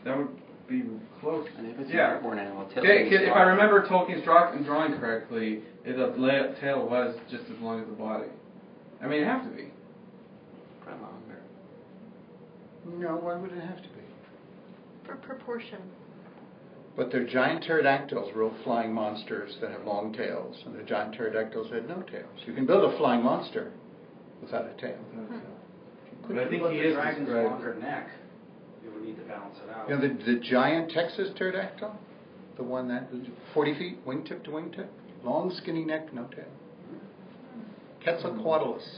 That would be close. And if it's an Yeah. airborne animal, tail Okay, if I remember Tolkien's drawing correctly, the tail was just as long as the body. I mean, it have to be. Probably longer. No, why would it have to be? For proportion. But they're giant pterodactyls, real flying monsters that have long tails, and the giant pterodactyls had no tails. You can build a flying monster without a tail. But I think he the is dragon's described. longer neck. You would need to balance it out. You know, the giant Texas pterodactyl, the one that is 40 feet, wingtip to wingtip, long skinny neck, no tail. Quetzalcoatlus.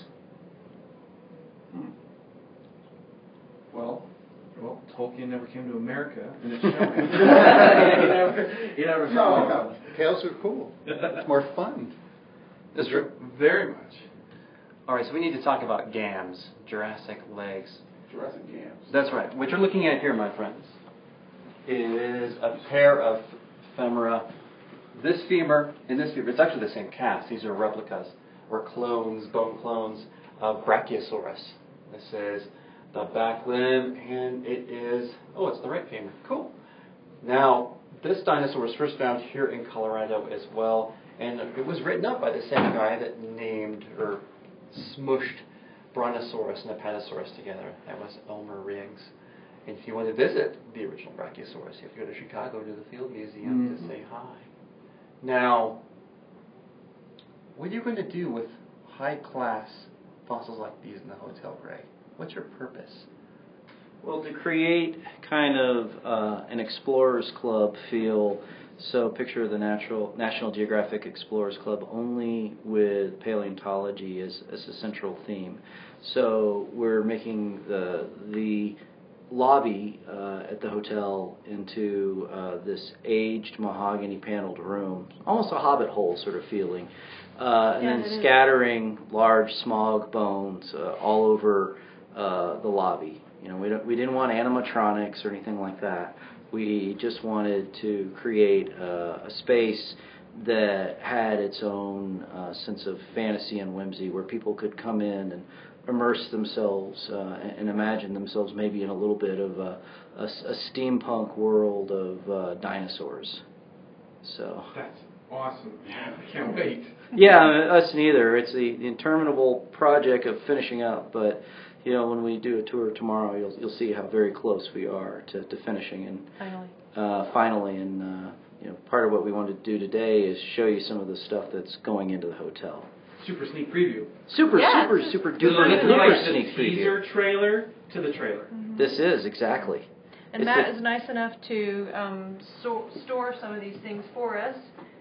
Well, Tolkien never came to America, and it's showing. You never saw No, tails are cool. It's more fun. Very much. All right, so we need to talk about gams, Jurassic legs. Jurassic Gams. That's right. What you're looking at here, my friends, is a pair of femora. This femur and this femur, it's actually the same cast. These are replicas or clones, bone clones of Brachiosaurus. This is the back limb, and it is, it's the right femur. Cool. Now, this dinosaur was first found here in Colorado as well, and it was written up by the same guy that named or smushed Brontosaurus and Apatosaurus together. That was Elmer Riggs. And if you want to visit the original Brachiosaurus, you have to go to Chicago to the Field Museum to say hi. Now, what are you going to do with high-class fossils like these in the Hotel Gray? What's your purpose? Well, to create kind of an Explorers Club feel. So picture the National Geographic Explorers Club only with paleontology as a central theme. So we're making the lobby at the hotel into this aged mahogany paneled room, almost a hobbit hole sort of feeling, and then scattering large smog bones all over the lobby. You know, we didn't want animatronics or anything like that. We just wanted to create a space that had its own sense of fantasy and whimsy, where people could come in and immerse themselves and imagine themselves maybe in a little bit of a steampunk world of dinosaurs. So That's awesome. Yeah, I can't wait. Yeah, us neither. It's the interminable project of finishing up, but you know, when we do a tour tomorrow, you'll see how very close we are to finishing. And finally, and you know, part of what we wanted to do today is show you some of the stuff that's going into the hotel. Super sneak preview. Super duper sneak preview. Teaser trailer to the trailer. Mm-hmm. This is exactly. And Matt is nice enough to store some of these things for us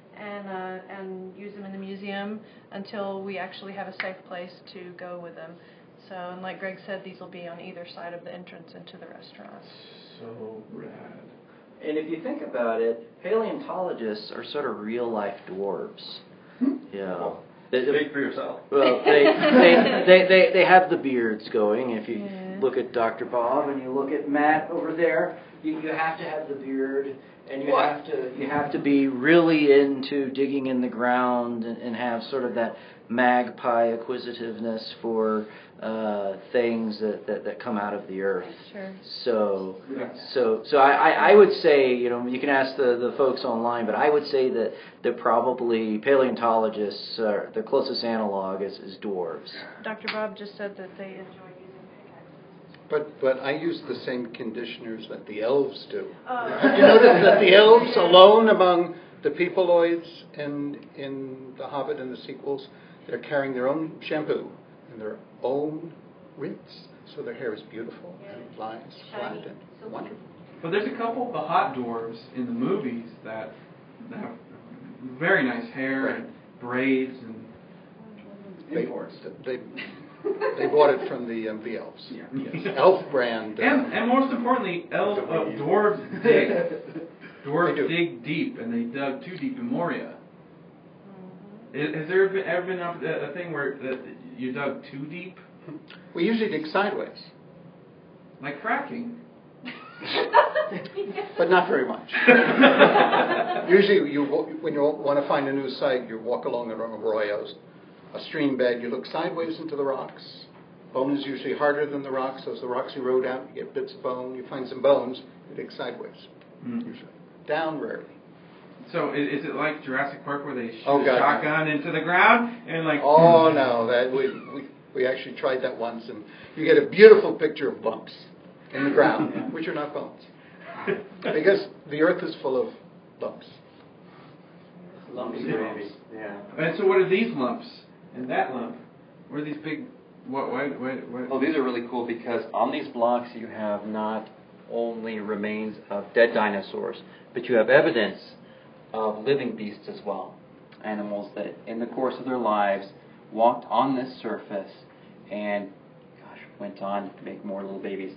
and use them in the museum until we actually have a safe place to go with them. So, and like Greg said, these will be on either side of the entrance into the restaurant. So rad. And if you think about it, paleontologists are sort of real-life dwarves. You know. Speak for yourself. Well, they have the beards going. If you look at Dr. Bob and you look at Matt over there, you have to have the beard, and you have to be really into digging in the ground and have sort of that magpie acquisitiveness for things that come out of the earth. Sure. So I would say, you know, you can ask the folks online, but I would say that probably paleontologists their closest analog is dwarves. Dr. Bob just said that they enjoy using pickaxes. But I use the same conditioners that the elves do. Have you noticed that the elves alone among the peopleoids in The Hobbit and the sequels, they're carrying their own shampoo and their own rinse, so their hair is beautiful and flat and wonderful. But there's a couple of the hot dwarves in the movies that have very nice hair and braids and imports. They bought it from the elves. Yeah. Yes. Elf brand. And most importantly, dwarves dig deep, and they dug too deep in Moria. Has there ever been a thing where you dug too deep? We usually dig sideways. Like fracking. But not very much. Usually, when you want to find a new site, you walk along an arroyo, a stream bed, you look sideways into the rocks, Bone is usually harder than the rocks, so as the rocks erode out, you get bits of bone. You find some bones, you dig sideways, usually. Down rarely. So is it like Jurassic Park where they shoot Oh, a God, shotgun into the ground and like? Oh no, that we actually tried that once, and you get a beautiful picture of bumps in the ground, which are not bones, because the earth is full of bumps. Lumpy baby. Yeah. And so what are these lumps and that lump? What are these big? What? Oh, these are really cool because on these blocks you have not only remains of dead dinosaurs, but you have evidence of living beasts as well. Animals that in the course of their lives walked on this surface and, went on to make more little babies.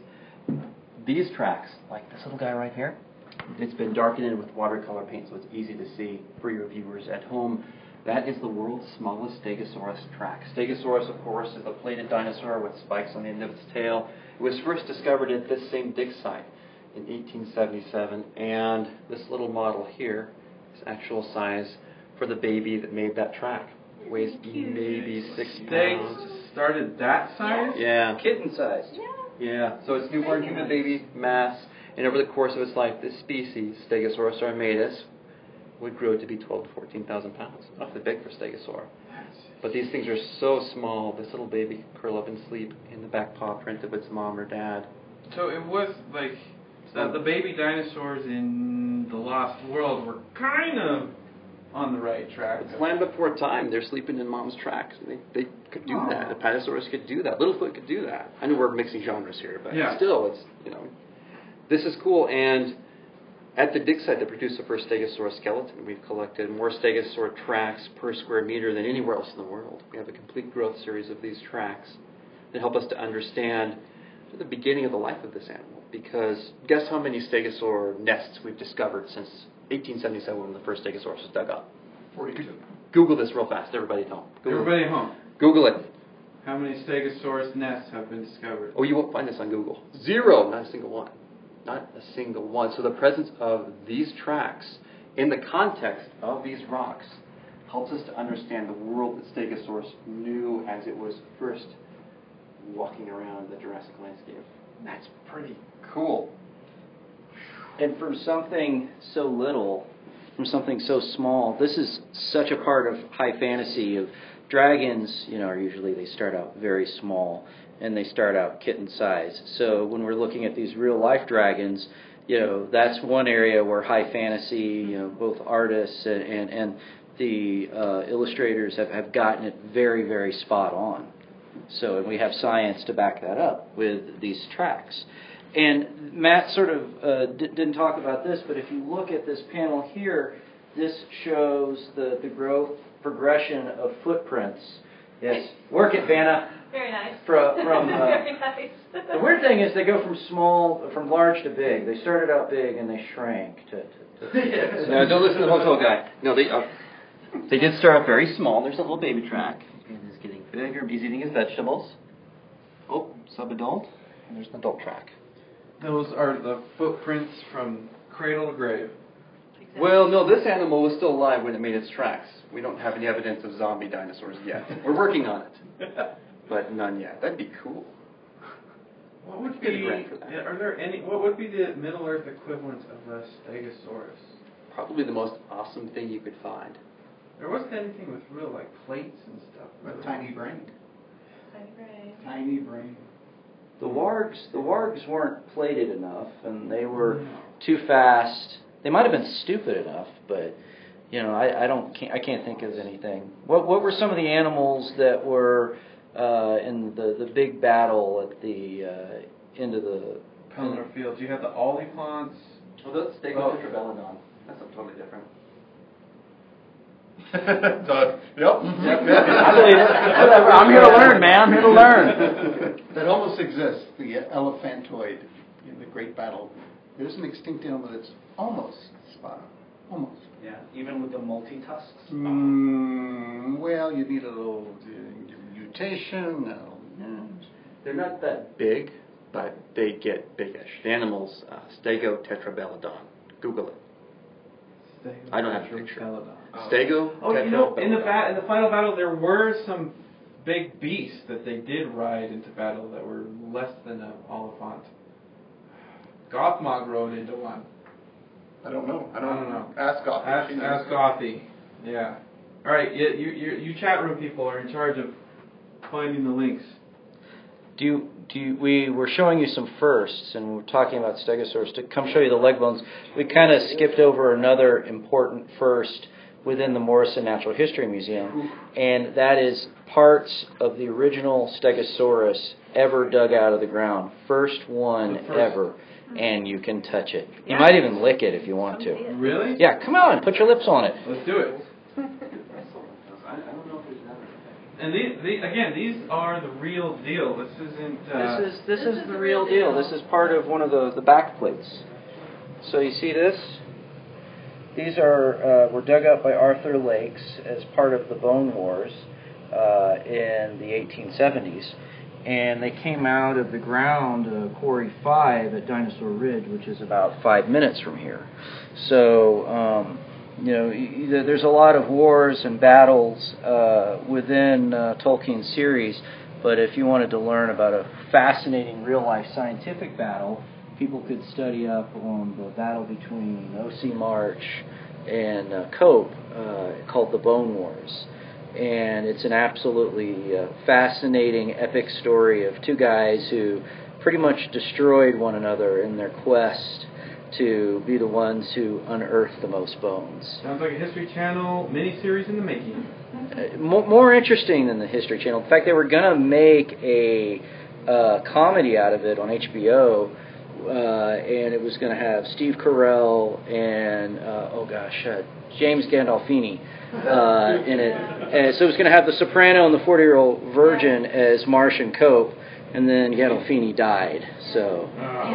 These tracks, like this little guy right here, it's been darkened in with watercolor paint so it's easy to see for your viewers at home. That is the world's smallest Stegosaurus track. Stegosaurus, of course, is a plated dinosaur with spikes on the end of its tail. It was first discovered at this same dig site in 1877, and this little model here is actual size for the baby that made that track. It weighs maybe 6 pounds. Steaks started that size? Yeah. Kitten sized. Yeah. So it's newborn human baby mass, and over the course of its life, this species, Stegosaurus armatus, would grow to be 12 to 14,000 pounds. Awfully big for Stegosaur. But these things are so small, this little baby can curl up and sleep in the back paw print of its mom or dad. So it was like the baby dinosaurs in the Lost World were kind of on the right track. It's land before time. They're sleeping in mom's tracks. They could do that. The Apatosaurus could do that. Littlefoot could do that. I know we're mixing genres here, but still, it's, this is cool. And at the dig site that produced the first Stegosaurus skeleton, we've collected more Stegosaur tracks per square meter than anywhere else in the world. We have a complete growth series of these tracks that help us to understand the beginning of the life of this animal. Because guess how many Stegosaur nests we've discovered since 1877 when the first Stegosaurus was dug up? 42. Google this real fast. Everybody at home. Everybody at home. Google it. How many Stegosaurus nests have been discovered? Oh, you won't find this on Google. 0. Not a single one. Not a single one. So the presence of these tracks in the context of these rocks helps us to understand the world that Stegosaurus knew as it was first walking around the Jurassic landscape. That's pretty cool. And from something so little, from something so small, this is such a part of high fantasy. Of dragons, are usually they start out very small and they start out kitten size. So when we're looking at these real life dragons, that's one area where high fantasy, both artists and the illustrators have gotten it very, very spot on. So, and we have science to back that up with these tracks. And Matt sort of didn't talk about this, but if you look at this panel here, this shows the growth progression of footprints. Yes, work it, Vanna. Very nice. From Very nice. The weird thing is they go from large to big. They started out big and they shrank to No, don't listen to the hotel guy. No, they did start out very small. There's a little baby track. And he's getting bigger. He's eating his vegetables. Oh, sub-adult. And there's an adult track. Those are the footprints from cradle to grave. Exactly. Well, no, this animal was still alive when it made its tracks. We don't have any evidence of zombie dinosaurs yet. We're working on it. But none yet. That'd be cool. What would Get a be? grant for that. Are there any? What would be the Middle Earth equivalent of a Stegosaurus? Probably the most awesome thing you could find. There wasn't anything with real plates and stuff. A tiny brain. Tiny brain. Tiny brain. The wargs weren't plated enough, and they were too fast. They might have been stupid enough, but I can't think of anything. What were some of the animals that were in the big battle at the end of the Pelennor Fields? You had the Oliphants. Well, that's Stegotetrabelodon. That's something totally different. Yep. I believe it. Whatever. I'm here to learn, man. I'm here to learn. That almost exists, the elephantoid in the Great Battle. There's an extinct animal that's almost spot on. Almost. Yeah, even with the multi-tusks. Well, you need a little mutation. They're not that big, but they get biggish. The animal's Stegotetrabelodon. Google it. I don't have a picture. Stego. Oh, in the final battle, there were some big beasts that they did ride into battle that were less than an Oliphant. Gothmog rode into one. I don't know. I don't know. Ask Gothy. Ask Gothy. Yeah. All right. You chat room people are in charge of finding the links. We were showing you some firsts, and we were talking about Stegosaurus. To come show you the leg bones, we kind of skipped over another important first within the Morrison Natural History Museum, and that is parts of the original Stegosaurus ever dug out of the ground. First one ever, and you can touch it. You might even lick it if you want to. Really? Yeah, come on, put your lips on it. Let's do it. And these are the real deal. This isn't. This is the real deal. This is part of one of the back plates. So you see this? These were dug up by Arthur Lakes as part of the Bone Wars in the 1870s, and they came out of the ground, Quarry 5 at Dinosaur Ridge, which is about 5 minutes from here. So. There's a lot of wars and battles within Tolkien's series, but if you wanted to learn about a fascinating real-life scientific battle, people could study up on the battle between O.C. March and Cope, called the Bone Wars. And it's an absolutely fascinating, epic story of two guys who pretty much destroyed one another in their quest to be the ones who unearth the most bones. Sounds like a History Channel miniseries in the making. More interesting than the History Channel. In fact, they were going to make a comedy out of it on HBO, and it was going to have Steve Carell and, James Gandolfini in it. And so it was going to have the Soprano and the 40-year-old virgin as Marsh and Cope, and then Gandolfini died. So...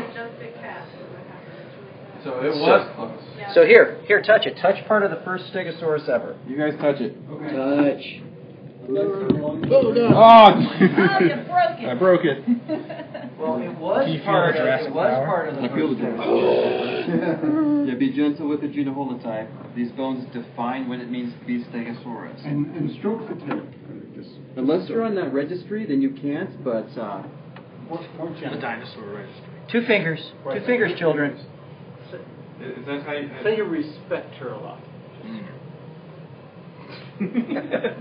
So it was close. So here, touch it. Touch part of the first Stegosaurus ever. You guys touch it. Okay. Touch. Oh, you broke it. I broke it. Well, it was part of the first Stegosaurus. Yeah, be gentle with it, Gina Holotype. These bones define what it means to be Stegosaurus. And stroke the tail. Unless you're on that registry, then you can't, but... The dinosaur registry. Two fingers. Two fingers, children. Is that how you... Say you respect her a lot. Okay,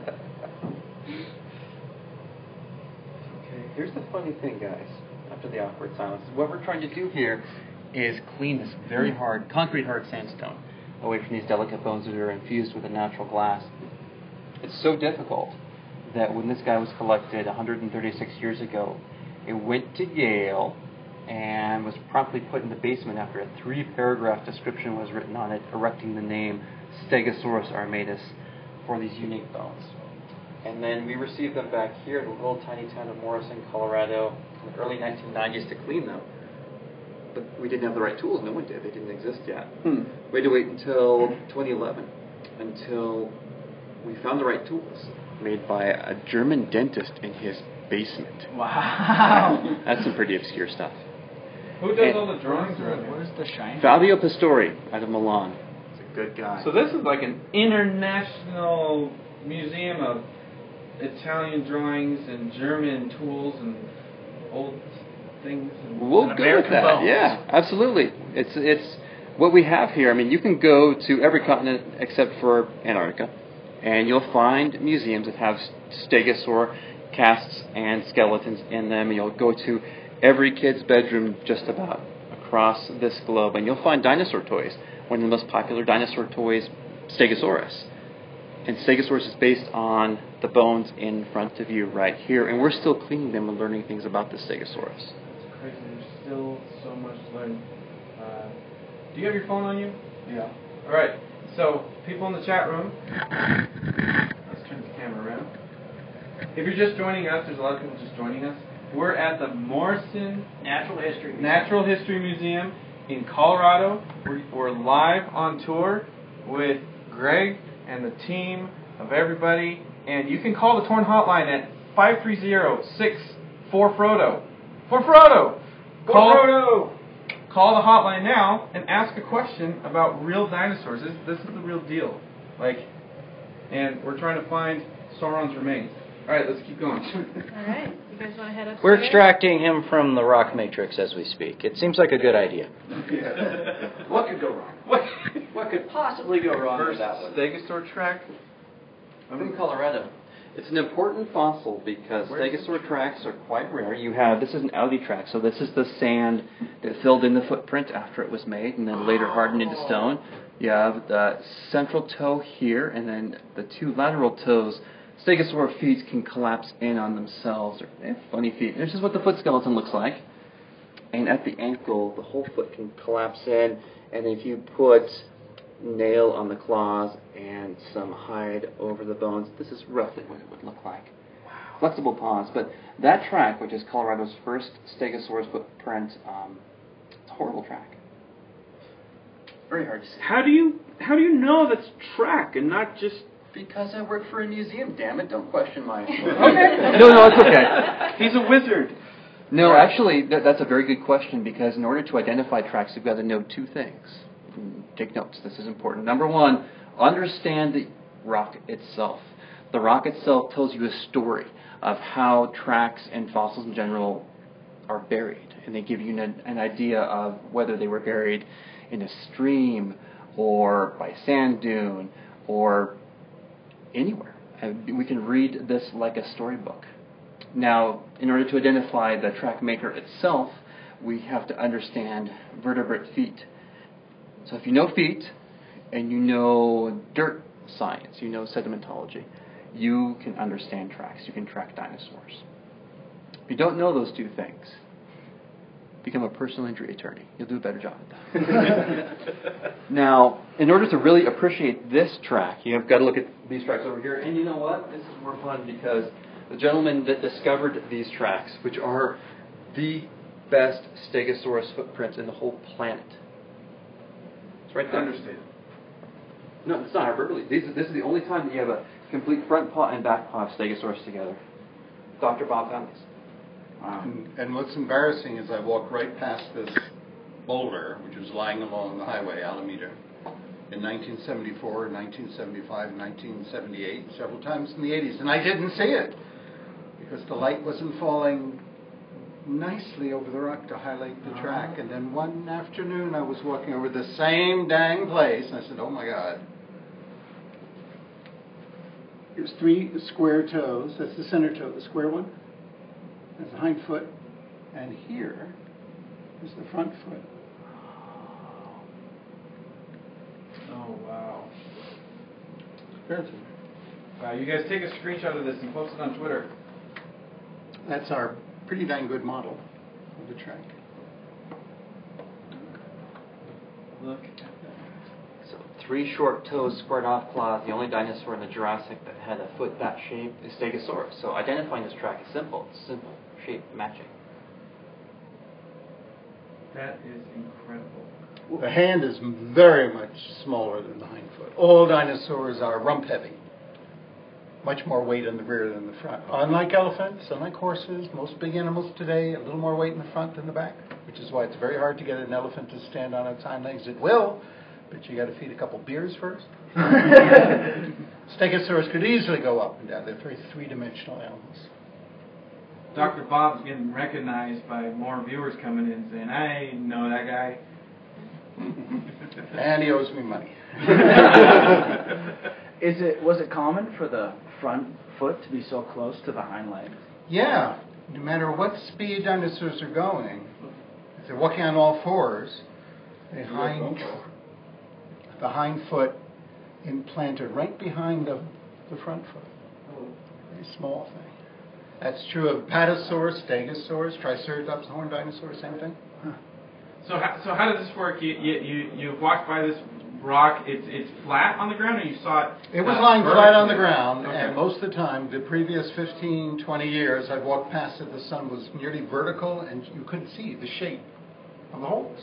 here's the funny thing, guys, after the awkward silence. What we're trying to do here is clean this very hard, concrete hard sandstone away from these delicate bones that are infused with a natural glass. It's so difficult that when this guy was collected 136 years ago, it went to Yale and was promptly put in the basement after a 3-paragraph description was written on it, erecting the name Stegosaurus armatus for these unique bones. And then we received them back here in the little tiny town of Morrison, Colorado, in the early 1990s to clean them. But we didn't have the right tools. No one did. They didn't exist yet. We had to wait until 2011 until we found the right tools, made by a German dentist in his basement. Wow. That's some pretty obscure stuff. Who does all the drawings around here? What is the shine? Fabio Pistori out of Milan. He's a good guy. So this is like an international museum of Italian drawings and German tools and old things. And We'll go with that. bones. Yeah, absolutely. It's what we have here. I mean, you can go to every continent except for Antarctica, and you'll find museums that have stegosaur casts and skeletons in them. You'll go to every kid's bedroom just about across this globe, and you'll find dinosaur toys. One of the most popular dinosaur toys, Stegosaurus. And Stegosaurus is based on the bones in front of you right here, and we're still cleaning them and learning things about the Stegosaurus. That's crazy. There's still so much to learn. Do you have your phone on you? Yeah. All right. So, people in the chat room, let's turn the camera around. If you're just joining us, there's a lot of people just joining us. We're at the Morrison Natural History Museum in Colorado. We're live on tour with Greg and the team of everybody. And you can call the Torn Hotline at 530-64-FRODO. For Frodo! Call the hotline now and ask a question about real dinosaurs. This is the real deal. And we're trying to find Sauron's remains. All right, let's keep going. All right, you guys want to head upstairs? We're extracting him from the rock matrix as we speak. It seems like a good idea. What could go wrong? What could possibly go wrong with that one? Stegosaur track. From Colorado. It's an important fossil because stegosaur tracks are quite rare. This is an algae track, so this is the sand that filled in the footprint after it was made and then later hardened into stone. You have the central toe here, and then the two lateral toes. Stegosaur feet can collapse in on themselves. Funny feet. This is what the foot skeleton looks like. And at the ankle, the whole foot can collapse in, and if you put nail on the claws and some hide over the bones, this is roughly what it would look like. Wow. Flexible paws. But that track, which is Colorado's first Stegosaurus footprint, it's a horrible track. Very hard to see. How do you know that's track and not just... Because I work for a museum, damn it, don't question my... Okay. No, it's okay. He's a wizard. No, actually, that's a very good question, because in order to identify tracks, you've got to know two things. Take notes, this is important. Number one, understand the rock itself. The rock itself tells you a story of how tracks and fossils in general are buried, and they give you an idea of whether they were buried in a stream or by a sand dune or anywhere. We can read this like a storybook. Now, in order to identify the track maker itself, we have to understand vertebrate feet. So if you know feet and you know dirt science, you know sedimentology, you can understand tracks. You can track dinosaurs. If you don't know those two things, become a personal injury attorney. You'll do a better job at that. Now, in order to really appreciate this track, you've got to look at these tracks over here. And you know what? This is more fun because the gentleman that discovered these tracks, which are the best Stegosaurus footprints in the whole planet. It's right there. Understated. No, it's not hyperbole. This is the only time that you have a complete front paw and back paw of Stegosaurus together. Dr. Bob found this. Wow. And what's embarrassing is I walked right past this boulder, which was lying along the highway, Alameda, in 1974, 1975, 1978, several times in the 80s, and I didn't see it because the light wasn't falling nicely over the rock to highlight the track. And then one afternoon I was walking over the same dang place, and I said, oh my God. There's 3 square toes. That's the center toe, the square one. That's the hind foot. And here is the front foot. Oh, wow. Fancy. Wow, you guys take a screenshot of this and post it on Twitter. That's our pretty dang good model of the track. Look at that. So 3 short toes, squared off claws. The only dinosaur in the Jurassic that had a foot that shape is Stegosaurus. So identifying this track is simple. It's simple shape matching. That is incredible. The hand is very much smaller than the hind foot. All dinosaurs are rump heavy. Much more weight in the rear than the front. Unlike elephants, unlike horses, most big animals today, a little more weight in the front than the back, which is why it's very hard to get an elephant to stand on its hind legs. It will, but you got to feed a couple beers first. Stegosaurus could easily go up and down. They're very three-dimensional animals. Dr. Bob's getting recognized by more viewers coming in saying, I know that guy. And he owes me money. Was it common for the front foot to be so close to the hind legs? Yeah, no matter what speed dinosaurs are going, if they're walking on all fours, the hind foot implanted right behind the front foot. Very small thing. That's true of Apatosaurus, Stegosaurus, Triceratops, horned dinosaur, same thing. Huh. So how does this work? You walked by this rock. It's flat on the ground, or you saw it? It was lying flat on the ground, okay. and most of the time, the previous 15, 20 years, I'd walked past it, the sun was nearly vertical, and you couldn't see the shape of the holes.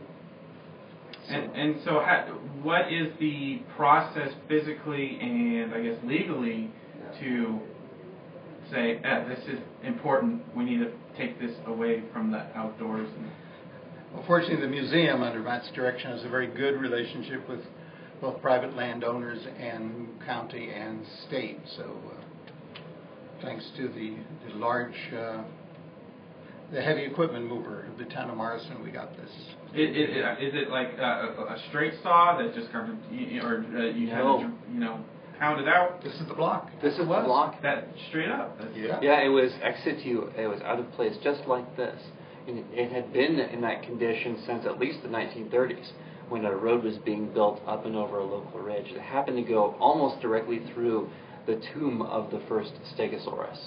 And so what is the process physically and, I guess, legally to say, this is important, we need to take this away from the outdoors? Well, fortunately, the museum, under Matt's direction, has a very good relationship with both private landowners and county and state. So thanks to the large, the heavy equipment mover of the town of Morrison, we got this. Is it like a straight saw that just kind of, or you had to, pound it out? This is the block. This is the block. That straight up. Yeah, it was ex situ. It was out of place, just like this. And it had been in that condition since at least the 1930s, when a road was being built up and over a local ridge. It happened to go almost directly through the tomb of the first Stegosaurus.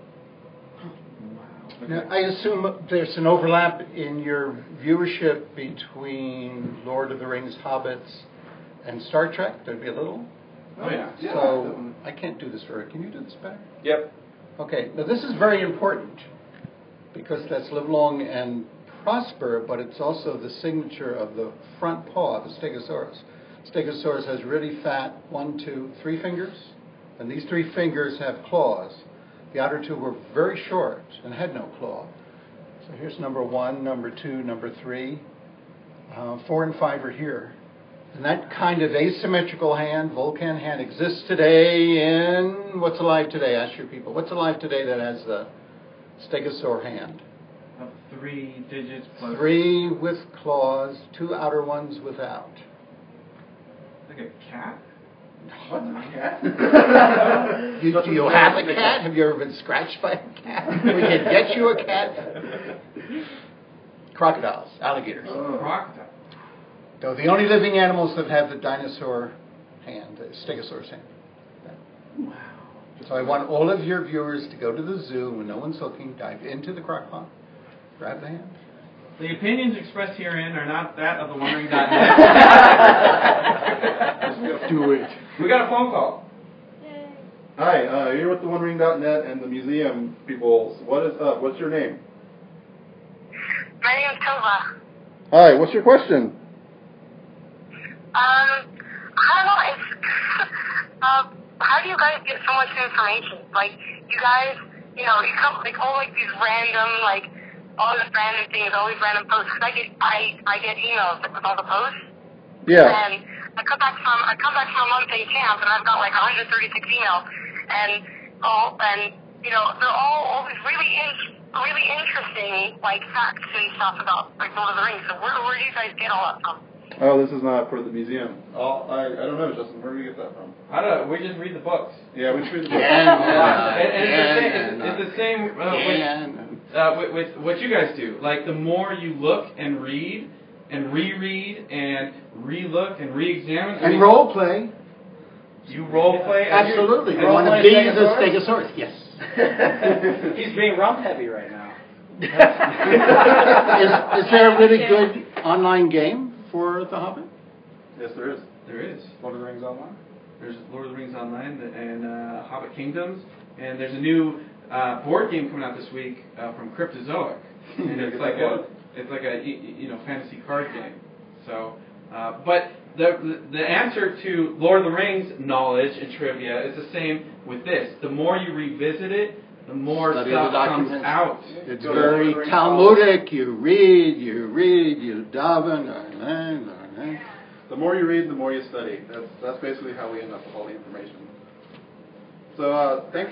Now, I assume there's an overlap in your viewership between Lord of the Rings, Hobbits, and Star Trek. There'd be a little. Oh yeah. So I can't do this very. Can you do this better? Yep. Okay. Now this is very important because that's live long and prosper, but it's also the signature of the front paw, the Stegosaurus. Stegosaurus has really fat 1, 2, 3 fingers, and these 3 fingers have claws. The outer 2 were very short and had no claw. So here's number 1, number 2, number 3. 4 and 5 are here. And that kind of asymmetrical hand, Vulcan hand, exists today in, what's alive today? Ask your people. What's alive today that has the stegosaur hand? 3 digits plus. 3 with claws, 2 outer ones without. Like a cat? What? A cat? Do you have a cat? Have you ever been scratched by a cat? We can get you a cat. Crocodiles, alligators. Crocodile. So the only living animals that have the dinosaur hand, the stegosaurus hand. Wow. So I want all of your viewers to go to the zoo when no one's looking, dive into the crock pot, grab the hand. The opinions expressed herein are not that of the wondering.net. Do it. We got a phone call. Yay. Hi, you're with the wondering.net and the museum people. What is up? What's your name? My name is Tova. Hi, what's your question? I don't know, it's, how do you guys get so much information? Like, you guys, you come, all, these random, all the random things, all these random posts, because I get emails with all the posts. Yeah. And I come back from a month-day camp, and I've got, 136 emails, and they're all these really interesting, facts and stuff about, Lord of the Rings. So where do you guys get all that from? Oh, this is not for the museum. Oh, I don't know, Justin. Where do we get that from? We just read the books. Yeah, we just read the books. It's the same with what you guys do. The more you look and read and reread and relook and re-examine. And role play. You role play? Absolutely. You want to be the stegosaurus? Yes. He's being rump heavy right now. Is there a really good online game for The Hobbit? Yes, there is. There is. Lord of the Rings Online? There's Lord of the Rings Online and Hobbit Kingdoms. And there's a new board game coming out this week from Cryptozoic. And it's like a fantasy card game. So, but the answer to Lord of the Rings knowledge and trivia is the same with this. The more you revisit it, the more stuff comes out. It's very Talmudic. You read, you daven. The more you read, the more you study. That's basically how we end up with all the information. So, thanks.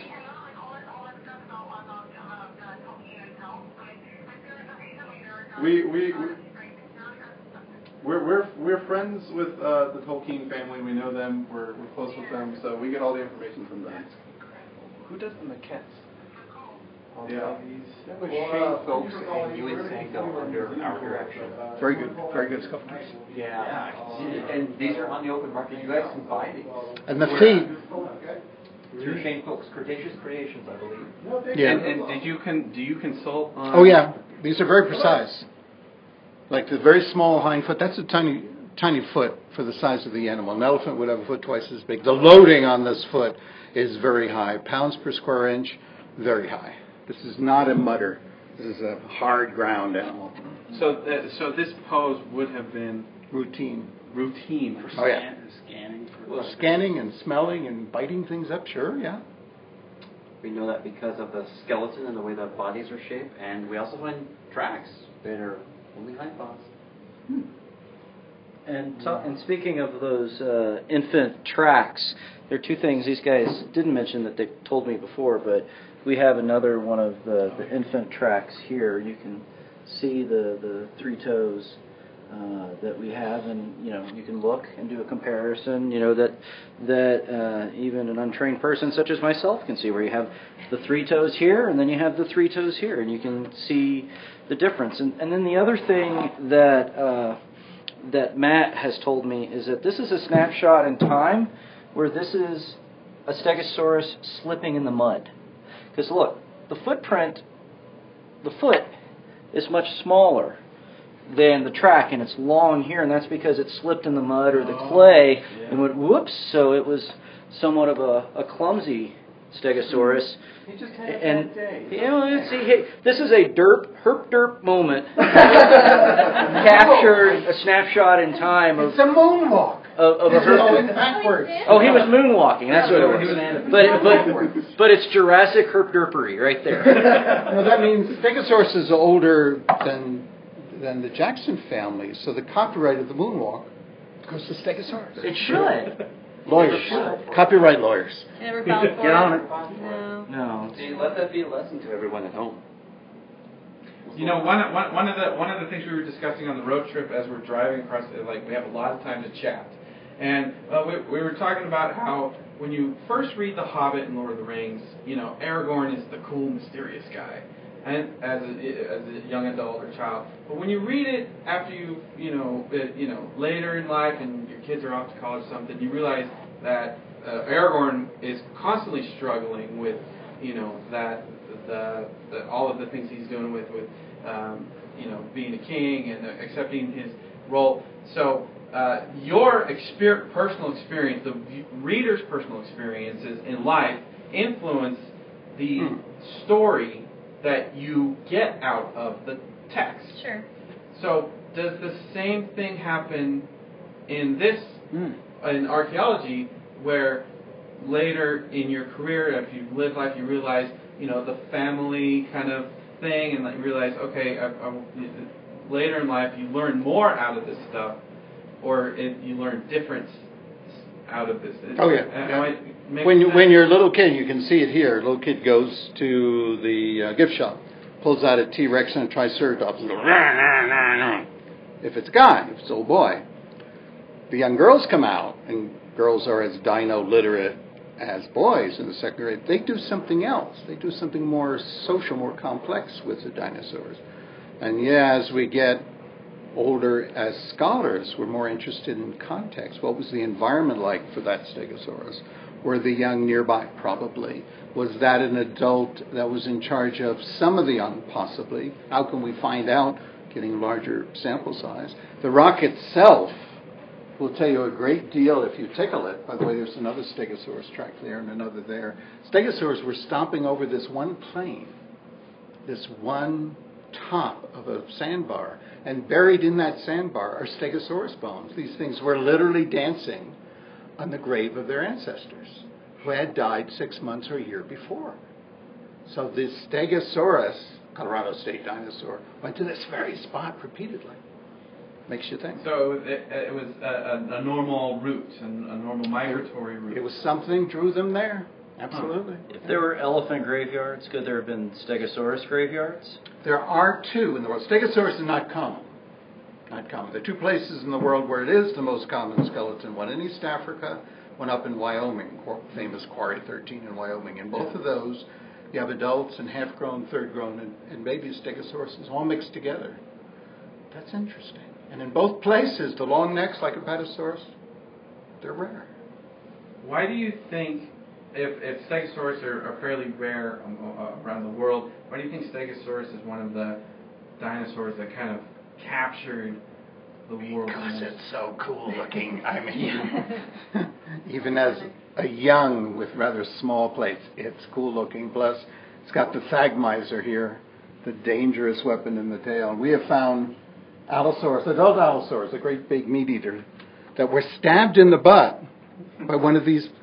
We're friends with the Tolkien family. We know them. We're close with them, so we get all the information from them. Who does the maquettes? Yeah. Folks and you and Sanko under our direction. Very good sculptures. Yeah. And these are on the open market. You guys can buy these. And the feet. Through Shane Folks, Cretaceous Creations, I believe. Yeah. And do you consult on? Oh yeah, these are very precise. Like the very small hind foot. That's a tiny foot for the size of the animal. An elephant would have a foot twice as big. The loading on this foot is very high. Pounds per square inch, very high. This is not a mutter. This is a hard ground animal. So this pose would have been Routine for Scanning. scanning and smelling and biting things up. Sure, yeah. We know that because of the skeleton and the way the bodies are shaped, and we also find tracks that are only hind paws. And speaking of those infant tracks, there are two things these guys didn't mention that they told me before, but we have another one of the infant tracks here. You can see the three toes that we have, and you can look and do a comparison. That even an untrained person such as myself can see, where you have the three toes here, and then you have the three toes here, and you can see the difference. And then the other thing that Matt has told me is that this is a snapshot in time, where this is a Stegosaurus slipping in the mud. Because look, the foot is much smaller than the track, and it's long here, and that's because it slipped in the mud or the clay and went whoops. So it was somewhat of a clumsy Stegosaurus. He just had a bad day. This is a herp derp moment. Captured a snapshot in time of. It's a moonwalk. Of a going backwards. Oh, he was moonwalking. That's what it was. But it's Jurassic herp derpery right there. That means Stegosaurus is older than the Jackson family, so the copyright of the moonwalk goes to Stegosaurus. It should. Lawyers. Copyright lawyers. Never filed for Get on it. No. See, let that be a lesson to everyone at home. One of the things we were discussing on the road trip as we're driving across, we have a lot of time to chat, and we were talking about how when you first read The Hobbit and Lord of the Rings, Aragorn is the cool, mysterious guy, and as a young adult or child. But when you read it after later in life and your kids are off to college or something, you realize that Aragorn is constantly struggling with all of the things he's doing with being a king and accepting his role. So your personal experience, the reader's personal experiences in life, influence the story that you get out of the text. Sure. So does the same thing happen in in archaeology, where later in your career, if you live life, you realize the family kind of thing, and you realize, okay, later in life you learn more out of this stuff, or you learn difference out of this. Oh yeah. When you're a little kid, you can see it here. A little kid goes to the gift shop, pulls out a T-Rex and a Triceratops, and goes, rah, rah, rah, rah. If it's a guy, if it's a little boy. The young girls come out, and girls are as dino literate as boys in the second grade. They do something else. They do something more social, more complex with the dinosaurs. And as we get older as scholars, we're more interested in context. What was the environment like for that Stegosaurus? Were the young nearby? Probably. Was that an adult that was in charge of some of the young? Possibly. How can we find out? Getting larger sample size. The rock itself will tell you a great deal if you tickle it. By the way, there's another Stegosaurus track there and another there. Stegosaurs were stomping over this one plane, this one top of a sandbar, and buried in that sandbar are Stegosaurus bones. These things were literally dancing on the grave of their ancestors who had died 6 months or a year before. So this Stegosaurus, Colorado State dinosaur, went to this very spot repeatedly. Makes you think. So it was a normal route, and a normal migratory route. It was something drew them there. Absolutely. If there were elephant graveyards, could there have been Stegosaurus graveyards? There are two in the world. Stegosaurus is not common. Not common. There are two places in the world where it is the most common skeleton. One in East Africa, one up in Wyoming, famous Quarry 13 in Wyoming. In both of those, you have adults and half-grown, third-grown, and baby Stegosauruses all mixed together. That's interesting. And in both places, the long necks, like Apatosaurus, they're rare. Why do you think, if Stegosaurus are fairly rare around the world, why do you think Stegosaurus is one of the dinosaurs that kind of captured the world? Because it's so cool looking. I mean, even as a young with rather small plates, it's cool looking. Plus, it's got the Thagomizer here, the dangerous weapon in the tail. We have found Allosaurus, adult Allosaurus, a great big meat eater, that were stabbed in the butt by one of these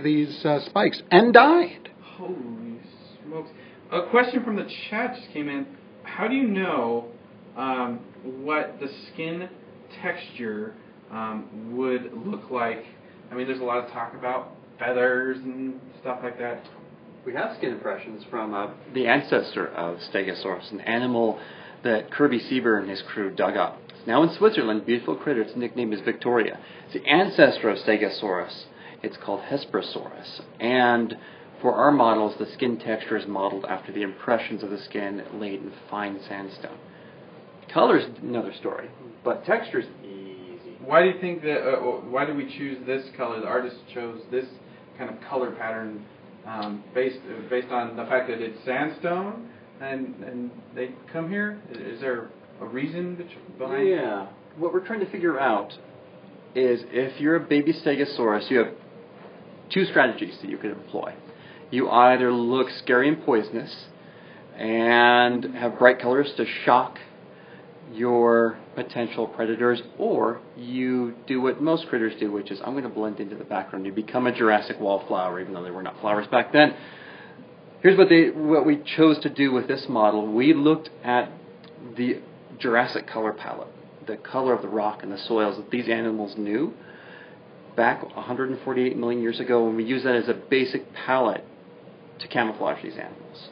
spikes and died. Holy smokes! A question from the chat just came in. How do you know what the skin texture would look like. I mean, there's a lot of talk about feathers and stuff like that. We have skin impressions from the ancestor of Stegosaurus, an animal that Kirby Sieber and his crew dug up. It's now in Switzerland, beautiful critter. Its nickname is Victoria. It's the ancestor of Stegosaurus. It's called Hesperosaurus. And for our models, the skin texture is modeled after the impressions of the skin laid in fine sandstone. Color's another story, but texture's easy. Why do you think that? Why did we choose this color? The artist chose this kind of color pattern based on the fact that it's sandstone, and they come here. Is there a reason behind? Yeah. What we're trying to figure out is if you're a baby Stegosaurus, you have two strategies that you could employ. You either look scary and poisonous and have bright colors to shock your potential predators, or you do what most critters do, which is I'm going to blend into the background. You become a Jurassic wallflower, even though they were not flowers back then. Here's what we chose to do with this model. We looked at the Jurassic color palette, the color of the rock and the soils that these animals knew back 148 million years ago, and we used that as a basic palette to camouflage these animals.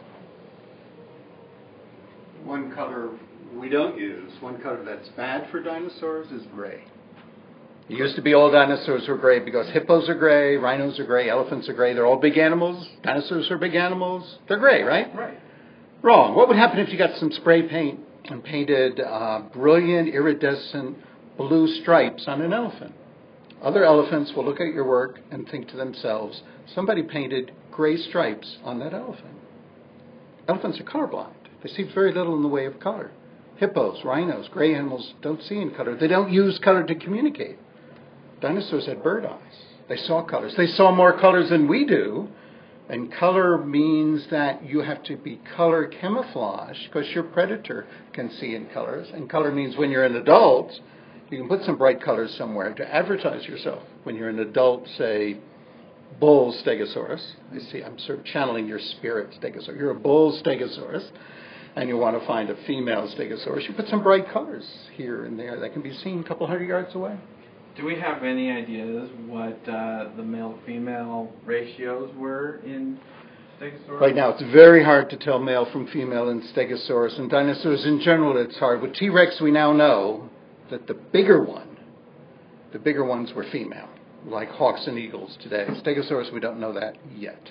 One color we don't use, one color that's bad for dinosaurs is gray. It used to be all dinosaurs were gray because hippos are gray, rhinos are gray, elephants are gray. They're all big animals. Dinosaurs are big animals. They're gray, right? Right. Wrong. What would happen if you got some spray paint and painted brilliant iridescent blue stripes on an elephant? Other elephants will look at your work and think to themselves, somebody painted gray stripes on that elephant. Elephants are colorblind. They see very little in the way of color. Hippos, rhinos, gray animals don't see in color. They don't use color to communicate. Dinosaurs had bird eyes. They saw colors. They saw more colors than we do. And color means that you have to be color camouflage because your predator can see in colors. And color means when you're an adult, you can put some bright colors somewhere to advertise yourself. When you're an adult, say, bull Stegosaurus. I'm sort of channeling your spirit Stegosaurus. You're a bull Stegosaurus. And you want to find a female Stegosaurus, you put some bright colors here and there that can be seen a couple hundred yards away. Do we have any ideas what the male-female ratios were in Stegosaurus? Right now, it's very hard to tell male from female in Stegosaurus. And dinosaurs in general, it's hard. With T-Rex, we now know that the bigger ones were female, like hawks and eagles today. Stegosaurus, we don't know that yet.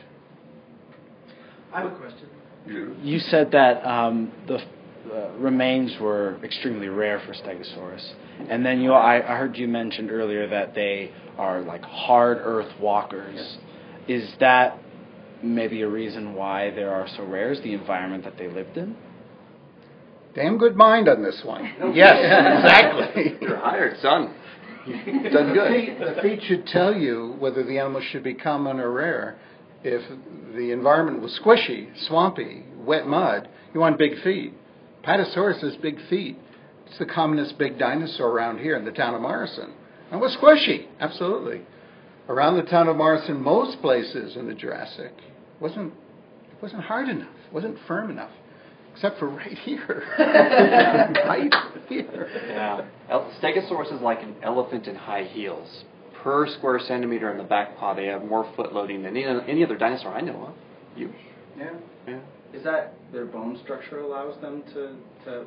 I have a question. You said that the remains were extremely rare for Stegosaurus, and then I heard you mentioned earlier that they are like hard earth walkers. Yes. Is that maybe a reason why they are so rare? Is the environment that they lived in? Damn good mind on this one. Yes, exactly. You're hired, son. You've done good. The feet should tell you whether the animal should be common or rare. If the environment was squishy, swampy, wet mud, you want big feet. Patasaurus has big feet. It's the commonest big dinosaur around here in the town of Morrison. And it was squishy, absolutely. Around the town of Morrison, most places in the Jurassic, it wasn't hard enough, wasn't firm enough, except for right here. Right here. Yeah. Stegosaurus is like an elephant in high heels. Per square centimeter in the back paw, they have more foot loading than any other dinosaur I know of. You? Yeah. Is that their bone structure allows them to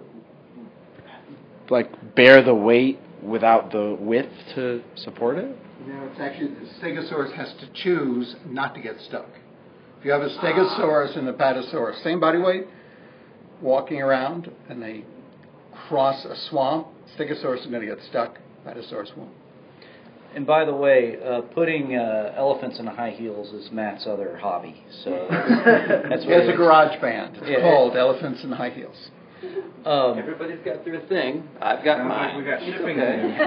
like bear the weight without the width to support it? No, it's actually the Stegosaurus has to choose not to get stuck. If you have a Stegosaurus and a Patasaurus, same body weight, walking around, and they cross a swamp, Stegosaurus is going to get stuck. Patasaurus won't. And by the way, putting elephants in high heels is Matt's other hobby. So that's he has a garage band. It's called Elephants in High Heels. Everybody's got their thing. I've got mine. We got shipping.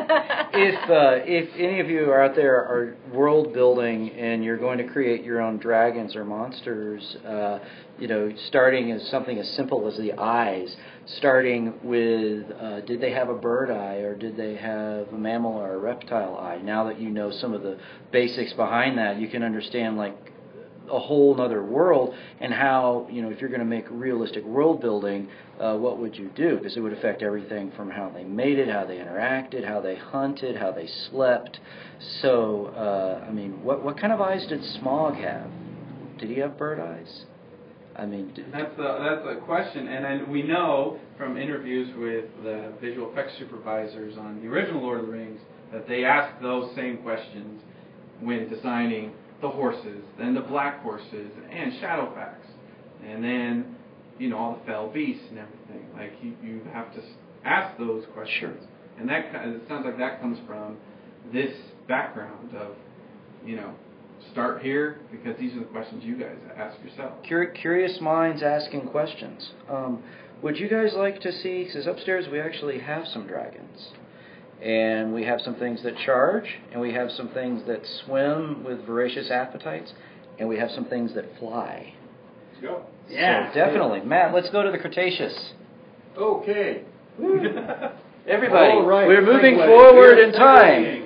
If any of you out there are world building and you're going to create your own dragons or monsters, starting as something as simple as the eyes, starting with did they have a bird eye or did they have a mammal or a reptile eye? Now that you know some of the basics behind that, you can understand like a whole other world, and how, if you're going to make realistic world building, what would you do? Because it would affect everything from how they mated, how they interacted, how they hunted, how they slept. So, what kind of eyes did Smaug have? Did he have bird eyes? That's a question, and we know from interviews with the visual effects supervisors on the original Lord of the Rings that they asked those same questions when designing the horses, and the black horses, and Shadowfax, and then all the fell beasts and everything. Like you have to ask those questions, sure. And it sounds like that comes from this background of start here, because these are the questions you guys ask yourself. Curious minds asking questions. Would you guys like to see, because upstairs we actually have some dragons. And we have some things that charge, and we have some things that swim with voracious appetites, and we have some things that fly. Let's go. Yeah. So definitely. Matt, let's go to the Cretaceous. Okay. Everybody, all right, we're moving segue. forward in time.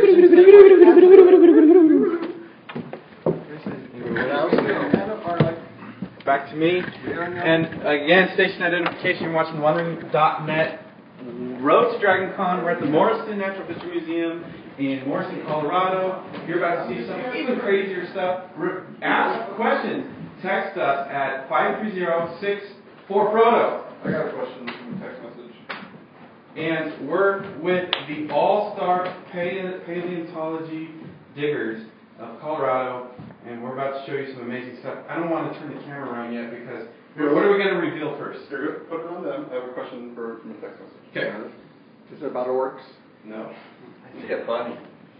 Back to me. And again, station identification, you're watching OneRing.net. Road to Dragon Con. We're at the Morrison Natural History Museum in Morrison, Colorado. You're about to see some even crazier stuff. Ask questions. Text us at 530-64-PROTO. I got a question from a text message. And we're with the all-star paleontology diggers of Colorado, and we're about to show you some amazing stuff. I don't want to turn the camera around yet because what are we going to reveal first? Put it on them. I have a question from a text message. Okay. Is it about orcs? No. I think it's funny.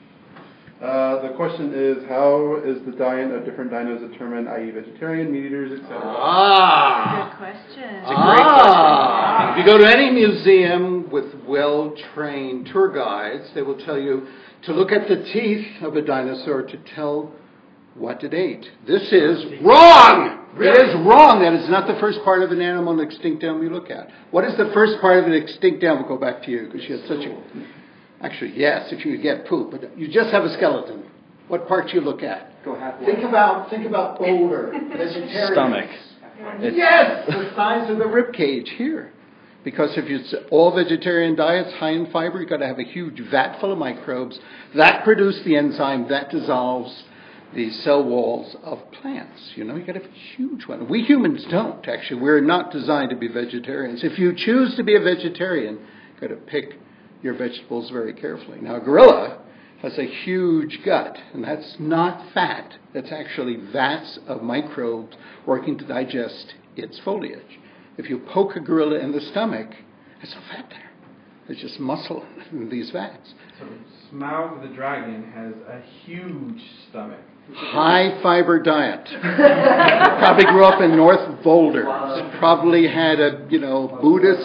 The question is, how is the diet of different dinos determined, i.e. vegetarian, meat eaters, etc.? Good question. It's a great question. If you go to any museum with well-trained tour guides, they will tell you to look at the teeth of a dinosaur to tell what it ate. This is wrong! It is wrong. That is not the first part of an animal in extinct animal you look at. What is the first part of an extinct animal? We'll go back to you, because you had such a... Actually, yes, if you get poop, but you just have a skeleton. What part do you look at? Go halfway. Think about older vegetarians. Stomach. Yes, the size of the rib cage here. Because if it's all vegetarian diets, high in fiber, you've got to have a huge vat full of microbes that produce the enzyme that dissolves the cell walls of plants. You've got to have a huge one. We humans don't, actually. We're not designed to be vegetarians. If you choose to be a vegetarian, you've got to pick your vegetables very carefully. Now, a gorilla has a huge gut, and that's not fat. That's actually vats of microbes working to digest its foliage. If you poke a gorilla in the stomach, there's no fat there. There's just muscle in these vats. So Smaug the dragon has a huge stomach. High fiber diet. Probably grew up in North Boulder. Probably had a, Buddhist.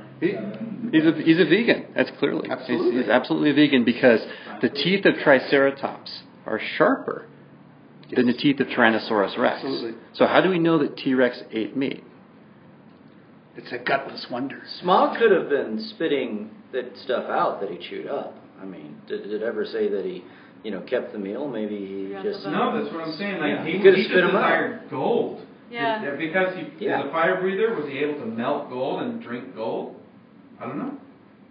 He's a vegan. That's clearly. Absolutely. He's absolutely a vegan because the teeth of Triceratops are sharper than the teeth of Tyrannosaurus Rex. Absolutely. So how do we know that T-Rex ate meat? It's a gutless wonder. Smaug could have been spitting that stuff out that he chewed up. Did it ever say that he, kept the meal? Maybe he just... No, that's what I'm saying. Like he could have just spit him out. desired gold. Yeah. Because he is a fire breather, was he able to melt gold and drink gold? I don't know.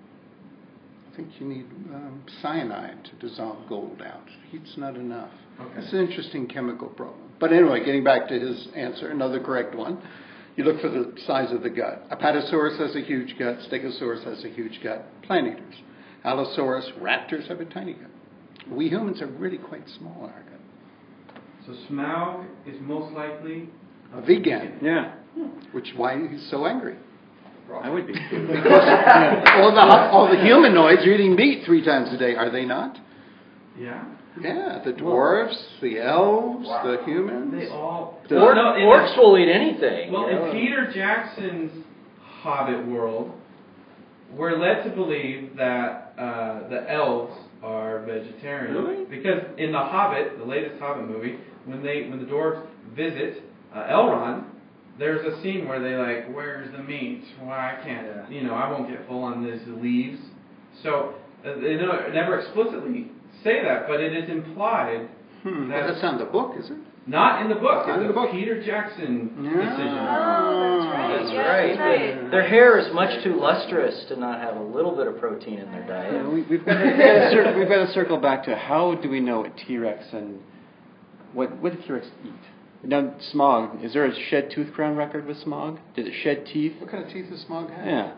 I think you need cyanide to dissolve gold out. Heat's not enough. Okay. It's an interesting chemical problem. But anyway, getting back to his answer, another correct one. You look for the size of the gut. Apatosaurus has a huge gut. Stegosaurus has a huge gut. Plant eaters. Allosaurus, raptors have a tiny gut. We humans are really quite small in our gut. So Smaug is most likely a vegan. Yeah. Which is why he's so angry. I would be. Because all the humanoids are eating meat 3 times a day, are they not? Yeah. Yeah, the dwarves, the elves, the humans. They all... Orcs will eat anything. Well, in Peter Jackson's Hobbit world, we're led to believe that the elves are vegetarian. Really? Because in the Hobbit, the latest Hobbit movie, when the dwarves visit Elrond, there's a scene where they where's the meat? Well, I can't, I won't get full on these leaves. So they never explicitly say that, but it is implied. That's not in the book, is it? Not in the book. Not in the book. Peter Jackson decision. Oh, that's right. That's right. Their hair is much too lustrous to not have a little bit of protein in their diet. Yeah, we've got to circle back to how do we know what T-Rex and what did T-Rex eat? Now, Smog, is there a shed tooth crown record with Smog? Did it shed teeth? What kind of teeth does Smog have? Yeah.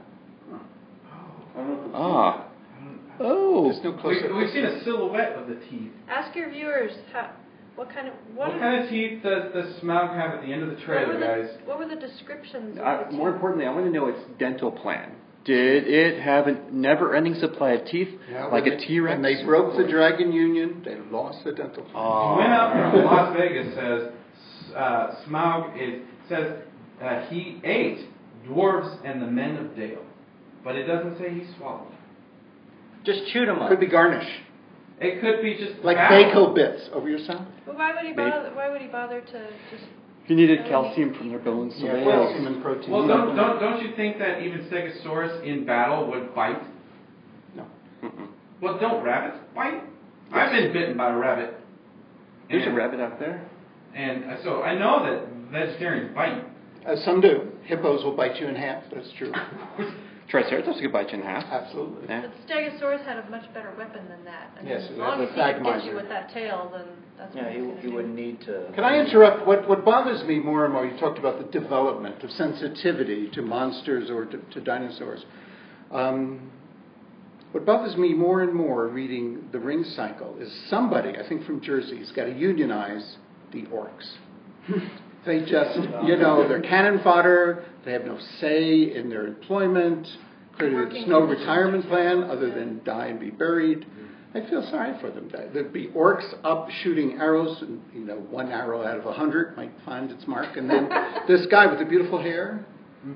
Oh. There's no close-up. We've seen a silhouette of the teeth. Ask your viewers what kind of teeth does Smaug have at the end of the trailer, guys? What were the descriptions? Of the More importantly, I want to know its dental plan. Did it have a never-ending supply of teeth like a T-Rex? When they broke the Dragon Union, they lost the dental plan. Oh. Went up from Las Vegas says Smaug he ate dwarves and the men of Dale, but it doesn't say he swallowed. Just chewed them up. Could be garnish. It could be just like bacon bits over your salad. Well, why would he bother to just? He needed calcium from their bones. So calcium and protein. Well, don't you think that even Stegosaurus in battle would bite? No. Well, don't rabbits bite? I've been bitten by a rabbit. There's a rabbit out there. And so I know that vegetarians bite. Some do. Hippos will bite you in half. That's true. Triceratops could bite you in half. Absolutely. But Stegosaurus had a much better weapon than that. I mean, yes, as long as he could get you with that tail, then that's what he wouldn't need to. Can I interrupt? What bothers me more and more, you talked about the development of sensitivity to monsters or to dinosaurs. What bothers me more and more reading the Ring Cycle is somebody, I think from Jersey, has got to unionize the orcs. They just, they're cannon fodder. They have no say in their employment. Clearly, there's no retirement plan other than die and be buried. I feel sorry for them. There'd be orcs up shooting arrows, and one arrow out of 100 might find its mark. And then this guy with the beautiful hair,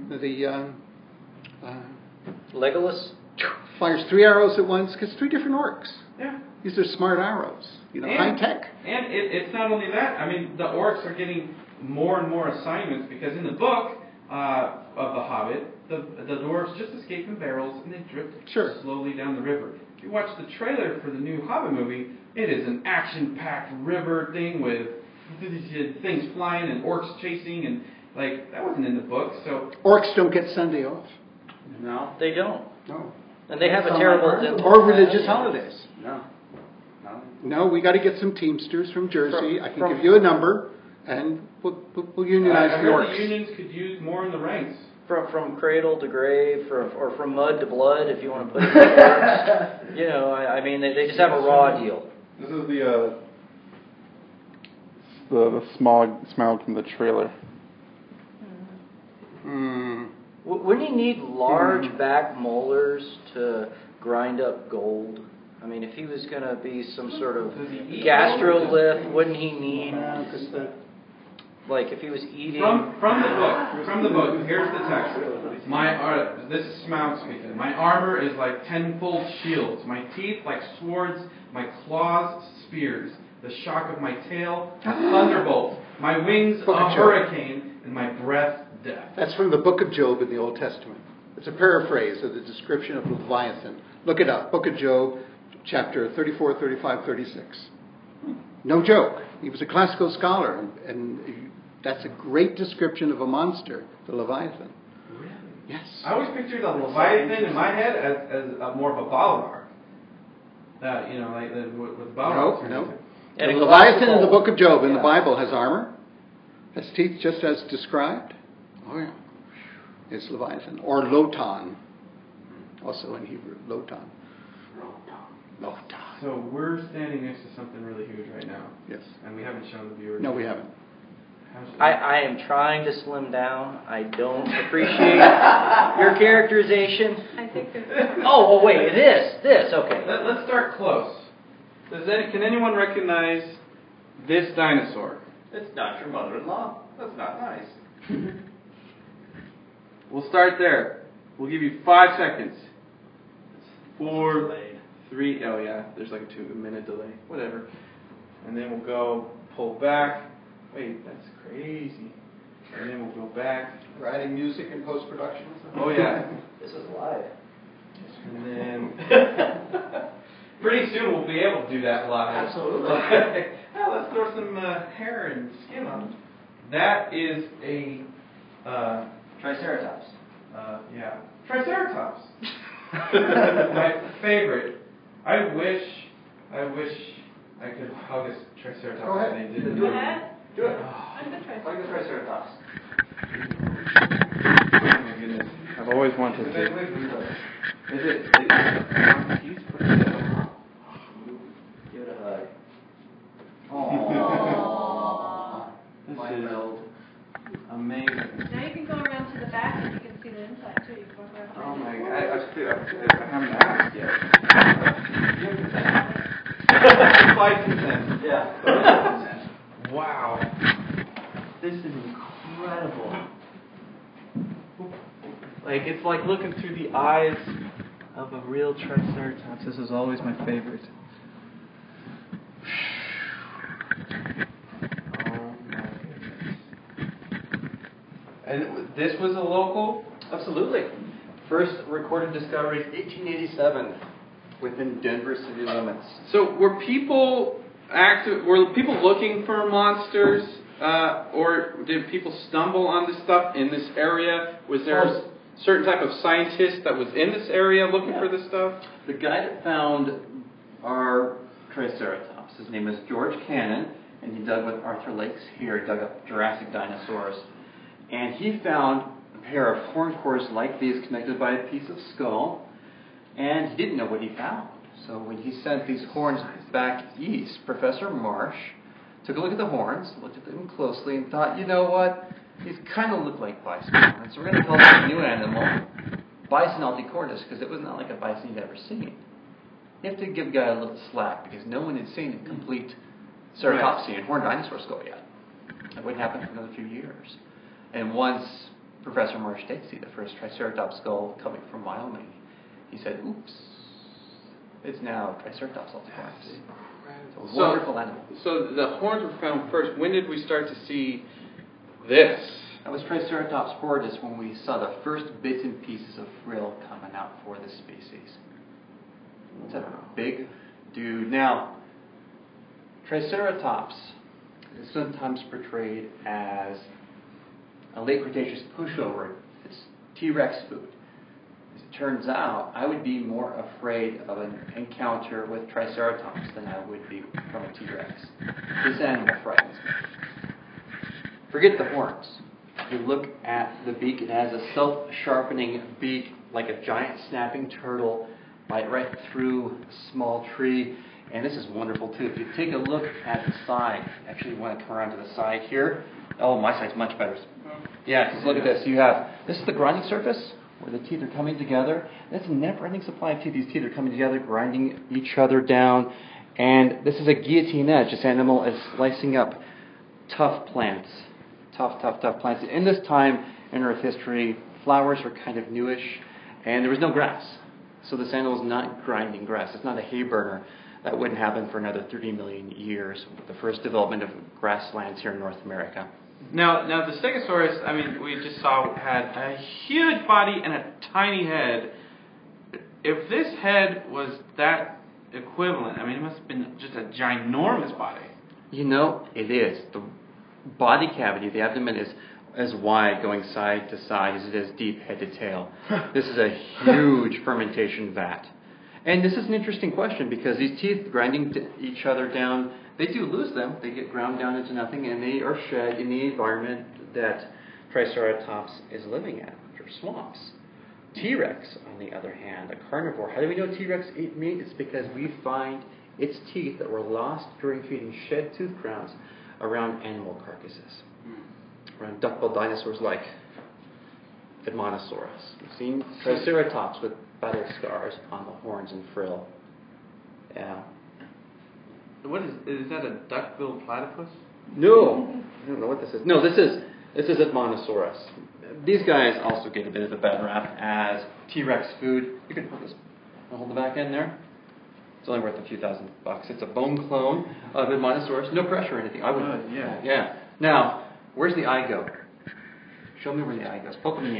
Legolas, fires 3 arrows at once. Gets 3 different orcs. Yeah. These are smart arrows. High tech. And it's not only that. I mean, the orcs are getting more and more assignments because in the book of The Hobbit, the dwarves just escape in barrels and they drift slowly down the river. If you watch the trailer for the new Hobbit movie, it is an action-packed river thing with things flying and orcs chasing, and that wasn't in the book. So orcs don't get Sunday off. No, they don't. No. And they have a terrible or religious holidays. No, we got to get some Teamsters from Jersey. I can give you a number, and we'll unionize the orcs. The unions could use more in the ranks. From cradle to grave, or from mud to blood, if you want to put it in words. I mean, they just have a raw deal. This is the Smaug from the trailer. Wouldn't he need large back molars to grind up gold? I mean, if he was going to be some sort of gastrolith, wouldn't he need... if he was eating... From the book, here's the text. This is Smaug speaking. My armor is like 10-fold shields. My teeth like swords. My claws spears. The shock of my tail a thunderbolt. My wings a hurricane. And my breath death. That's from the Book of Job in the Old Testament. It's a paraphrase of the description of Leviathan. Look it up. Book of Job, chapter 34, 35, 36. No joke. He was a classical scholar, and that's a great description of a monster, the Leviathan. Really? Yes. I always pictured the Leviathan in my head as more of a Balar. With Balar. No. The Leviathan in the Book of Job in the Bible has armor, has teeth just as described. Oh, yeah. It's Leviathan. Or Lotan. Also in Hebrew, Lotan. So we're standing next to something really huge right now. Yes. And we haven't shown the viewers. No, we haven't. I am trying to slim down. I don't appreciate your characterization. I think wait, this, okay. Let's start close. Can anyone recognize this dinosaur? It's not your mother-in-law. That's not nice. We'll start there. We'll give you 5 seconds. 4, 3. Oh yeah, there's like a 2-minute delay. Whatever. And then we'll go pull back. Wait, that's crazy. And then we'll go back. We're adding music in post-production. Oh yeah. This is live. And then pretty soon we'll be able to do that live. Absolutely. Oh, let's throw some hair and skin on. That is a Triceratops. yeah, Triceratops. My favorite. I wish I could hug a Triceratops. Go ahead. And they didn't. Do it. What? Do it. I'm the Triceratops. Like the Triceratops. Oh my goodness. I've always wanted to. Is it? He's pretty good. Give it a hug. Aww. This My is build. amazing. Now you can go around to the back and you can see the inside too. You can walk around. Oh my god, I haven't asked yet. 5%. Yeah. Wow. This is incredible. Like, it's like looking through the eyes of a real Triceratops. This is always my favorite. Oh my goodness. And this was a local? Absolutely. First recorded discovery, 1887, within Denver city limits. So were people active? Were people looking for monsters, or did people stumble on this stuff in this area? Was there a certain type of scientist that was in this area looking for this stuff? The guy that found our Triceratops, his name is George Cannon, and he dug with Arthur Lakes here, dug up Jurassic dinosaurs. And he found a pair of horn cores like these connected by a piece of skull, and he didn't know what he found. So when he sent these horns back east, Professor Marsh took a look at the horns, looked at them closely, and thought, you know what? These kind of look like bison. And so we're going to call this a new animal Bison alticornis, because it was not like a bison you'd ever seen. You have to give the guy a little slack, because no one had seen a complete ceratopsian horned dinosaur skull yet. That wouldn't happen for another few years. And once Professor Marsh did see the first Triceratops skull coming from Wyoming, he said, oops, it's now Triceratops alticornis. It's a wonderful animal. So the horns were found first. When did we start to see this? That was Triceratops horridus when we saw the first bits and pieces of frill coming out for this species. It's a big dude. Now, Triceratops is sometimes portrayed as a late Cretaceous pushover. It's T-Rex food. As it turns out, I would be more afraid of an encounter with Triceratops than I would be from a T-Rex. This animal frightens me. Forget the horns. You look at the beak, it has a self-sharpening beak like a giant snapping turtle, right through a small tree. And this is wonderful too. If you take a look at the side, you actually want to come around to the side here. Oh, my side's much better. Yeah, because look at this. This is the grinding surface where the teeth are coming together. That's a never-ending supply of teeth. These teeth are coming together, grinding each other down. And this is a guillotine edge. This animal is slicing up tough plants. Tough plants. In this time in Earth history, flowers were kind of newish, and there was no grass. So this animal is not grinding grass. It's not a hay burner. That wouldn't happen for another 30 million years with the first development of grasslands here in North America. Now the Stegosaurus, I mean, we just saw had a huge body and a tiny head. If this head was that equivalent, I mean, it must have been just a ginormous body. You know, it is. The body cavity, the abdomen is as wide going side to side as it is deep head to tail. This is a huge fermentation vat. And this is an interesting question because these teeth grinding each other down, they do lose them. They get ground down into nothing and they are shed in the environment that Triceratops is living at, which are swamps. T-Rex, on the other hand, a carnivore. How do we know T-Rex ate meat? It's because we find its teeth that were lost during feeding shed tooth crowns around animal carcasses, around duck-billed dinosaurs like Edmontosaurus. We've seen Triceratops with battle scars on the horns and frill. Yeah. What is that, a duck-billed platypus? No, I don't know what this is. No, this is Edmontosaurus. These guys also get a bit of a bad rap as T-Rex food. You can hold the back end there. It's only worth a few $1,000. It's a bone clone of Edmontosaurus. No pressure or anything. I would. Yeah. Now, where's the eye go? Show me where the eye goes. Poke me in the eye.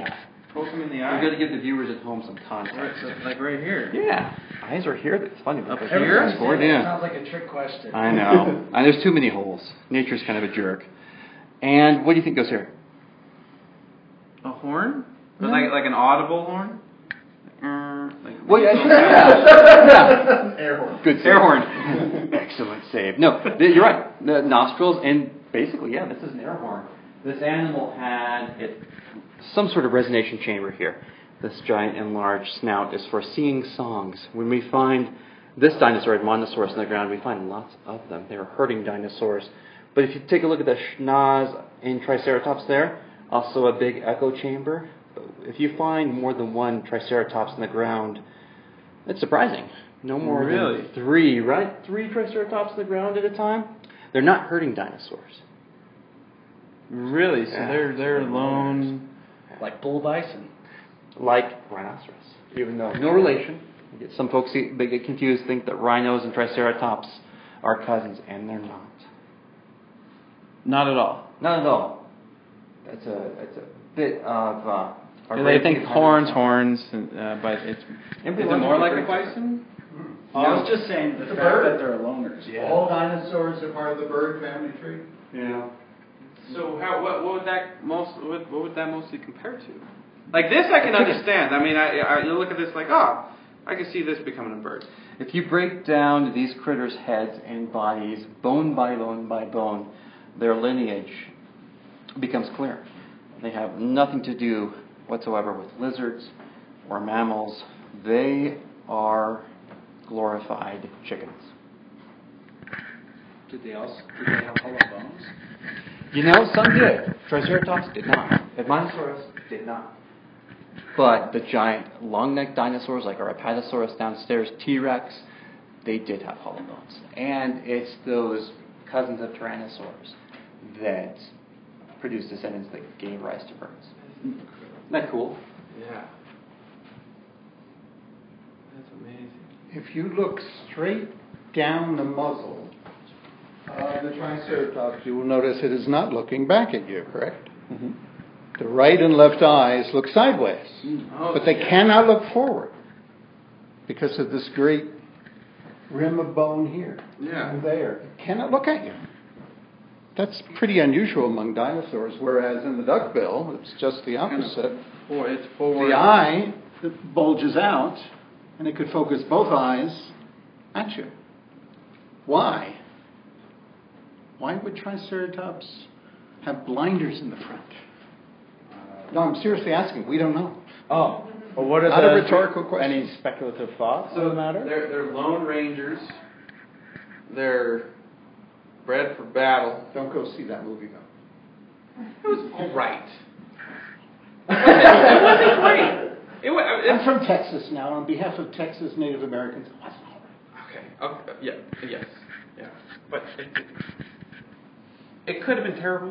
Poke him in the We've eye. got to give the viewers at home some context. Right, so, like right here. Yeah, eyes are here. It's funny. Up because here? it's forward, yeah. Sounds like a trick question. I know. And there's too many holes. Nature's kind of a jerk. And what do you think goes here? A horn? Or like an audible horn? Well, yeah. Air horn. Good save. Air horn. Excellent save. No, you're right. The nostrils, and basically, yeah, this is an air horn. This animal had some sort of resonation chamber here. This giant enlarged snout is for singing songs. When we find this dinosaur, Edmontosaurus, in the ground, we find lots of them. They were herding dinosaurs. But if you take a look at the schnoz in Triceratops there, also a big echo chamber. If you find more than one Triceratops in the ground, it's surprising. No more than 3, right? 3 Triceratops in the ground at a time. They're not herding dinosaurs. Really? So they're alone. Like bull bison. Like rhinoceros. Even though no relation. Some folks they get confused, think that rhinos and Triceratops are cousins, and they're not. Not at all. Not at all. That's a bit of. They think horns, but it's. Is it more like a bison? I was just saying the fact that they're loners. Yeah. All dinosaurs are part of the bird family tree. Yeah. So what would that mostly compare to? Like this, I can understand. I mean, I you look at this like, I can see this becoming a bird. If you break down these critters' heads and bodies, bone by bone by bone, their lineage becomes clear. They have nothing to do whatsoever with lizards or mammals. They are glorified chickens. Did they have hollow bones? You know, some did. Triceratops did not. Edmontosaurus did not. But the giant long-necked dinosaurs like our Apatosaurus downstairs, T-Rex, they did have hollow bones. And it's those cousins of Tyrannosaurs that produced descendants that gave rise to birds. Isn't that cool? Yeah. That's amazing. If you look straight down the muzzle of the Triceratops, you will notice it is not looking back at you, correct? Mm-hmm. The right and left eyes look sideways, but they cannot look forward because of this great rim of bone here and there. It cannot look at you. That's pretty unusual among dinosaurs, whereas in the duckbill, it's just the opposite. It's forward. The eye bulges out, and it could focus both eyes at you. Why? Why would Triceratops have blinders in the front? No, I'm seriously asking. We don't know. Oh. Well, what are Not a rhetorical question. Any speculative thoughts So on the matter? They're lone rangers. They're bred for battle. Don't go see that movie, though. It was all right. It wasn't great. I'm from Texas now. On behalf of Texas Native Americans, it wasn't all right. Okay. Yes. Yeah. But it could have been terrible.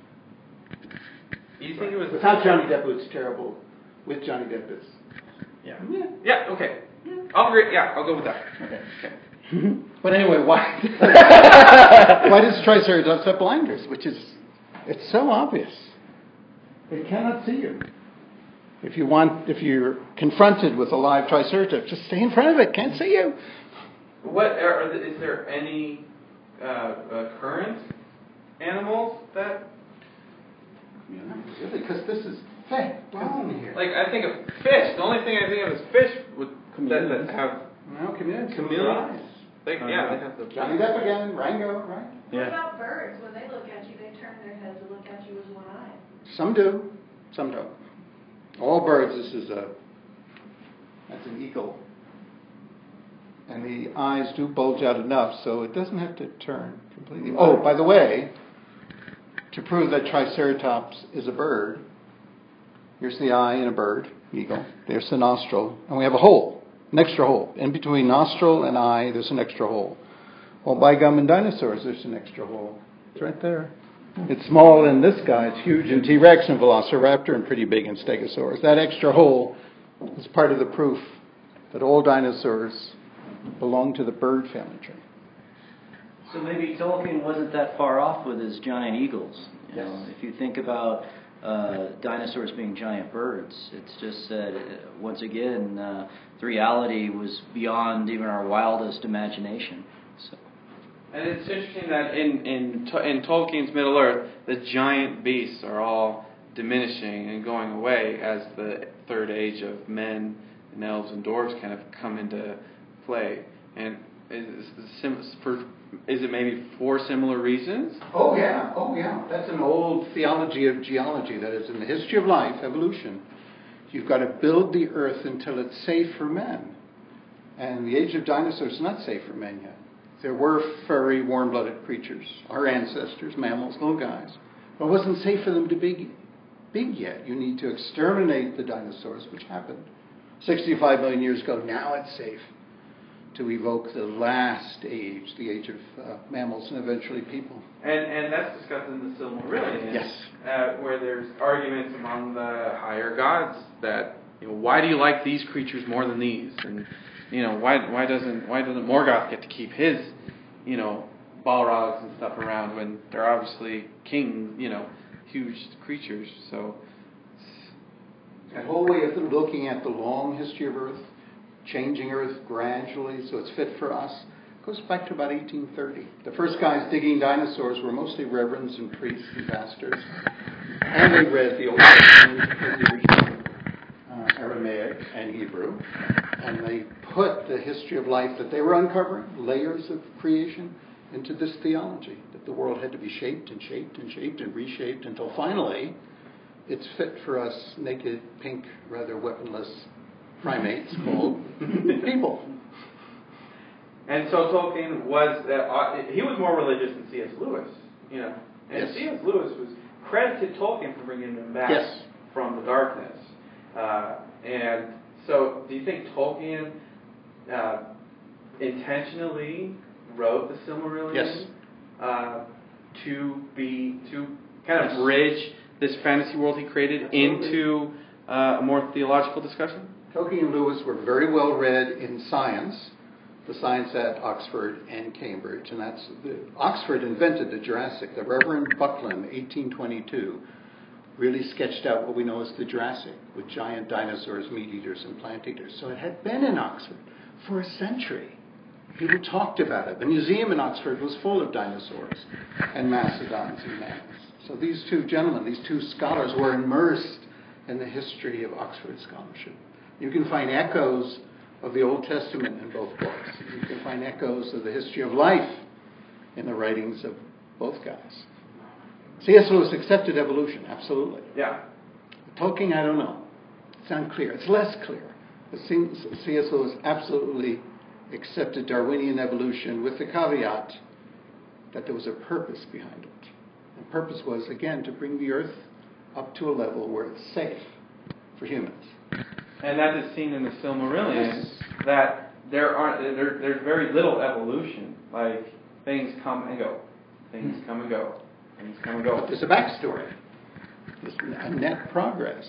You think it was Without Johnny Depp, it's terrible. With Johnny Depp, it's... Yeah. Okay. I'll agree. Yeah, I'll go with that. Okay. But anyway, why does Triceratops have blinders? It's so obvious. It cannot see you. If you're confronted with a live Triceratops, just stay in front of it. Can't see you. Is there any current animals that? Because this is thick bone here. Like I think of fish. The only thing I think of is fish that have chameleons. chameleons. They have the Johnny Depp again, Rango, right? What about birds? When they look at you, they turn their head to look at you with one eye. Some do, some don't. All birds, that's an eagle. And the eyes do bulge out enough, so it doesn't have to turn completely. Oh, by the way, to prove that Triceratops is a bird, here's the eye in a bird, eagle. There's the nostril, and we have a hole, an extra hole. In between nostril and eye, there's an extra hole. Well, by gum in dinosaurs, there's an extra hole. It's right there. It's small in this guy. It's huge in T-Rex and Velociraptor and pretty big in Stegosaurus. That extra hole is part of the proof that all dinosaurs belong to the bird family tree. So maybe Tolkien wasn't that far off with his giant eagles. You know, if you think about dinosaurs being giant birds. It's just that, once again, the reality was beyond even our wildest imagination. So. And it's interesting that in Tolkien's Middle Earth, the giant beasts are all diminishing and going away as the third age of men and elves and dwarves kind of come into play. And is it maybe for similar reasons? Oh yeah. That's an old theology of geology. That is, in the history of life, evolution, you've got to build the earth until it's safe for men. And the age of dinosaurs is not safe for men yet. There were furry, warm-blooded creatures, our ancestors, mammals, little guys. But it wasn't safe for them to be big yet. You need to exterminate the dinosaurs, which happened 65 million years ago. Now it's safe to evoke the last age, the age of mammals and eventually people. And that's discussed in the Silmarillion. Yes. Where there's arguments among the higher gods that, why do you like these creatures more than these? And why doesn't Morgoth get to keep his, Balrogs and stuff around when they're obviously king, huge creatures? So that whole way of looking at the long history of Earth, changing Earth gradually so it's fit for us, goes back to about 1830. The first guys digging dinosaurs were mostly reverends and priests and pastors, and they read the Old Testament in the original Aramaic and Hebrew, and they put the history of life that they were uncovering, layers of creation, into this theology, that the world had to be shaped and shaped and shaped and reshaped until finally it's fit for us naked, pink, rather weaponless primates called people. And so Tolkien was, he was more religious than C.S. Lewis, And yes. C.S. Lewis was credited Tolkien for bringing him back yes. from the darkness. And so do you think Tolkien intentionally wrote the Silmarillion yes. to kind of bridge this fantasy world he created Absolutely. into a more theological discussion? Tolkien and Lewis were very well read in science, the science at Oxford and Cambridge, and Oxford invented the Jurassic. The Reverend Buckland, 1822, really sketched out what we know as the Jurassic, with giant dinosaurs, meat eaters, and plant eaters. So it had been in Oxford for a century. People talked about it. The museum in Oxford was full of dinosaurs and mastodons and mammals. So these two gentlemen, these two scholars, were immersed in the history of Oxford scholarship. You can find echoes of the Old Testament in both books. You can find echoes of the history of life in the writings of both guys. C.S. Lewis accepted evolution, absolutely. Yeah. Tolkien, I don't know. It's unclear. It's less clear. But C.S. Lewis absolutely accepted Darwinian evolution with the caveat that there was a purpose behind it. The purpose was, again, to bring the Earth up to a level where it's safe for humans. And that is seen in the Silmarillion, that there's very little evolution. Like, things come and go. Things come and go. Things come and go. But there's a backstory. There's a net progress.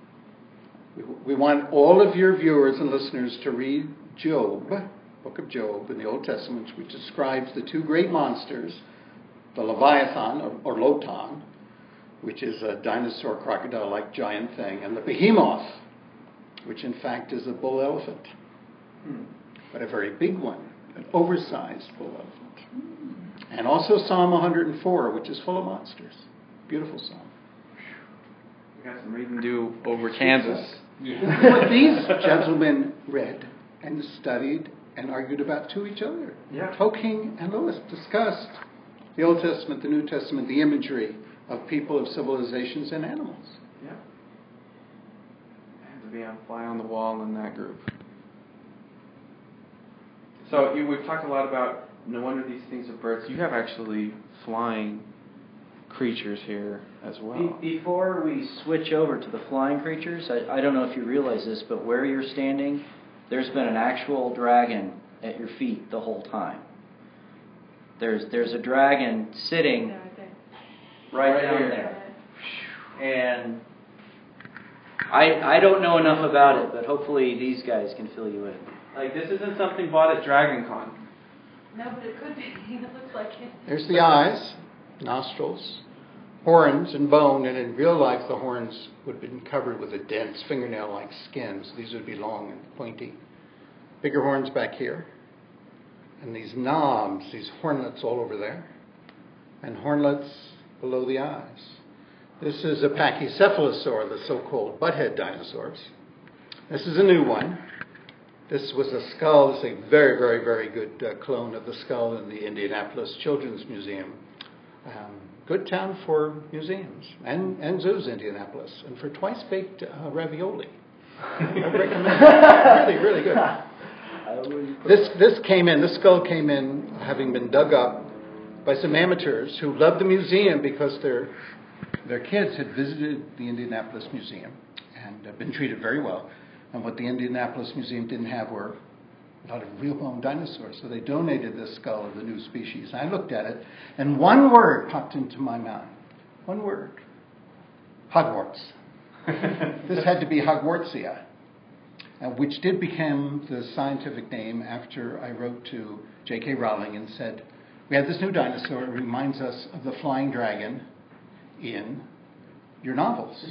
We want all of your viewers and listeners to read Job, Book of Job in the Old Testament, which describes the two great monsters, the Leviathan, or Lotan, which is a dinosaur crocodile-like giant thing, and the Behemoth, which in fact is a bull elephant, but a very big one, an oversized bull elephant. And also Psalm 104, which is full of monsters. Beautiful psalm. We got some reading to do over Kansas. What these gentlemen read and studied and argued about to each other. Yeah. Tolkien and Lewis discussed the Old Testament, the New Testament, the imagery of people, of civilizations, and animals. Yeah. And to be on fly on the wall in that group. So we've talked a lot about no wonder these things are birds. You have actually flying creatures here as well. Before we switch over to the flying creatures, I don't know if you realize this, but where you're standing, there's been an actual dragon at your feet the whole time. There's a dragon sitting right down there. And I don't know enough about it, but hopefully these guys can fill you in. Like, this isn't something bought at Dragon Con. No, but it could be. It looks like it. There's the eyes, nostrils, horns and bone, and in real life the horns would have been covered with a dense fingernail-like skin, so these would be long and pointy. Bigger horns back here, and these knobs, these hornlets all over there, and hornlets below the eyes. This is a Pachycephalosaur, the so-called butthead dinosaurs. This is a new one. This was a skull. This is a very, very, very good clone of the skull in the Indianapolis Children's Museum. Good town for museums and zoos, Indianapolis, and for twice-baked ravioli. I recommend it. Really, really good. This skull came in having been dug up by some amateurs who loved the museum because their kids had visited the Indianapolis Museum and been treated very well. And what the Indianapolis Museum didn't have were a lot of real bone dinosaurs. So they donated this skull of the new species. I looked at it, and one word popped into my mind. One word. Hogwarts. This had to be Hogwartsia, which did become the scientific name after I wrote to J.K. Rowling and said, we have this new dinosaur. It reminds us of the flying dragon in your novels.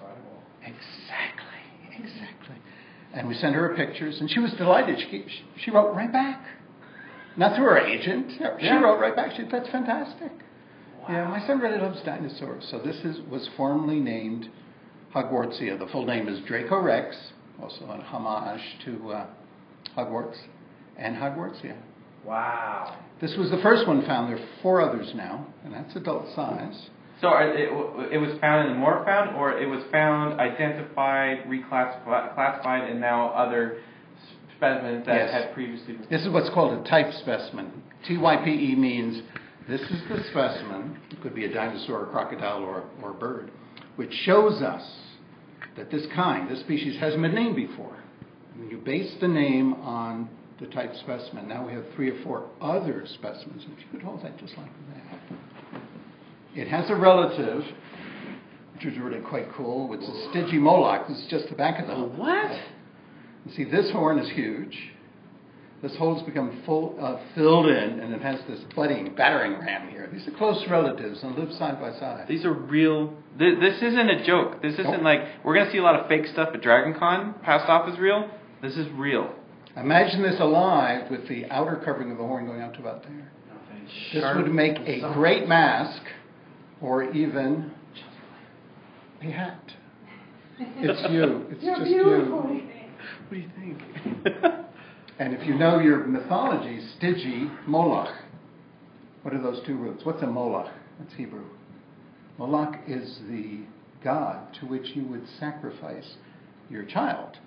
Exactly. And we sent her pictures, and she was delighted. She wrote right back. Not through her agent. She wrote right back. She said, that's fantastic. Wow. Yeah, my son really loves dinosaurs. So this was formally named Hogwartsia. The full name is Draco Rex, also an homage to Hogwarts, and Hogwartsia. Wow. This was the first one found. There are 4 others now, and that's adult size. So it was found and more found, or it was found, identified, classified, and now other specimens that had previously been. This is what's called a type specimen. TYPE means this is the specimen. It could be a dinosaur, a crocodile, or a bird, which shows us that this species, hasn't been named before. And you base the name on the type specimen. Now we have 3 or 4 other specimens. If you could hold that just like that. It has a relative, which is really quite cool, which is Stygimoloch. This is just the back of the horn. What? You see, this horn is huge. This hole has become filled in, and it has this battering ram here. These are close relatives and live side by side. These are real. This isn't a joke. This isn't like, we're going to see a lot of fake stuff at DragonCon passed off as real. This is real. Imagine this alive with the outer covering of the horn going out to about there. This would make a great mask, or even a hat. It's you. It's just beautiful. You. What do you think? And if you know your mythology, Stygimoloch. What are those 2 roots? What's a Moloch? That's Hebrew. Moloch is the god to which you would sacrifice your child.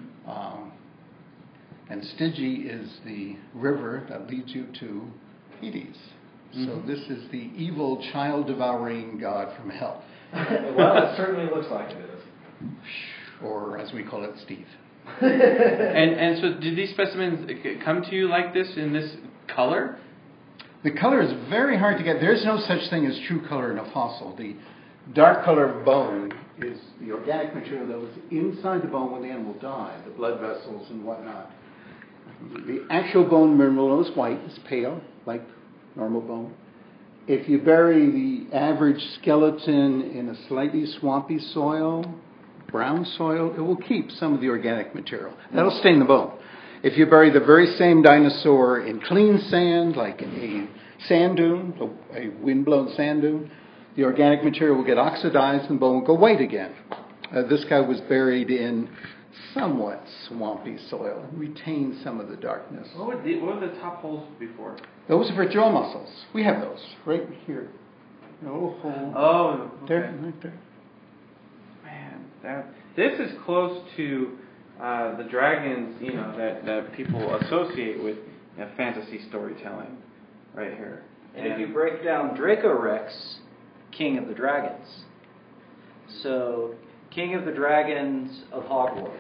And Stygi is the river that leads you to Hades. So this is the evil child-devouring god from hell. Well, it certainly looks like it is. Or, as we call it, Steve. And so did these specimens come to you like this, in this color? The color is very hard to get. There's no such thing as true color in a fossil. The dark color of bone is the organic material that was inside the bone when the animal died, the blood vessels and whatnot. The actual bone mineral is white, it's pale, like normal bone. If you bury the average skeleton in a slightly swampy soil, brown soil, it will keep some of the organic material. That'll stain the bone. If you bury the very same dinosaur in clean sand, like a sand dune, a wind-blown sand dune, the organic material will get oxidized and the bone will go white again. This guy was buried in somewhat swampy soil and retained some of the darkness. What were the top holes before? Those are for jaw muscles. We have those right here. A little hole. Oh, okay. There, right there. Man, this is close to the dragons, that people associate with fantasy storytelling, right here. And if you break down Draco Rex, King of the Dragons. So, King of the Dragons of Hogwarts.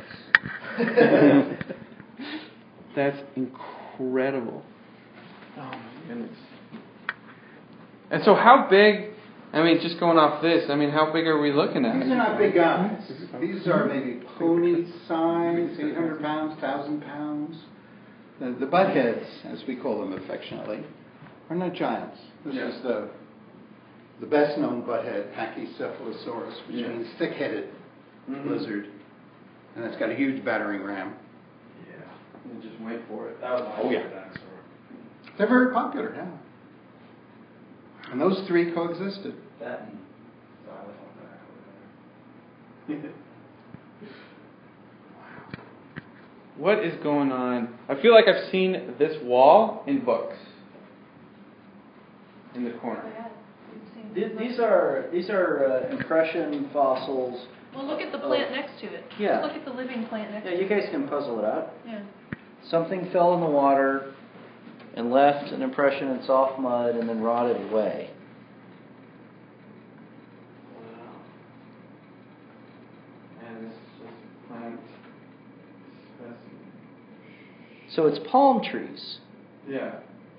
That's incredible. Oh my goodness. And so how big, just going off this, how big are we looking at? These are not big guys. These are maybe pony size, 800 pounds, 1,000 pounds. The buttheads, as we call them affectionately, are not giants. This is the the best known butthead, Pachycephalosaurus, which means thick-headed lizard. And it's got a huge battering ram. Yeah. And just wait for it. That was my favorite dinosaur. They're very popular now. And those three coexisted. That and What is going on? I feel like I've seen this wall in books. In the corner. These are impression fossils. Well, look at the plant next to it. Yeah. Just look at the living plant next to Yeah, it. you guys can puzzle it out. Yeah. Something fell in the water and left an impression in soft mud and then rotted away. Wow. And this is just plant specimen. So it's palm trees. Yeah.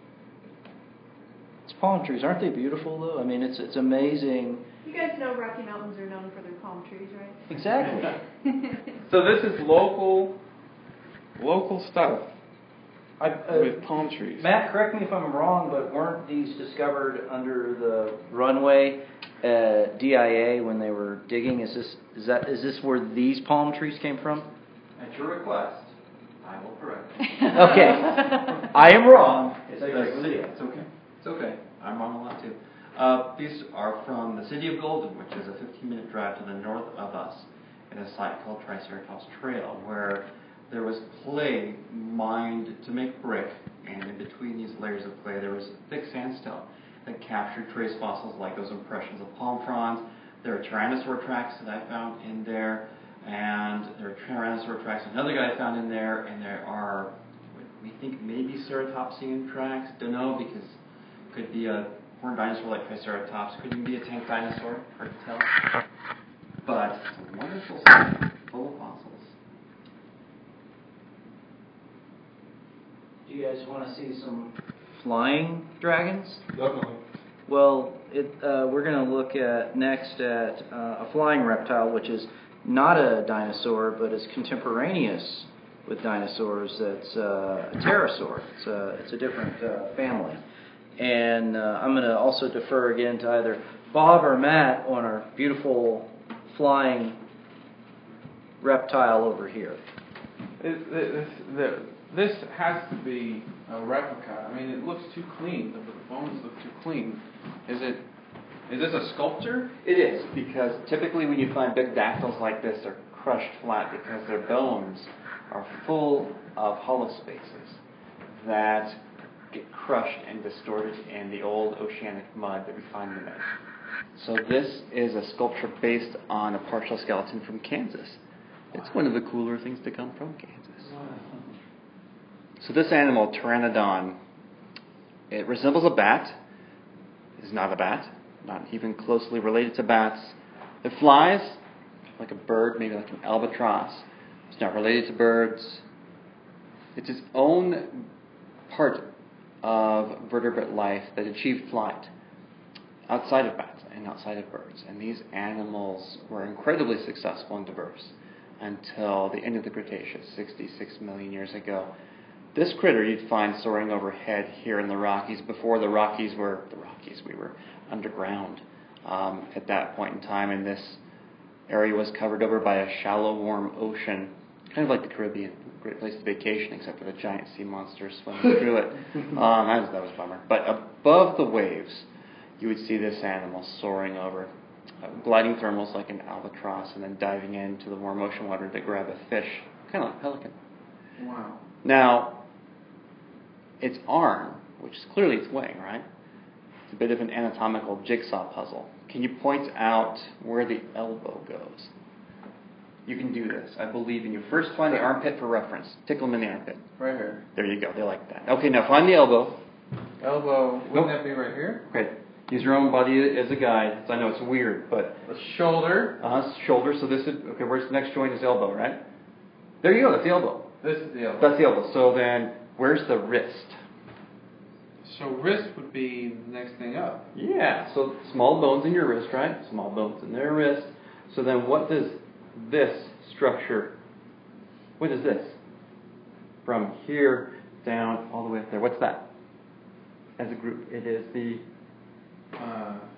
It's palm trees. Aren't they beautiful, though? I mean, it's amazing. You guys know Rocky Mountains are known for their palm trees, right? Exactly. So this is local stuff with palm trees. Matt, correct me if I'm wrong, but weren't these discovered under the runway at DIA when they were digging? Is this where these palm trees came from? At your request, I will correct you. Okay. I am wrong. It's okay. It's okay. I'm wrong a lot too. These are from the city of Golden, which is a 15-minute drive to the north of us, in a site called Triceratops Trail, where there was clay mined to make brick, and in between these layers of clay there was thick sandstone that captured trace fossils like those impressions of palm fronds. There are tyrannosaur tracks that I found in there, and there are tyrannosaur tracks another guy found in there, and there are, we think, maybe ceratopsian tracks. Don't know, because it could be a horned dinosaur like Triceratops, could even be a tank dinosaur, hard to tell. But it's a wonderful site full of fossils. Do you guys want to see some flying dragons? Definitely. Well, we're going to look at next at a flying reptile, which is not a dinosaur, but is contemporaneous with dinosaurs. That's a pterosaur. It's a different family. And I'm going to also defer again to either Bob or Matt on our beautiful flying reptile over here. This has to be a replica. I mean, it looks too clean. The bones look too clean. Is this a sculpture? It is, because typically when you find big dactyls like this, they're crushed flat because their bones are full of hollow spaces that get crushed and distorted in the old oceanic mud that we find them in. So this is a sculpture based on a partial skeleton from Kansas. It's one of the cooler things to come from Kansas. So this animal, Pteranodon, it resembles a bat. It's not a bat, not even closely related to bats. It flies like a bird, maybe like an albatross. It's not related to birds. It's its own part of vertebrate life that achieved flight outside of bats and outside of birds. And these animals were incredibly successful and diverse until the end of the Cretaceous, 66 million years ago. This critter you'd find soaring overhead here in the Rockies. Before the Rockies were the Rockies, we were underground at that point in time, and this area was covered over by a shallow, warm ocean, kind of like the Caribbean. Great place to vacation, except for the giant sea monsters swimming through it. That was a bummer. But above the waves, you would see this animal soaring over, gliding thermals like an albatross, and then diving into the warm ocean water to grab a fish, kind of like a pelican. Wow. Now, its arm, which is clearly its wing, right? It's a bit of an anatomical jigsaw puzzle. Can you point out where the elbow goes? You can do this. I believe in you. First, find the armpit for reference. Tickle them in the armpit. Right here. There you go. They like that. Okay, now find the elbow. Elbow. Wouldn't that be right here? Okay. Use your own body as a guide. So I know it's weird, but... The shoulder. Shoulder. So this is... Okay, where's the next joint is elbow, right? There you go. That's the elbow. This is the elbow. That's the elbow. So then, where's the wrist? So wrist would be the next thing up. Yeah. So small bones in your wrist, right? Small bones in their wrist. So then what does this structure... What is this? From here down all the way up there. What's that? As a group, it is the...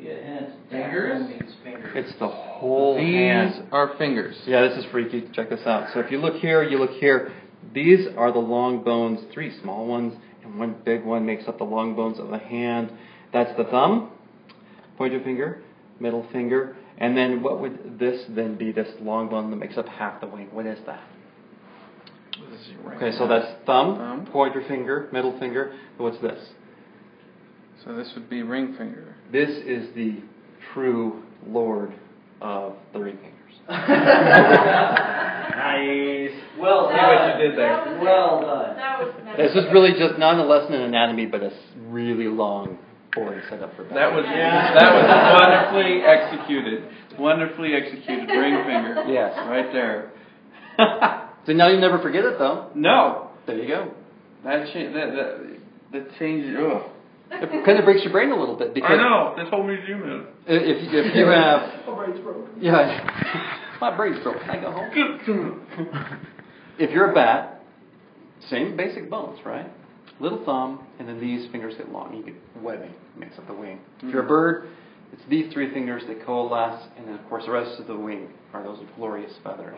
you a hint. Fingers? Means fingers. It's the whole These hand. are fingers. Yeah, this is freaky. Check this out. So if you look here, you look here. These are the long bones, 3 small ones, and 1 big one makes up the long bones of the hand. That's the thumb, pointer finger, middle finger, and then what would this then be, this long bone that makes up half the wing? What is that? Okay, so that's thumb, pointer finger, middle finger. What's this? So this would be ring finger. This is the true lord of the ring fingers. Nice. Well done. See what you did there. Well done. That was This is really just not a lesson in anatomy, but a really long, boring setup for That was wonderfully executed. Wonderfully executed ring finger. Yes. Right there. So now you never forget it, though. No. There you go. That changes. Ugh. It kind of breaks your brain a little bit because I know. This whole museum is. if you have My brain's broke. yeah, my brain's broke. Can I go home? If you're a bat, same basic bones, right? Little thumb, and then these fingers get long. You get webbing makes up the wing. If you're a bird, it's these 3 fingers that coalesce, and then of course the rest of the wing are those glorious feathers.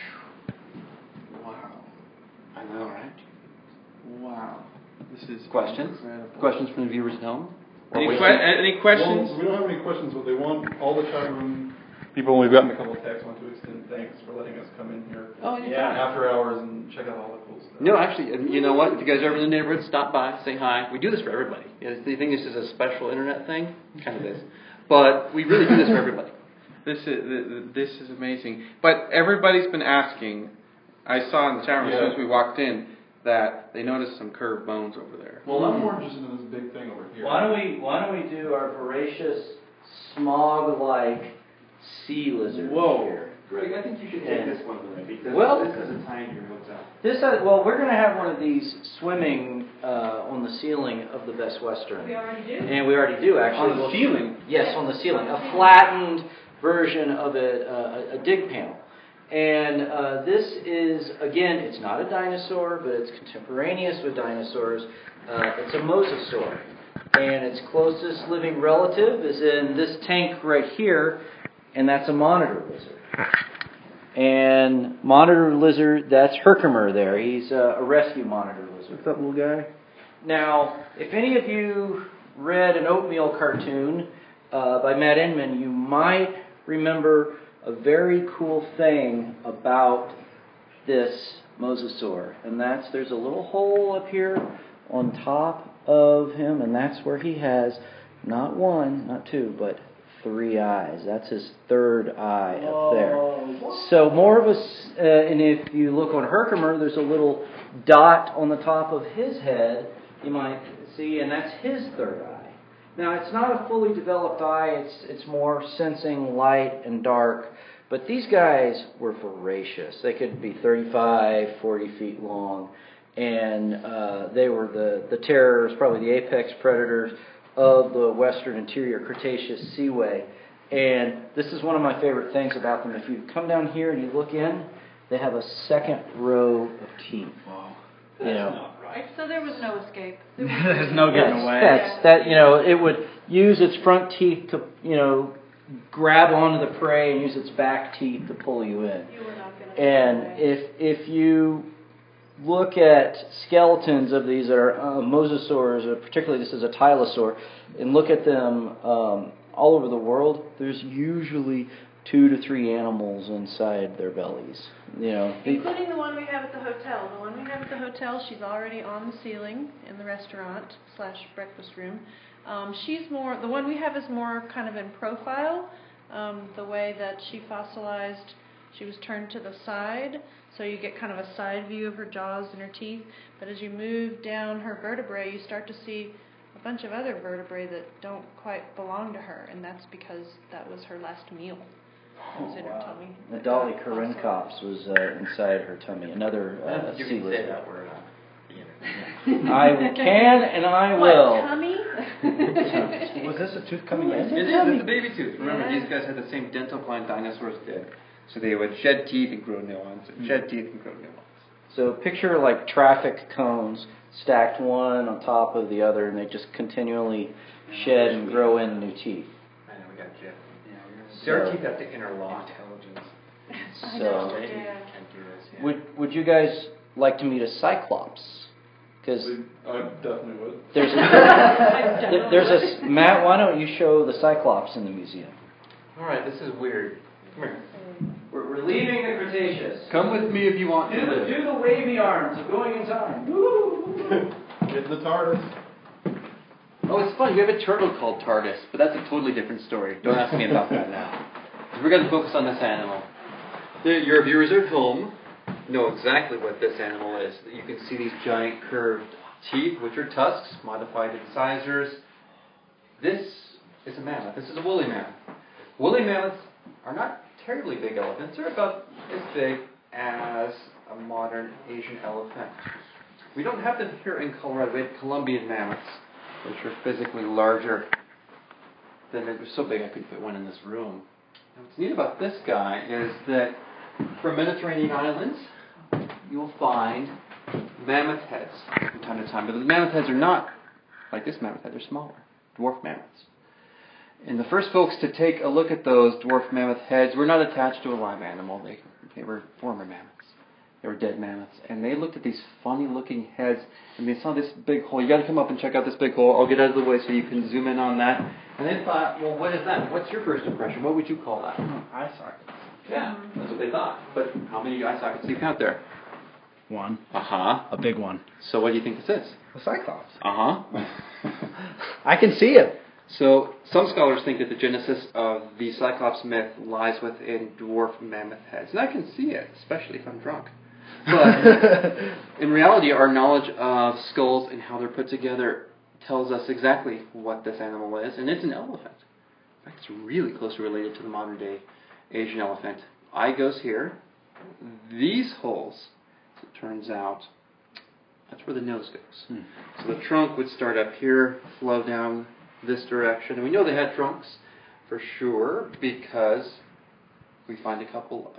Wow. I know, right? Wow. This is Questions? incredible. Questions from the viewers at home? Or Any, wait- any questions? Well, we don't have any questions, but they want all the chat room people. We've gotten a couple of texts. Want to extend thanks for letting us come in here after hours and check out all the cool stuff. No, actually, you know what? If you guys are ever in the neighborhood, stop by, say hi. We do this for everybody. You know, you think this is a special internet thing? It kind of is. But we really do this for everybody. This is amazing. But everybody's been asking. I saw in the chat room as soon as we walked in that they noticed some curved bones over there. Well, I'm more interested in this big thing over here. Why don't we do our voracious smog-like sea lizard here? Greg, I think you should take this one because Well- this is a tinier hotel. We're going to have one of these swimming on the ceiling of the Best Western. We already do. And we already do, actually. On the ceiling? Yes, on the ceiling. A flattened version of a dig panel. And this is, again, it's not a dinosaur, but it's contemporaneous with dinosaurs. It's a mosasaur. And its closest living relative is in this tank right here, and that's a monitor lizard. And monitor lizard, that's Herkimer there. He's a rescue monitor lizard. What's up, little guy? Now, if any of you read an oatmeal cartoon by Matt Inman, you might remember a very cool thing about this mosasaur. And that's, there's a little hole up here on top of him, and that's where he has not 1, not 2, but 3 eyes. That's his 3rd eye up there. So more of a, and if you look on Herkimer, there's a little dot on the top of his head, you might see, and that's his 3rd eye. Now, it's not a fully developed eye. It's more sensing light and dark. But these guys were voracious. They could be 35, 40 feet long. And they were the terrors, probably the apex predators of the western interior Cretaceous Seaway. And this is one of my favorite things about them. If you come down here and you look in, they have a 2nd row of teeth. Wow. You know. So there was no escape. There's no getting away. It would use its front teeth to, grab onto the prey and use its back teeth to pull you in. You were not going to And if you look at skeletons of these that are mosasaurs, or particularly this is a tylosaur, and look at them all over the world, there's usually 2 to 3 animals inside their bellies. Including the one we have at the hotel. The one we have at the hotel, she's already on the ceiling in the restaurant/breakfast room. She's more, the one we have is more kind of in profile. The way that she fossilized, she was turned to the side, so you get kind of a side view of her jaws and her teeth. But as you move down her vertebrae, you start to see a bunch of other vertebrae that don't quite belong to her, and that's because that was her last meal. That was in her tummy. The Dolly Corincops was inside her tummy, another sea lizard. that word. I can and I will. What, tummy? Was this a tooth coming in? It's a baby tooth. Remember, these guys had the same dental plan dinosaurs did. So they would shed teeth and grow new ones, shed teeth and grow new ones. So picture like traffic cones stacked one on top of the other, and they just continually shed and grow in new teeth. I Yeah. Their teeth have to interlock. So, would you guys like to meet a cyclops? Because I definitely would. There's a Matt. Why don't you show the cyclops in the museum? All right, this is weird. Come here. We're leaving the Cretaceous. Come with me if you want to. Do the wavy arms of going in time. Get in the TARDIS. Oh, it's fun. We have a turtle called TARDIS, but that's a totally different story. Don't ask me about that now. We're going to focus on this animal. Your viewers at home know exactly what this animal is. You can see these giant curved teeth, which are tusks, modified incisors. This is a mammoth. This is a woolly mammoth. Woolly mammoths are not terribly big elephants. They're about as big as a modern Asian elephant. We don't have them here in Colorado. We have Columbian mammoths, which are physically larger than they're so big I couldn't fit one in this room. And what's neat about this guy is that from Mediterranean islands, you'll find mammoth heads from time to time. But the mammoth heads are not like this mammoth head. They're smaller, dwarf mammoths. And the first folks to take a look at those dwarf mammoth heads were not attached to a live animal. They were former mammoths. They were dead mammoths. And they looked at these funny-looking heads, and they saw this big hole. You got to come up and check out this big hole. I'll get out of the way so you can zoom in on that. And they thought, well, what is that? What's your first impression? What would you call that? Eye sockets. Yeah, that's what they thought. But how many eye sockets do you count there? One. Uh-huh. A big one. So what do you think this is? A cyclops. Uh-huh. I can see it. So some scholars think that the genesis of the Cyclops myth lies within dwarf mammoth heads. And I can see it, especially if I'm drunk. But in reality, our knowledge of skulls and how they're put together tells us exactly what this animal is, and it's an elephant. In fact, it's really closely related to the modern-day Asian elephant. Eye goes here. These holes, as it turns out, that's where the nose goes. So the trunk would start up here, flow down this direction. And we know they had trunks for sure because we found a couple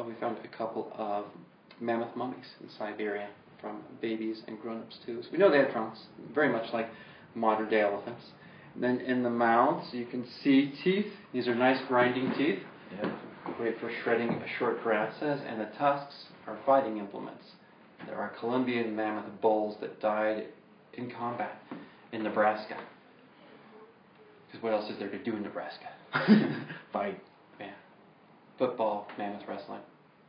of mammoth mummies in Siberia from babies and grown-ups too. So we know they had trunks, very much like modern-day elephants. And then in the mouths, you can see teeth. These are nice grinding teeth. Yeah. Great for shredding short grasses. And the tusks are fighting implements. There are Columbian mammoth bulls that died in combat in Nebraska. Because what else is there to do in Nebraska? Fight. Yeah. Football, mammoth wrestling.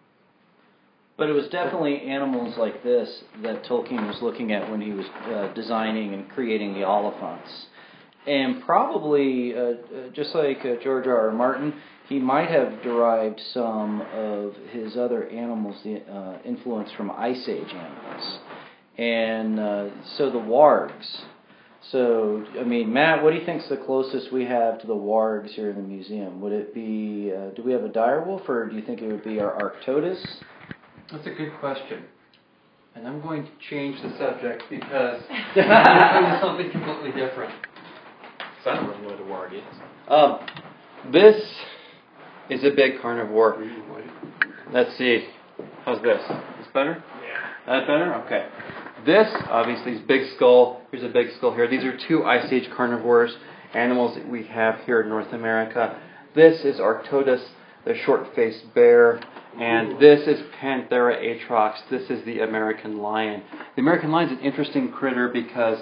But it was definitely animals like this that Tolkien was looking at when he was designing and creating the Oliphants. And probably, just like George R. R. Martin, he might have derived some of his other animals, the influence from Ice Age animals. And so the wargs. So, I mean, Matt, what do you think's the closest we have to the wargs here in the museum? Would it be, do we have a direwolf, or do you think it would be our Arctodus? That's a good question. And I'm going to change the subject because I'm going to something completely different. So I don't really know what a warg is. This is a big carnivore. Let's see. How's this? This better? Yeah. That better? Okay. This, obviously, is big skull. Here's a big skull here. These are two Ice Age carnivores, animals that we have here in North America. This is Arctodus, the short-faced bear. And this is Panthera atrox. This is the American lion. The American lion is an interesting critter because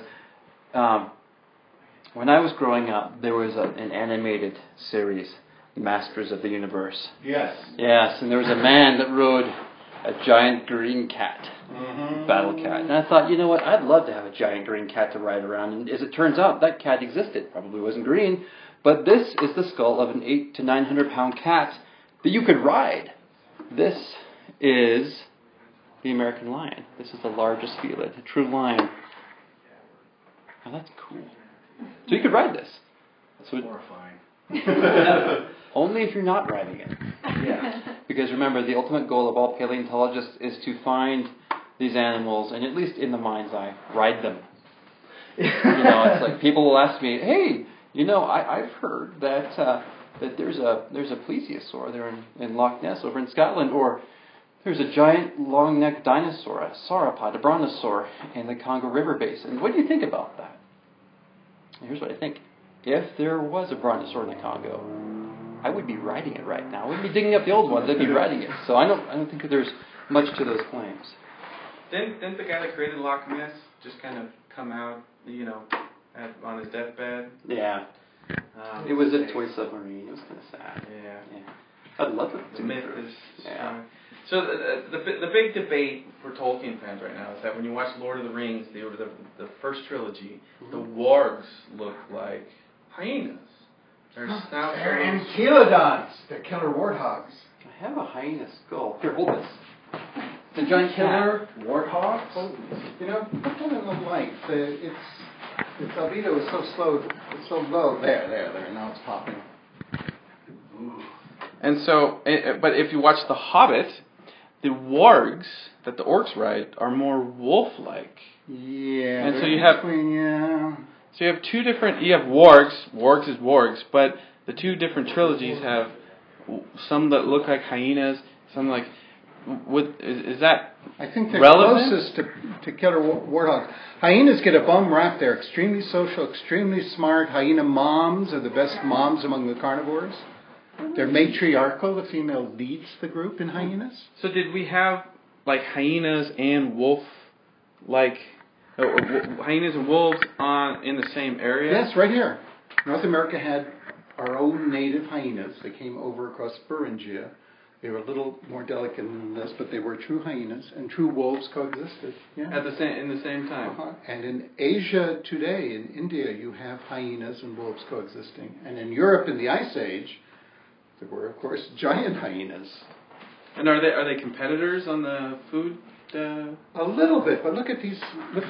when I was growing up, there was an animated series, Masters of the Universe. Yes. Yes, and there was a man that rode a giant green cat, battle cat. And I thought, you know what, I'd love to have a giant green cat to ride around. And as it turns out, that cat existed. Probably wasn't green. But this is the skull of an 800 to 900 pound cat that you could ride. This is the American lion. This is the largest felid, a true lion. Now that's cool. So you could ride this. That's horrifying. Only if you're not riding it. Yeah. Because remember, the ultimate goal of all paleontologists is to find these animals, and at least in the mind's eye, ride them. It's like people will ask me, hey, I've heard that there's a plesiosaur there in Loch Ness over in Scotland, or there's a giant long-necked dinosaur, a sauropod, a brontosaur in the Congo River basin. What do you think about that? Here's what I think. If there was a brontosaur in the Congo, I would be writing it right now. I wouldn't be digging up the old ones. I'd be writing it. So I don't think that there's much to those claims. Didn't the guy that created Loch Ness just kind of come out, on his deathbed? Yeah. It was a toy submarine. It was kind of sad. Yeah. I'd love it. The myth is strong. So the big debate for Tolkien fans right now is that when you watch Lord of the Rings, the first trilogy, the wargs look like hyenas. They're enchilodons. They're killer warthogs. I have a hyena skull. Here, hold this. The giant Killer warthogs? Put that in the light. Its albedo is so low. There. Now it's popping. And so, but if you watch The Hobbit, the wargs that the orcs ride are more wolf-like. Yeah. And so you have So you have two different. You have wargs. Wargs is wargs, but the two different trilogies have some that look like hyenas, some like. Is that I think they're relevant? closest to killer warthogs. Hyenas get a bum rap. They're extremely social, extremely smart. Hyena moms are the best moms among the carnivores. They're matriarchal. The female leads the group in hyenas. So did we have like hyenas and wolf, like hyenas and wolves in the same area? Yes, right here. North America had our own native hyenas. They came over across Beringia. They were a little more delicate than this, but they were true hyenas, and true wolves coexisted. Yeah. In the same time. And in Asia today, in India, you have hyenas and wolves coexisting. And in Europe, in the Ice Age, there were, of course, giant hyenas. And are they competitors on the food? A little bit, but look at these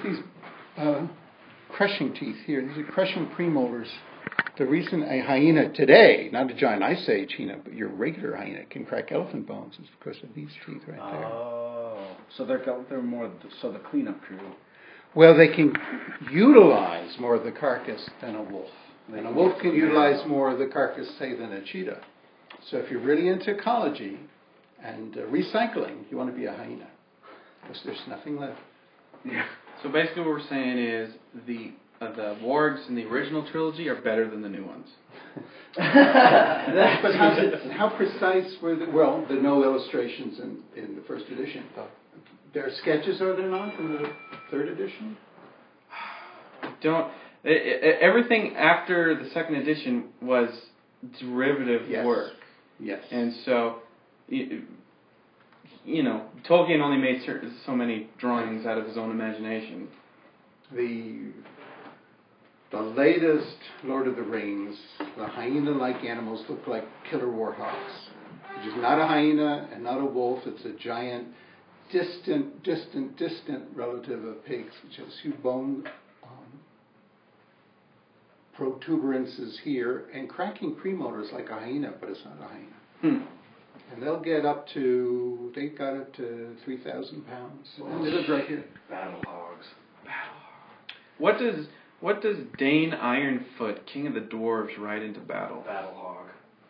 crushing teeth here. These are crushing premolars. The reason a hyena today, not a giant Ice Age hyena, but your regular hyena can crack elephant bones is because of these teeth right there. Oh, so they're more the cleanup crew. Well, they can utilize more of the carcass than a wolf. And a wolf can utilize more of the carcass, say, than a cheetah. So if you're really into ecology and recycling, you want to be a hyena because there's nothing left. Yeah. So basically what we're saying is the wargs in the original trilogy are better than the new ones. But how precise were the no illustrations in the first edition? There are sketches, are there not, in the third edition? Everything after the second edition was derivative work. Yes. And so, Tolkien only made so many drawings out of his own imagination. The latest Lord of the Rings, the hyena-like animals look like killer warthogs, which is not a hyena and not a wolf. It's a giant, distant relative of pigs, which has huge bone protuberances here and cracking premolars like a hyena, but it's not a hyena. And they got up to 3,000 pounds. And it is right here. Battle hogs. What does Dane Ironfoot, King of the Dwarves, ride into battle? Battle hog.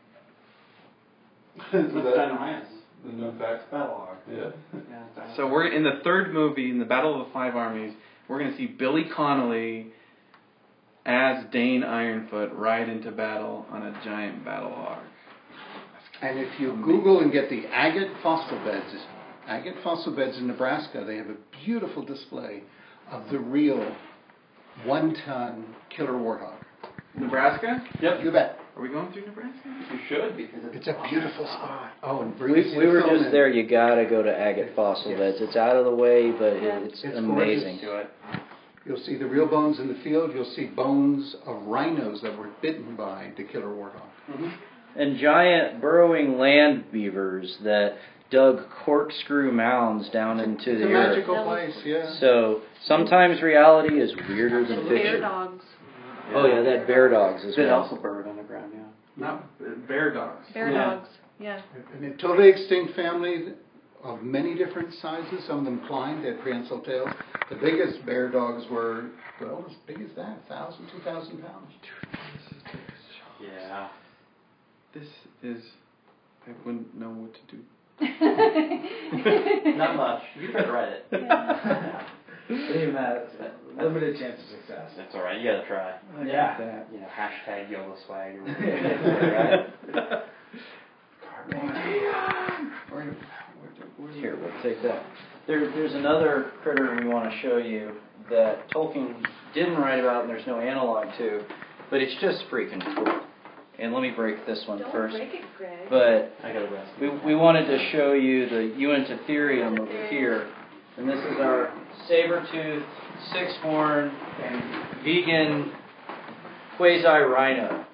That's nice. The no facts. Battle hog. Yeah. So we're in the third movie, in the Battle of the Five Armies. We're going to see Billy Connolly as Dane Ironfoot ride into battle on a giant battle hog. And if you Google and get the agate fossil beds in Nebraska, they have a beautiful display of the real 1-ton killer warthog. Nebraska? Yep, you bet. Are we going through Nebraska? You should, because it's a beautiful spot. Oh, and we were just there. You gotta go to Agate Fossil Beds. It's out of the way, but it's amazing. You'll see the real bones in the field. You'll see bones of rhinos that were bitten by the killer warthog. Mm-hmm. And giant burrowing land beavers that dug corkscrew mounds down into the earth. It's a magical place, yeah. So sometimes reality is weirder than fiction. Bear dogs. Oh yeah, that bear dogs as well. They also burrowed underground, yeah. Not bear dogs. Bear dogs, yeah. And a totally extinct family of many different sizes. Some of them climbed, they had prehensile tails. The biggest bear dogs were, well, as big as that, 1,000, 2,000 pounds. Yeah. This is, I wouldn't know what to do. Not much. You could write it. Limited chance of success. That's all right. You gotta try. Yeah. You know, hashtag YOLO swag or whatever. Here, we'll take that. There's another critter we want to show you that Tolkien didn't write about and there's no analog to, but it's just freaking cool. And let me break this one first. Don't break it, Greg. But I gotta rest. we wanted to show you the Uintatherium over here. And this is our saber-toothed, six-horn, vegan quasi-rhino.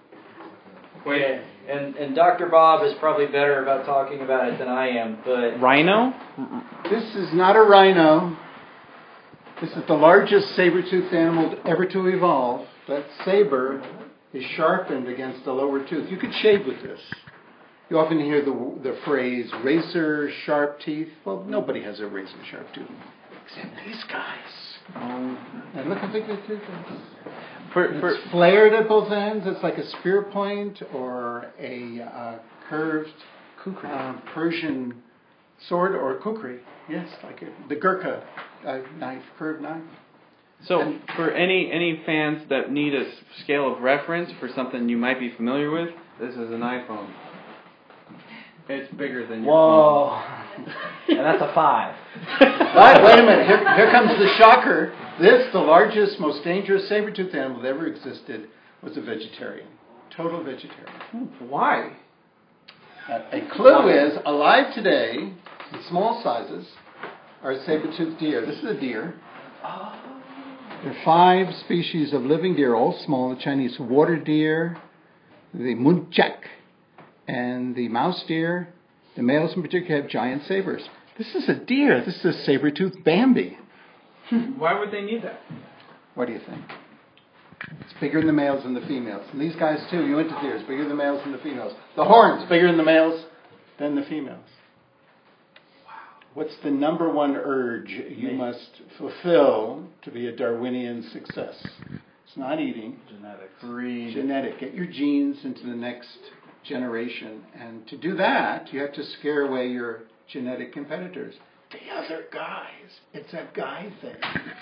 And Dr. Bob is probably better about talking about it than I am, but... Rhino? This is not a rhino. This is the largest saber-toothed animal ever to evolve. That saber is sharpened against the lower tooth. You could shave with this. You often hear the phrase razor sharp teeth. Well, nobody has a razor sharp tooth except these guys. And look how big the tooth is. It's flared at both ends. It's like a spear point or a curved Persian sword or kukri. Yes, like the Gurkha knife, curved knife. So, for any fans that need a scale of reference for something you might be familiar with, this is an iPhone. It's bigger than your Whoa. And that's a 5. Wait a minute. Here comes the shocker. This, the largest, most dangerous saber-toothed animal that ever existed, was a vegetarian. Total vegetarian. Why? A clue is, alive today, in small sizes, are saber-toothed deer. This is a deer. There are 5 species of living deer, all small. The Chinese water deer, the muntjac, and the mouse deer. The males in particular have giant sabers. This is a deer. This is a saber-toothed Bambi. Why would they need that? What do you think? It's bigger in the males than the females. And these guys too, Uintatherium, bigger in the males than the females. The horns, bigger in the males than the females. What's the number one urge you must fulfill to be a Darwinian success? It's not eating. Genetics. Genetic. Get your genes into the next generation. And to do that, you have to scare away your genetic competitors. The other guys. It's a guy thing.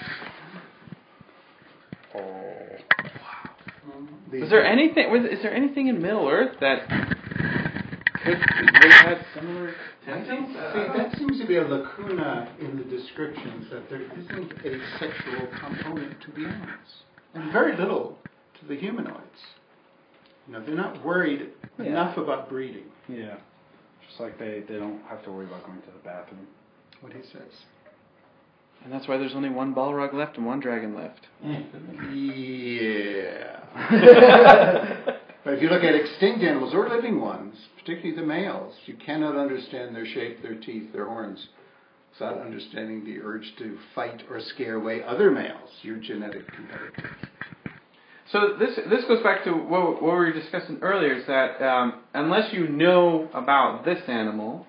Is there anything in Middle Earth that would have similar tendencies? That seems to be a lacuna in the descriptions, that there isn't a sexual component to the animals. And very little to the humanoids. They're not worried enough about breeding. Yeah. Just like they don't have to worry about going to the bathroom. What he says. And that's why there's only one Balrog left and one dragon left. Yeah. But if you look at extinct animals or living ones, particularly the males, you cannot understand their shape, their teeth, their horns, without understanding the urge to fight or scare away other males, your genetic competitors. So this goes back to what we were discussing earlier, is that unless you know about this animal,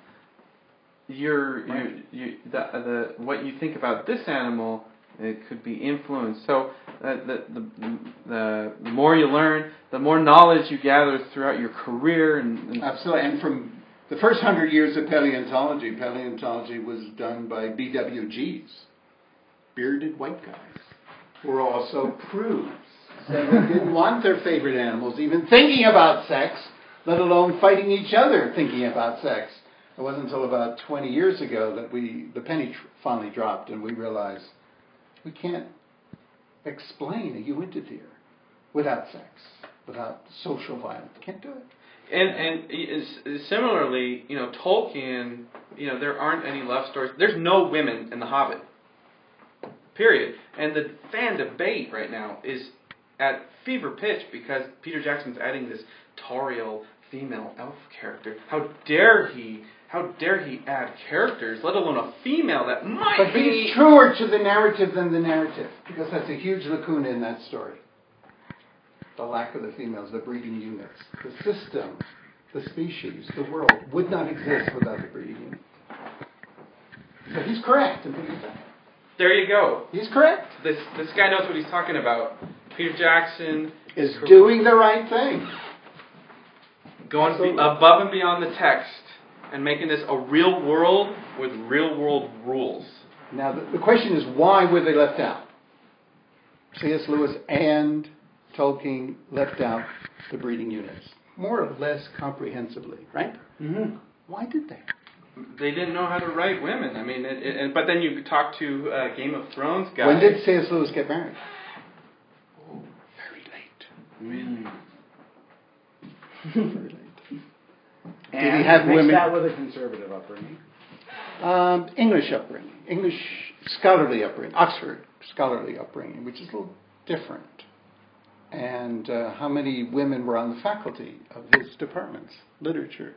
what you think about this animal, it could be influenced. So the more you learn, the more knowledge you gather throughout your career. And absolutely. And from the first 100 years of paleontology was done by BWGs, bearded white guys, who were also prudes. They didn't want their favorite animals even thinking about sex, let alone fighting each other thinking about sex. It wasn't until about 20 years ago that the penny finally dropped and we realized we can't explain a Uintatherium without sex, without social violence. Can't do it. And similarly, Tolkien, there aren't any love stories. There's no women in The Hobbit. Period. And the fan debate right now is at fever pitch because Peter Jackson's adding this Tauriel female elf character. How dare he add characters, let alone a female that might be... But he's truer to the narrative than the narrative, because that's a huge lacuna in that story. The lack of the females, the breeding units, the system, the species, the world would not exist without the breeding unit. So he's correct in thinking that. There you go. He's correct. This guy knows what he's talking about. Peter Jackson is doing the right thing. Going above and beyond the text and making this a real world with real world rules. Now, the question is, why were they left out? C.S. Lewis and Tolkien left out the breeding units, more or less comprehensively, right? Mm-hmm. Why did they? They didn't know how to write women. I mean, but then you talk to Game of Thrones guys. When did C.S. Lewis get married? Oh, very late. Really? Very late. And did he have mix women? That with a conservative upbringing. English upbringing, English scholarly upbringing, Oxford scholarly upbringing, which is a little different. And how many women were on the faculty of his departments? Literature.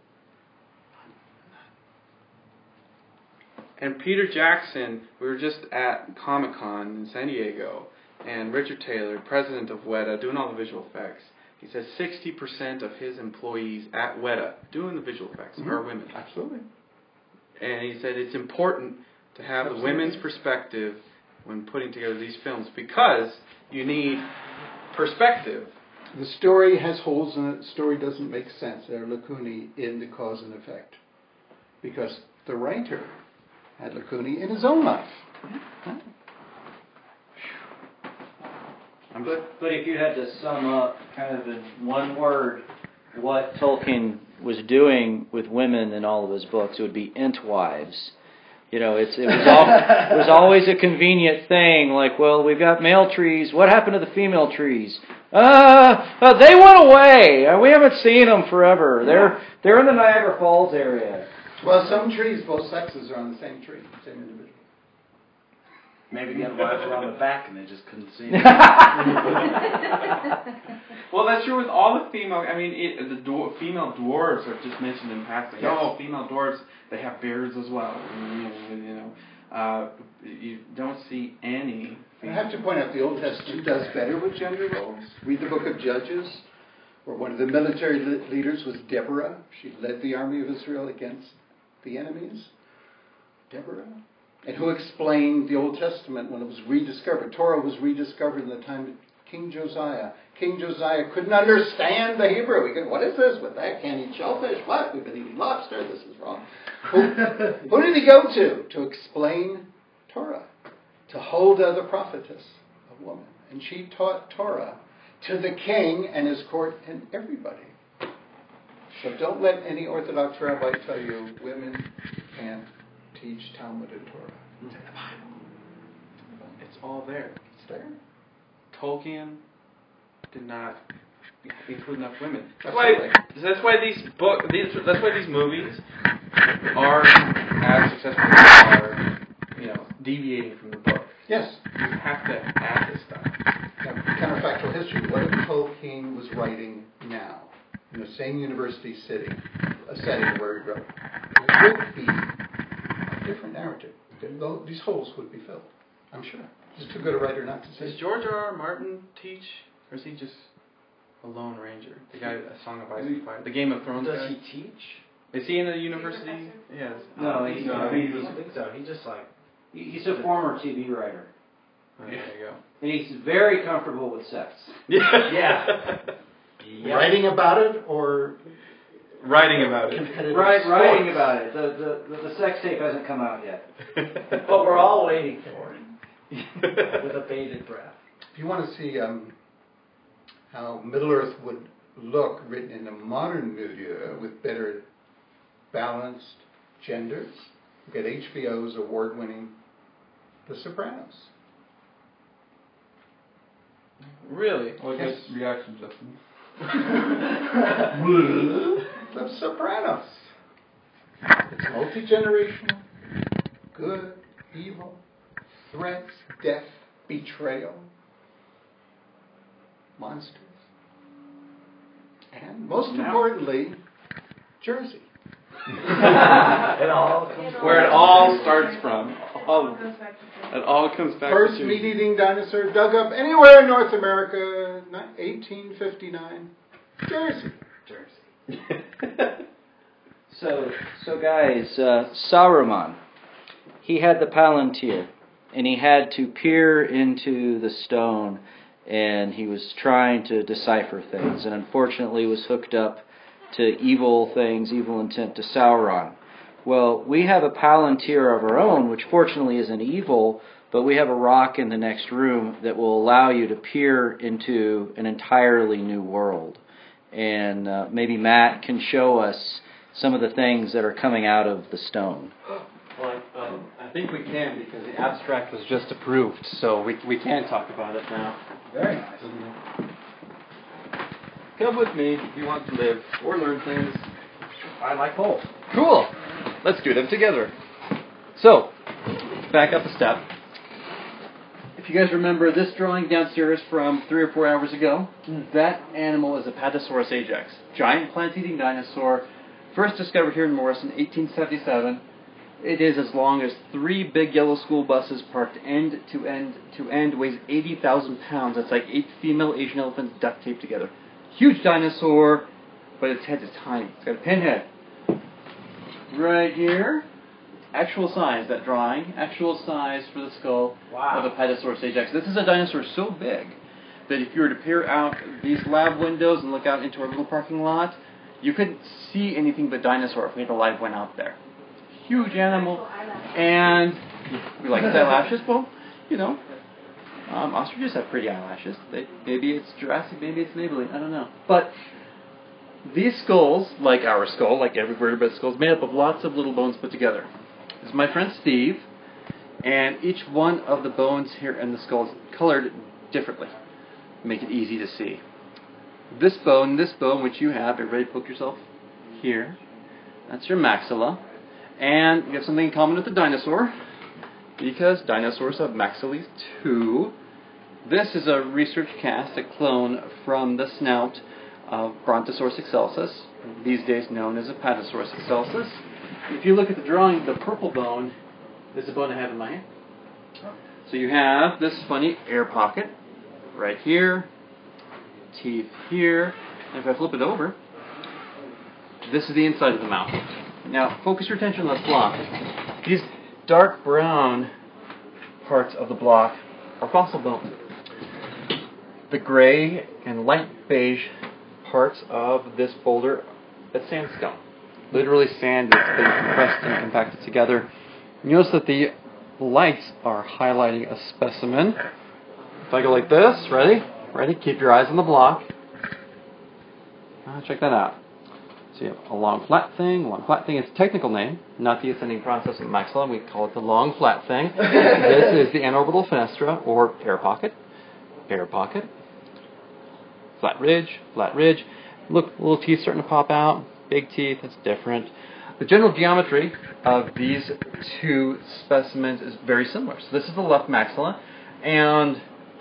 And Peter Jackson, we were just at Comic-Con in San Diego, and Richard Taylor, president of Weta, doing all the visual effects. He says 60% of his employees at Weta doing the visual effects are women. Absolutely. And he said it's important to have the women's perspective when putting together these films because you need perspective. The story has holes in it. The story doesn't make sense. There are lacunae in the cause and effect. Because the writer had lacunae in his own life. But if you had to sum up kind of in one word what Tolkien was doing with women in all of his books, it would be entwives. You know, it was always a convenient thing, like, well, we've got male trees. What happened to the female trees? They went away. We haven't seen them forever. They're in the Niagara Falls area. Well, some trees, both sexes are on the same tree, same individual. Maybe the other wives were on the back and they just couldn't see. Well, that's true with all the female. I mean, female dwarves are just mentioned in passing. Yes. Oh, female dwarves, they have beards as well. You don't see any. I have to point out the Old Testament does better with gender roles. Read the book of Judges, where one of the military leaders was Deborah. She led the army of Israel against the enemies. Deborah. And who explained the Old Testament when it was rediscovered. Torah was rediscovered in the time of King Josiah. King Josiah couldn't understand the Hebrew. He goes, what is this with that? Can't eat shellfish? What? We've been eating lobster. This is wrong. Who did he go to explain Torah? To Huldah the prophetess, a woman. And she taught Torah to the king and his court and everybody. So don't let any Orthodox rabbi tell you women can't teach Talmud and Torah. It's in the Bible. It's all there. It's there. Tolkien did not include enough women. That's why these movies are as successful as they are, deviating from the book. Yes. You have to add this stuff. Now, counterfactual history. What if Tolkien was writing now in the same university setting where he wrote? It would be a different narrative. These holes would be filled, I'm sure. He's too good a writer not to say. Does George R.R. Martin teach, or is he just a Lone Ranger? The guy, A Song of Ice and Fire, the Game of Thrones guy? Does he teach? Is he in the university? Yes. No, I don't think so. He just he's a former TV writer. Oh, there you go. And he's very comfortable with sex. Yeah. Writing about it or writing about it. Writing about it. The sex tape hasn't come out yet. But we're all waiting for it. With a bated breath. If you want to see how Middle-earth would look written in a modern milieu with better balanced genders, look at HBO's award-winning The Sopranos. Really? Well, yes. Good reaction, Justin. The Sopranos. It's multi-generational, good, evil, threats, death, betrayal, monsters, and most importantly, Jersey. It all comes where it all starts from. It all comes back First to meat-eating dinosaur dug up anywhere in North America, 1859. Jersey. So guys, Saruman, he had the Palantir, and he had to peer into the stone, and he was trying to decipher things, and unfortunately was hooked up to evil things, evil intent, to Sauron. Well, we have a Palantir of our own, which fortunately isn't evil, But we have a rock in the next room that will allow you to peer into an entirely new world. And maybe Matt can show us some of the things that are coming out of the stone. Well, I think we can because the abstract was just approved, so we can talk about it now. Very nice. Come with me if you want to live or learn things. I like both. Cool. Let's do them together. So, back up a step. If you guys remember this drawing downstairs from 3 or 4 hours ago, that animal is a Apatosaurus ajax, giant plant-eating dinosaur, first discovered here in Morris in 1877. It is as long as 3 big yellow school buses parked end to end to end, weighs 80,000 pounds. That's like 8 female Asian elephants duct taped together. Huge dinosaur, but its head is tiny. It's got a pinhead. Right here, actual size, that drawing, actual size for the skull of Apatosaurus ajax. This is a dinosaur so big that if you were to peer out these lab windows and look out into our little parking lot, you couldn't see anything but dinosaur if we had a live one out there. Huge animal, and we like his eyelashes. Well, you know, ostriches have pretty eyelashes. Maybe it's Jurassic, maybe it's Maybelline, I don't know. But these skulls, like our skull, like every vertebrate skull, is made up of lots of little bones put together. This is my friend Steve, and each one of the bones here in the skull is colored differently to make it easy to see. This bone, which you have, everybody poke yourself here, that's your maxilla. And you have something in common with the dinosaur, because dinosaurs have maxillae too. This is a research cast, a clone from the snout of Brontosaurus excelsus, these days known as Apatosaurus excelsus. If you look at the drawing, the purple bone is the bone I have in my hand. So you have this funny air pocket right here, teeth here, and if I flip it over, this is the inside of the mouth. Now, focus your attention on this block. These dark brown parts of the block are fossil bone. The gray and light beige parts of this boulder, that's sandstone. Literally sand that's been compressed and compacted together. Notice that the lights are highlighting a specimen. If I go like this, ready? Ready? Keep your eyes on the block. Check that out. So you have a long flat thing. It's a technical name, not the ascending process of the maxilla. We call it the long flat thing. This is the anorbital fenestra, or air pocket. Air pocket. Flat ridge. Look, little teeth starting to pop out. Big teeth, that's different. The general geometry of these two specimens is very similar. So this is the left maxilla, and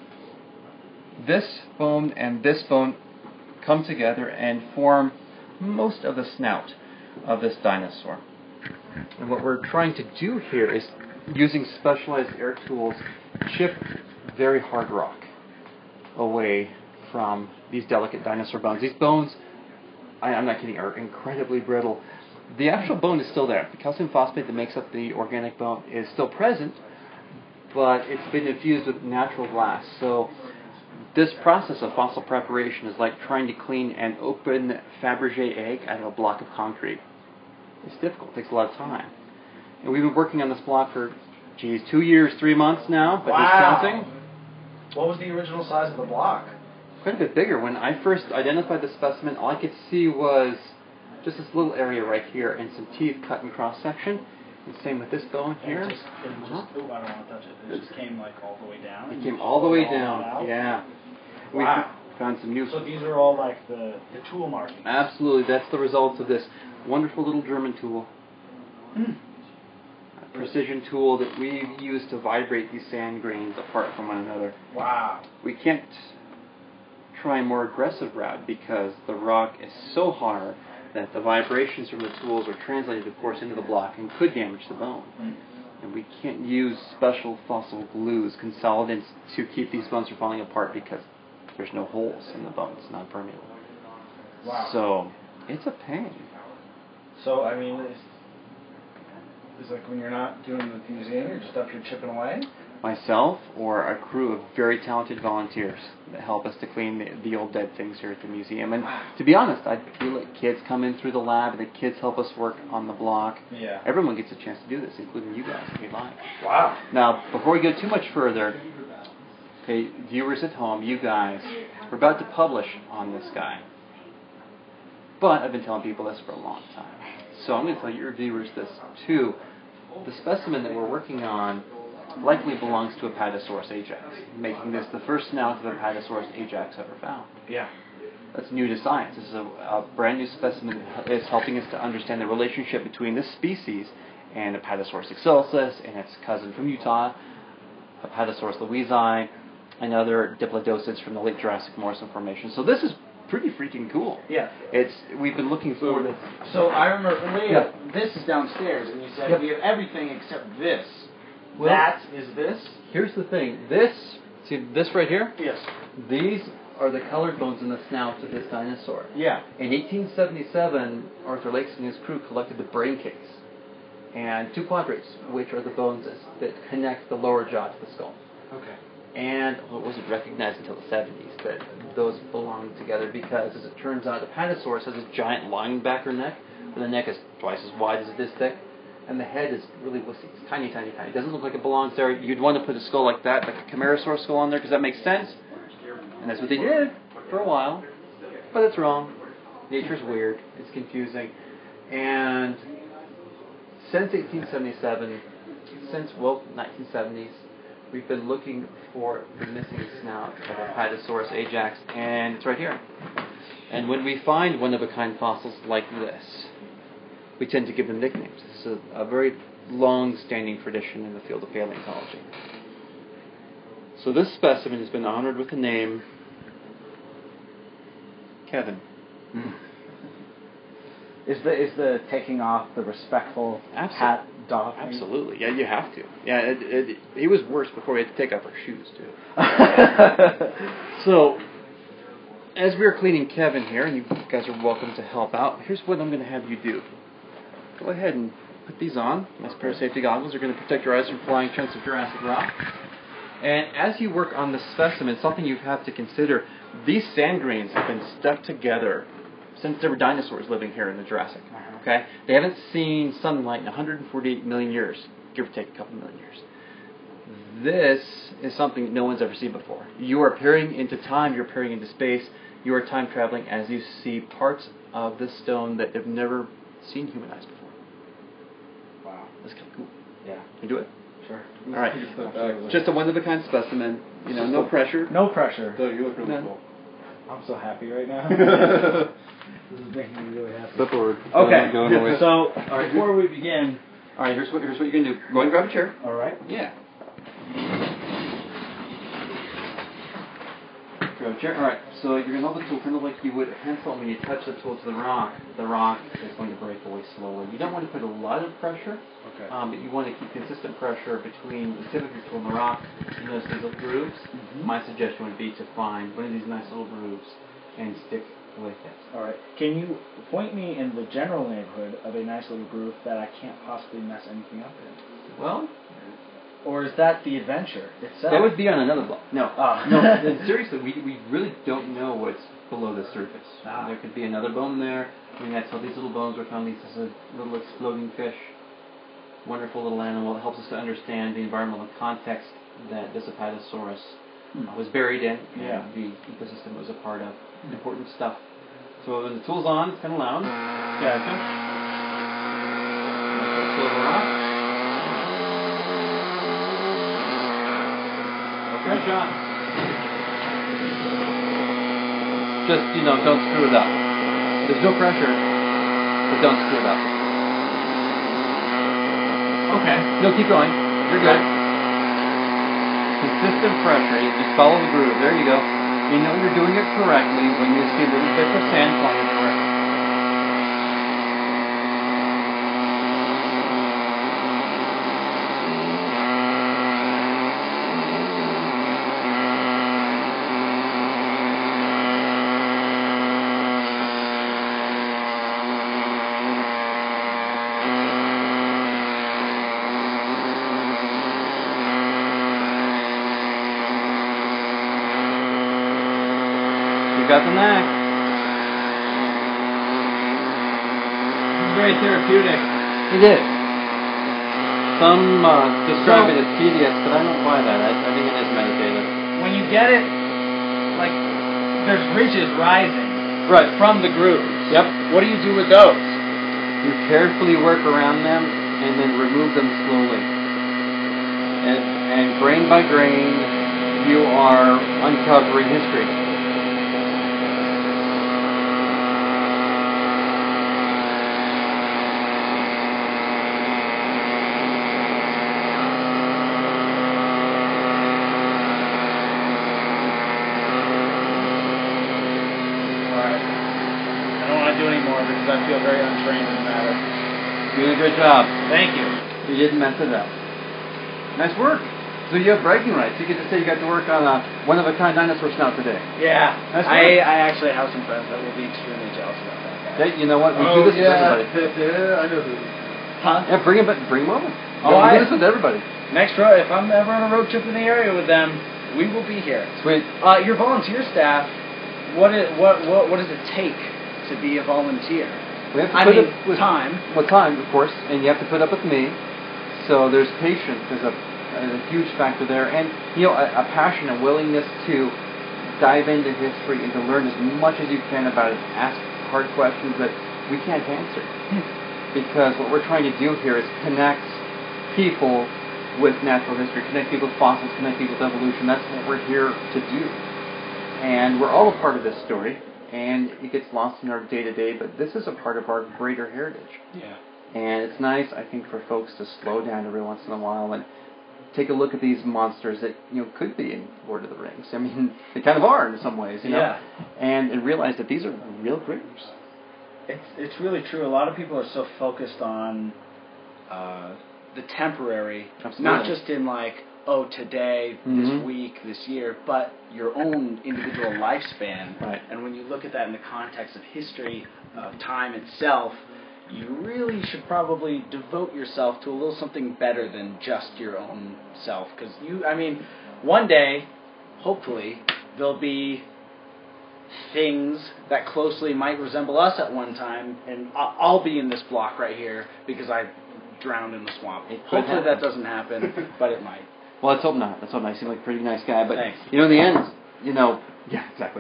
this bone and this bone come together and form most of the snout of this dinosaur. And what we're trying to do here is, using specialized air tools, chip very hard rock away from these delicate dinosaur bones. These bones, I'm not kidding, are incredibly brittle. The actual bone is still there. The calcium phosphate that makes up the organic bone is still present, but it's been infused with natural glass. So this process of fossil preparation is like trying to clean an open Fabergé egg out of a block of concrete. It's difficult. It takes a lot of time. And we've been working on this block for, 2 years, 3 months now, but just counting. What was the original size of the block? Quite a bit bigger. When I first identified the specimen, all I could see was just this little area right here and some teeth cut in cross-section. And same with this bone here. I don't want to touch it. It just came like all the way down. It came all the way down. Yeah. Wow. We found some new. So these are all like the tool markings. Absolutely. That's the result of this wonderful little German tool. A precision tool that we use to vibrate these sand grains apart from one another. Wow. We can't try a more aggressive route because the rock is so hard that the vibrations from the tools are translated, of course, into the block and could damage the bone. And we can't use special fossil glues, consolidants, to keep these bones from falling apart because there's no holes in the bone. It's not permeable. Wow. So it's a pain. So, I mean, it's like when you're not doing the museum, you're just up here chipping away? myself or a crew of very talented volunteers that help us to clean the old dead things here at the museum. And to be honest, I feel like kids come in through the lab, and the kids help us work on the block. Yeah. Everyone gets a chance to do this, including you guys if you'd like. Wow. Now, before we go too much further, okay, viewers at home, you guys, we're about to publish on this guy. But I've been telling people this for a long time. So I'm going to tell your viewers this too. The specimen that we're working on likely belongs to Apatosaurus ajax, making this the first snout of Apatosaurus ajax ever found. Yeah. That's new to science. This is a brand new specimen that is helping us to understand the relationship between this species and Apatosaurus excellus and its cousin from Utah, Apatosaurus louisii, and other diplodocids from the late Jurassic Morrison Formation. So this is pretty freaking cool. Yeah. We've been looking for this. So I remember this is downstairs, and you said we have everything except this. Well, that is this? Here's the thing. See this right here? Yes. These are the colored bones in the snout of this dinosaur. Yeah. In 1877, Arthur Lakes and his crew collected the brain case and two quadrates, which are the bones that connect the lower jaw to the skull. Okay. And it wasn't recognized until the 70s that those belong together because, as it turns out, Apatosaurus has a giant linebacker neck, where the neck is twice as wide as it is thick, and the head is really wussy. It's tiny, tiny, tiny. It doesn't look like it belongs there. You'd want to put a skull like that, like a Camarasaur skull on there, because that makes sense. And that's what they did for a while. But it's wrong. Nature's weird. It's confusing. And since 1877, since 1970s, we've been looking for the missing snout of Apatosaurus ajax, and it's right here. And when we find one-of-a-kind fossils like this, we tend to give them nicknames. This is a very long-standing tradition in the field of paleontology. So this specimen has been honored with the name Kevin. Is the taking off the respectful hat doff? Absolutely. Yeah, you have to. Yeah, he was worse before we had to take off our shoes, too. So, as we are cleaning Kevin here, and you guys are welcome to help out, here's what I'm going to have you do. Go ahead and put these on. Nice pair of safety goggles. They're going to protect your eyes from flying chunks of Jurassic rock. And as you work on the specimen, something you have to consider, these sand grains have been stuck together since there were dinosaurs living here in the Jurassic. Okay? They haven't seen sunlight in 148 million years, give or take a couple million years. This is something no one's ever seen before. You are peering into time, you're peering into space, you are time traveling as you see parts of this stone that have never seen human eyes before. Wow. That's kind of cool. Yeah. You do it? Sure. All right. Just a one-of-a-kind specimen. You know, no pressure. No pressure. So you look really cool. I'm so happy right now. This is making me really happy. Flip forward. Okay. So before we begin, all right. Here's what you're gonna do. Go ahead and grab a chair. All right. Yeah. Grab a chair. All right. So you're gonna hold the tool kind of like you would a pencil. When you touch the tool to the rock is going to break away slowly. You don't want to put a lot of pressure. Okay. But you want to keep consistent pressure between the tip of your tool and the rock. You notice these little grooves. Mm-hmm. My suggestion would be to find one of these nice little grooves and stick with it. All right. Can you point me in the general neighborhood of a nice little groove that I can't possibly mess anything up in? Well, or is that the adventure itself? That would be on another block. No. No. Seriously, we really don't know what's below the surface. There could be another bone there. I mean, that's how these little bones were found. This is a little exploding fish. Wonderful little animal. It helps us to understand the environmental context that this Apatosaurus was buried in, and the ecosystem it was a part of. Important stuff. So when the tool's on, it's kind of loud. Yeah, okay. Good shot. Just, don't screw it up. There's no pressure, but don't screw it up. Okay. No, keep going. You're good. Consistent pressure. You just follow the groove. There you go. You know you're doing it correctly when you see little bits of sand flying everywhere. got the knack. Very therapeutic. It is. Some describe it as tedious, but I don't buy that. I think it is meditative. When you get it, like, there's ridges rising from the grooves. Yep. What do you do with those? You carefully work around them and then remove them slowly. And grain by grain, you are uncovering history. I feel very untrained in the matter. You did a good job. Thank you. You didn't mess it up. Nice work. So you have bragging rights. You get to say you got to work on a one-of-a-kind dinosaur snout today. Yeah. Nice work. I actually have some friends that will be extremely jealous about that. Yeah, you know what? We do this with everybody. Yeah, I know who. Huh? Yeah, bring them over. Oh, we do this with everybody. Next road, if I'm ever on a road trip in the area with them, we will be here. Sweet. Your volunteer staff, what does it take to be a volunteer? We have to put up with time. Well, time, of course, and you have to put up with me. So there's patience. There's a huge factor there, and a passion, a willingness to dive into history and to learn as much as you can about it. Ask hard questions that we can't answer, because what we're trying to do here is connect people with natural history, connect people with fossils, connect people with evolution. That's what we're here to do, and we're all a part of this story. And it gets lost in our day-to-day, but this is a part of our greater heritage. Yeah. And it's nice, I think, for folks to slow down every once in a while and take a look at these monsters that could be in Lord of the Rings. I mean, they kind of are in some ways, Yeah. and realize that these are real creatures. It's really true. A lot of people are so focused on the temporary, Absolutely. not just in today, this week, this year, but your own individual lifespan. Right. And when you look at that in the context of history, of time itself, you really should probably devote yourself to a little something better than just your own self. Because one day, hopefully, there'll be things that closely might resemble us at one time, and I'll be in this block right here because I drowned in the swamp. Hopefully that doesn't happen, but it might. Well, let's hope not. You seem like a pretty nice guy. But, thanks. In the end, yeah, exactly.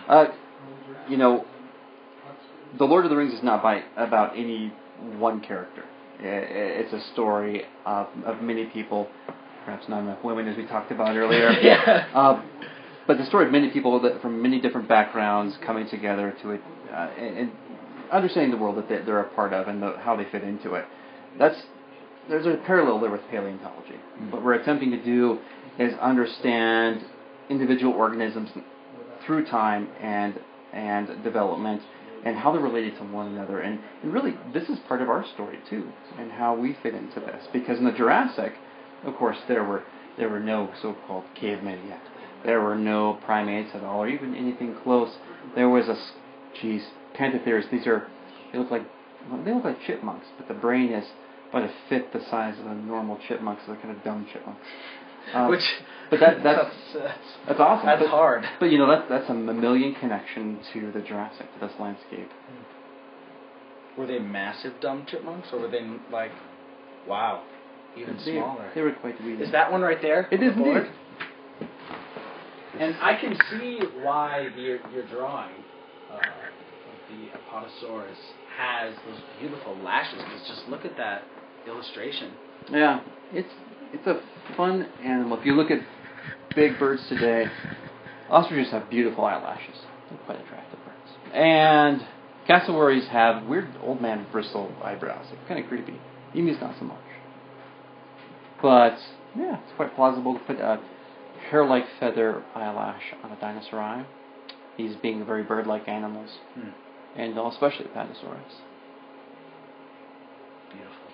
The Lord of the Rings is not about any one character. It's a story of many people, perhaps not enough women, as we talked about earlier. Yeah. But the story of many people from many different backgrounds coming together to it and understanding the world that they're a part of and how they fit into it. There's a parallel there with paleontology. Mm-hmm. What we're attempting to do is understand individual organisms through time and development and how they're related to one another. And really, this is part of our story, too, and how we fit into this. Because in the Jurassic, of course, there were no so-called cavemen yet. There were no primates at all, or even anything close. There was Pantotherus. They look like chipmunks, but the brain is about a fifth the size of a normal chipmunk, so they're kind of dumb chipmunks. But that's awesome. That's hard. But that's a mammalian connection to the Jurassic, to this landscape. Were they massive dumb chipmunks, or were they wow, even smaller? They were quite weird. Is that one right there? It is indeed. And I can see why your drawing of the Apatosaurus has those beautiful lashes. Because just look at that illustration. Yeah, it's a fun animal. If you look at big birds today, ostriches have beautiful eyelashes. They're quite attractive birds. And cassowaries have weird old man bristle eyebrows. They're kind of creepy. Emus not so much. But yeah, it's quite plausible to put a hair-like feather eyelash on a dinosaur eye. These being very bird-like animals. And especially Apatosaurus. Beautiful.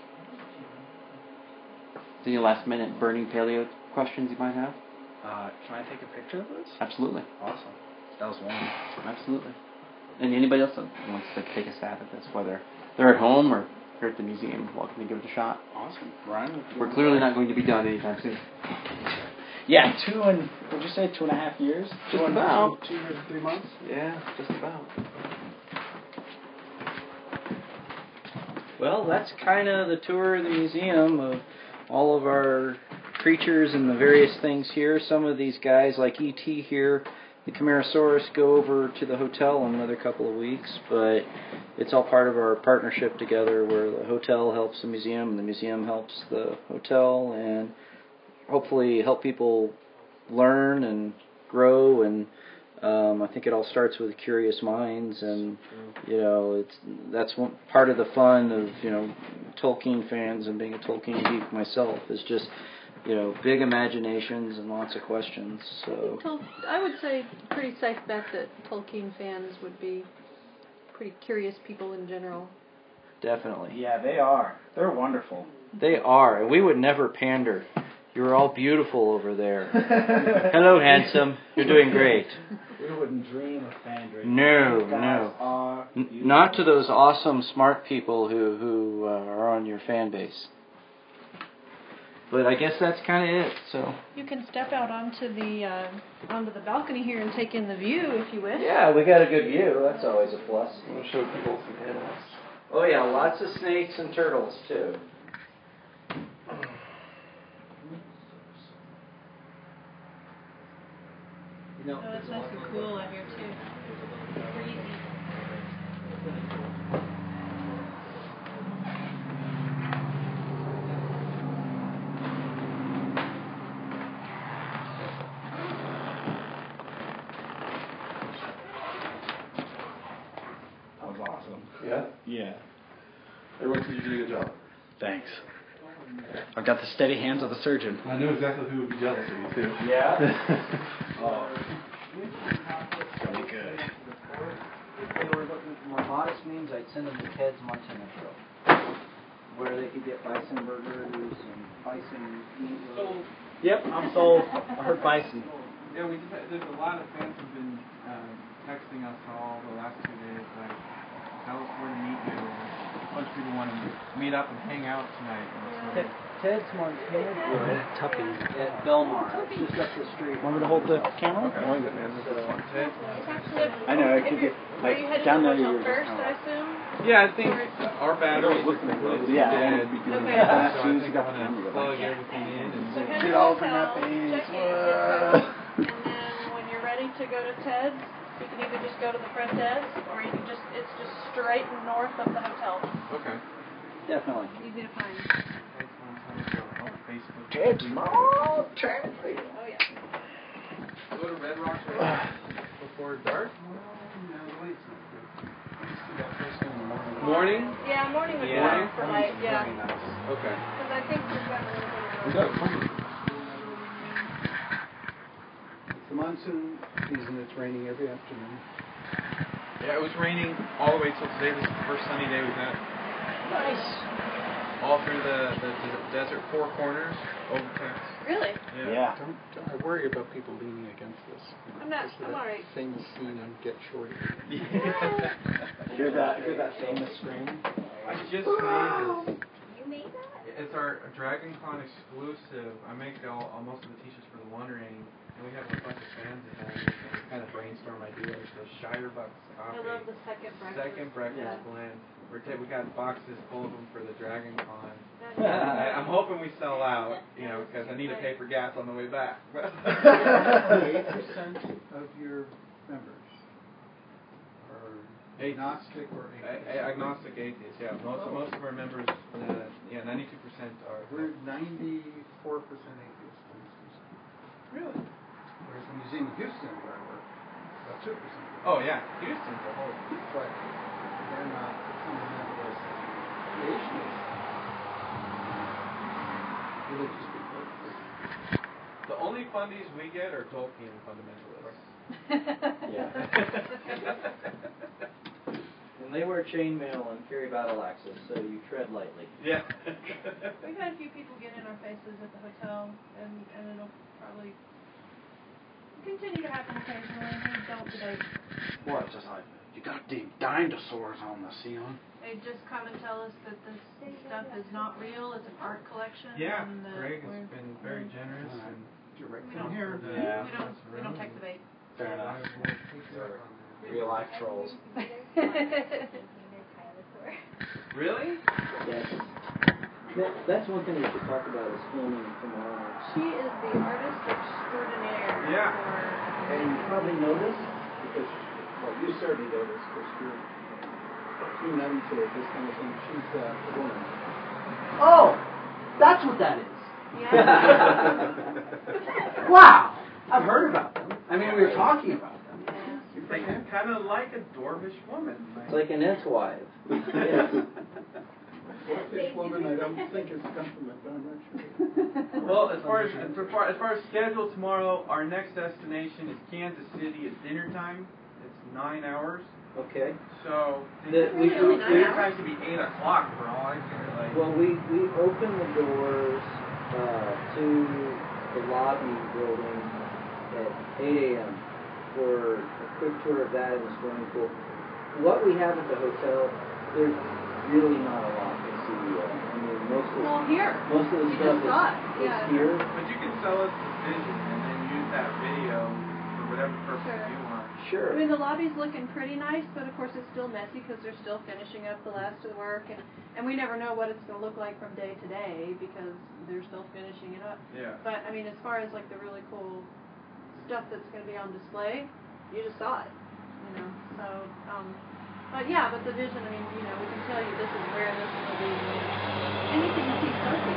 Any last-minute burning paleo questions you might have? Can I take a picture of this? Absolutely. Awesome. That was one. Absolutely. And anybody else that wants to take a stab at this, whether they're at home or here at the museum, welcome to give it a shot. Awesome. Ryan? We're clearly not going to be done anytime soon. Yeah, would you say 2.5 years? Just about. 2 years, 3 months? Yeah, just about. Well, that's kind of the tour of the museum of all of our creatures and the various things here. Some of these guys, like E.T. here, the Camarasaurus, go over to the hotel in another couple of weeks, but it's all part of our partnership together where the hotel helps the museum and the museum helps the hotel, and hopefully help people learn and grow, and I think it all starts with curious minds, and that's one part of the fun of Tolkien fans and being a Tolkien geek myself is just big imaginations and lots of questions. So I would say pretty safe bet that Tolkien fans would be pretty curious people in general. Definitely. Yeah, they are. They're wonderful. They are, and we would never pander. You're all beautiful over there. Hello, handsome. You're doing great. We wouldn't dream of pandering. No. Not to those awesome, smart people who are on your fan base. But I guess that's kind of it. So you can step out onto the balcony here and take in the view if you wish. Yeah, we got a good view. That's always a plus. I'm going to show people some animals. Oh yeah, lots of snakes and turtles too. Oh, it's nice and cool out here too. Breezy. That was awesome. Yeah? Yeah. Everyone said you did a good job. Thanks. I've got the steady hands of the surgeon. I know exactly who would be jealous of you too. Yeah? Oh. Really good. If they were looking for more modest means, I'd send them to Ted's Montana Show, where they could get bison burgers and bison meat. Yep, I'm sold. I heard bison. Yeah, there's a lot of fans who've been texting us all the last 2 days, like, tell us where to meet you. A bunch of people want to meet up and hang out tonight. Ted's Montana Tuppy at Belmar, just up the street. Want me to hold the camera? Okay. I like that, man. This is fun. I know, I could get down there. Are you heading to the hotel first, I assume? Yeah, I think our batteries are completely Yeah. dead. Okay. So I think I'm going to plug everything in and So head to Get the all the hotel, nappies. check in, and then when you're ready to go to Ted's, you can either just go to the front desk, or you can it's just straight north of the hotel. Okay. Definitely. Easy to find. Ted's Montana. Oh yeah. Go to Red Rocks right before dark? Morning? Yeah, morning would be Yeah. better for light, yeah. Okay. Because I think we've got a little We bit got of plenty. It's the monsoon season. It's raining every afternoon. Yeah, it was raining all the way till today. This is the first sunny day we've had. nice. All through the desert four corners, overcast. Really? Yeah. I worry about people leaning against this. I'm alright. Famous scene on Get Shorty. Hear that famous scream? I just made this. You made that? It's our DragonCon exclusive. I make most of the t-shirts for the Wandering, and we have a bunch of fans at home. We kind of brainstorm ideas. So Shirebucks I coffee. love the second breakfast. Blend. We got boxes full of them for the DragonCon. That's I'm hoping we sell out, because I need to pay for gas on the way back. 8% of your members are agnostic or atheist. Agnostic atheists, yeah. Most of our members, 92% are. We're 94% atheists. Really? Whereas the Museum of Houston, where I work, about 2%. Oh yeah, Houston's a whole. But they're not fundamentalist creationists. Religious people. The only fundies we get are Tolkien fundamentalists. And they wear chainmail and carry battle axes, so you tread lightly. Yeah. We've had a few people get in our faces at the hotel, and it'll probably continue to happen occasionally. They don't today. What? Just like, you got the dinosaurs on the ceiling. They just come and tell us that this stuff is not real. It's an art collection. Yeah, And, Greg has been very generous. And Direct We from don't, here. Yeah. we don't take the bait. Fair enough. Real life trolls. Really? Yes. That's one thing we should talk about is filming tomorrow. She is the artist extraordinaire. Yeah. For And you probably know this because, well, you certainly know this because you're known to this kind of thing. She's a woman. Oh, that's what that is. Yeah. Wow, I've heard about them. I mean, we were talking about them. They kind of like a dwarvish woman. It's like an ex-wife. Yes. Dwarfish woman, I don't think is a compliment, but I'm not sure. Well, as far as schedule tomorrow, our next destination is Kansas City at dinner time. It's 9 hours. Okay. So Really? dinner time could be 8 o'clock for all I care. Like, Well, we open the doors to the lobby building at 8 a.m. for a quick tour of that and the swimming pool. What we have at the hotel, there's really not a lot to see yet. I mean, most of the You stuff just saw it. is Yeah. here. but you can sell us the vision and then use that video for whatever purpose Sure. you want. Sure. I mean, the lobby's looking pretty nice, but of course it's still messy because they're still finishing up the last of the work, and we never know what it's going to look like from day to day because they're still finishing it up. Yeah. But I mean, as far as like the really cool stuff that's going to be on display, you just saw it, you know. So, but yeah, but the vision. I mean, you know, we can tell you this is where this will be. And you can see something.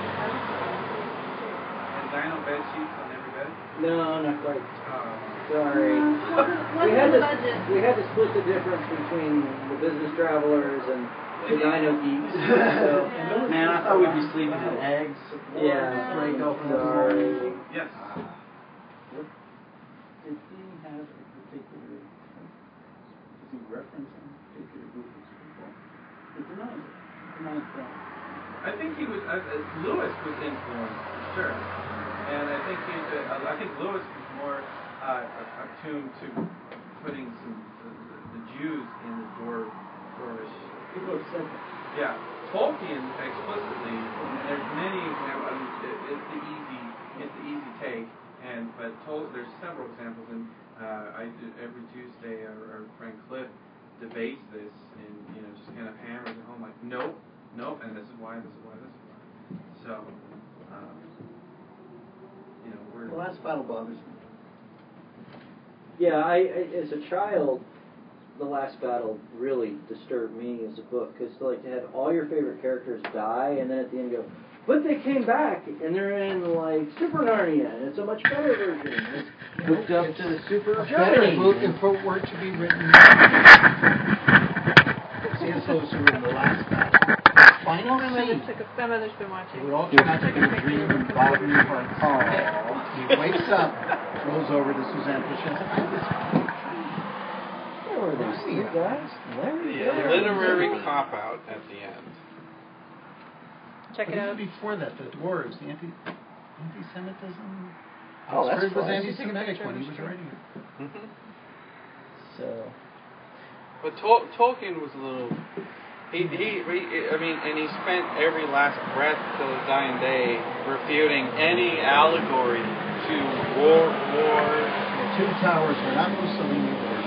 And dino bed sheets on every bed. No, not quite. Oh. Sorry. What's the budget? We had to split the difference between the business travelers and the dino geeks. So, Man, I thought we'd be sleeping in eggs. yeah. Break open. Sorry. Yes. Did he have a particular, does he reference a particular group of people? He denies it. Denies that. I think he was. Lewis was influenced, for sure, and I think Lewis was more attuned to putting the Jews in the dwarvish. People have said that. Yeah, Tolkien explicitly, and there's many examples. I mean, it's the easy take, but there's several examples, and I do every Tuesday. Our friend Cliff debates this, and just kind of hammers it home, like nope, and this is why, this is why, this is why. So, we're. The last battle bothers me. Yeah, I as a child, The Last Battle really disturbed me as a book because like you had all your favorite characters die, and then at the end go, but they came back and they're in like Super Narnia, and it's a much better version. It's hooked up to the Super Better Journey. if it were to be written. C.S. Lewis who wrote The Last Battle. Final scene. My mother's been watching. We all come out to a dream and Baldwin Park. He wakes up, rolls over to Suzanne Pleshette. There were those two guys. The literary cop-out at the end. Check it out. Before that, the dwarves, the anti-Semitism. Oh, that's Oxford was fun. anti-Semitic when he was writing it. Mm-hmm. So. But Tolkien was a little. He spent every last breath till his dying day refuting any allegory to war. The two towers were not Mussolini or.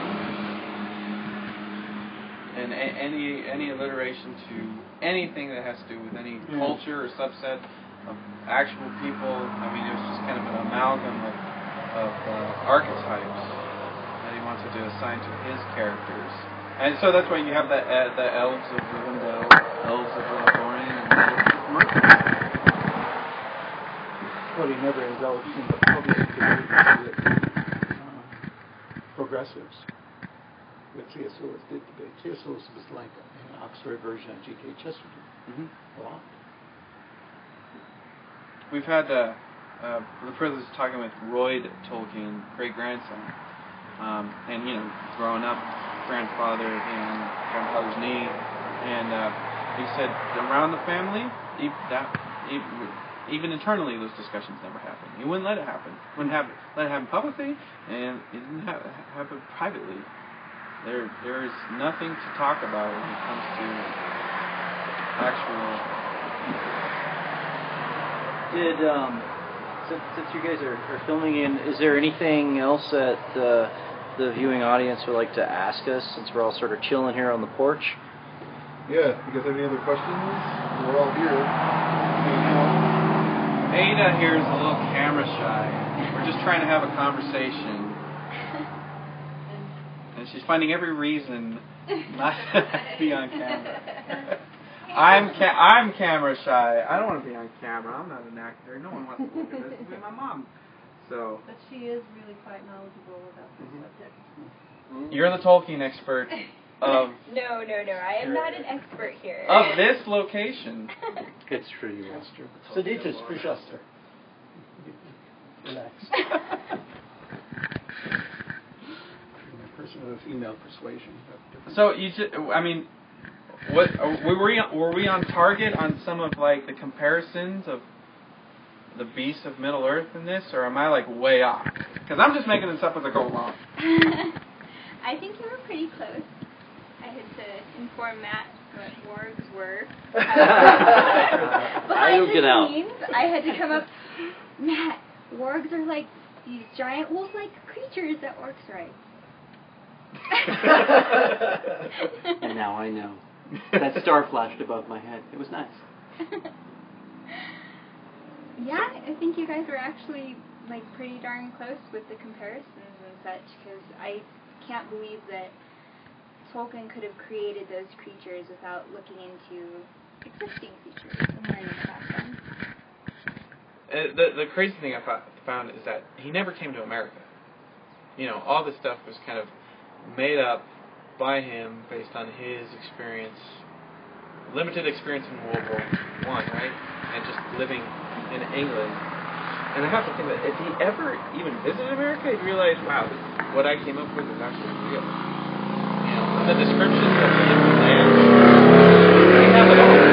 And any alliteration to anything that has to do with any culture or subset of actual people. I mean, it was just kind of an amalgam of archetypes that he wanted to assign to his characters. And so that's why you have the elves of Rivendell, elves of Lothlorien, and the elves of Mirkwood. Well, he never indulged in the public debate with progressives. With C.S. Lewis did debate. C.S. Lewis was like an Oxford version of G.K. Chesterton. Mm-hmm. A lot. We've had the privilege of talking with Royd Tolkien, great-grandson, and growing up, grandfather and grandfather's knee, and he said around the family, even internally, those discussions never happened. He wouldn't let it happen. Wouldn't let it happen publicly, and it didn't happen privately. There is nothing to talk about when it comes to actual. Since you guys are filming in, is there anything else that the viewing audience would like to ask us, since we're all sort of chilling here on the porch? Yeah, you guys have any other questions? We're all here. Ada here is a little camera shy. We're just trying to have a conversation. And she's finding every reason not to be on camera. I'm camera shy. I don't want to be on camera. I'm not an actor. No one wants to look at this. It's my mom. So. But she is really quite knowledgeable about this subject. You're the Tolkien expert of. No. I am not an expert here. Of this location. It's true, you are. True. Seditas Prishester. Relax. I'm a person of a female persuasion. So you just, I mean, what were we on target on some of like the comparisons of the beasts of Middle Earth in this, or am I like way off? Because I'm just making this up as I go along. I think you were pretty close. I had to inform Matt what wargs were. Behind the scenes, I had to come up. Matt, wargs are like these giant wolf-like creatures that orcs ride. And now I know. That star flashed above my head. It was nice. Yeah, I think you guys were actually like pretty darn close with the comparisons and such, because I can't believe that Tolkien could have created those creatures without looking into existing creatures and learning about them. The crazy thing I found is that he never came to America. You know, all this stuff was kind of made up by him based on his experience, limited experience in World War I, right? And just living in England. And I have to think that if he ever even visited America, he'd realize, wow, what I came up with is actually real. You know, and the descriptions of the different lands, we have it all.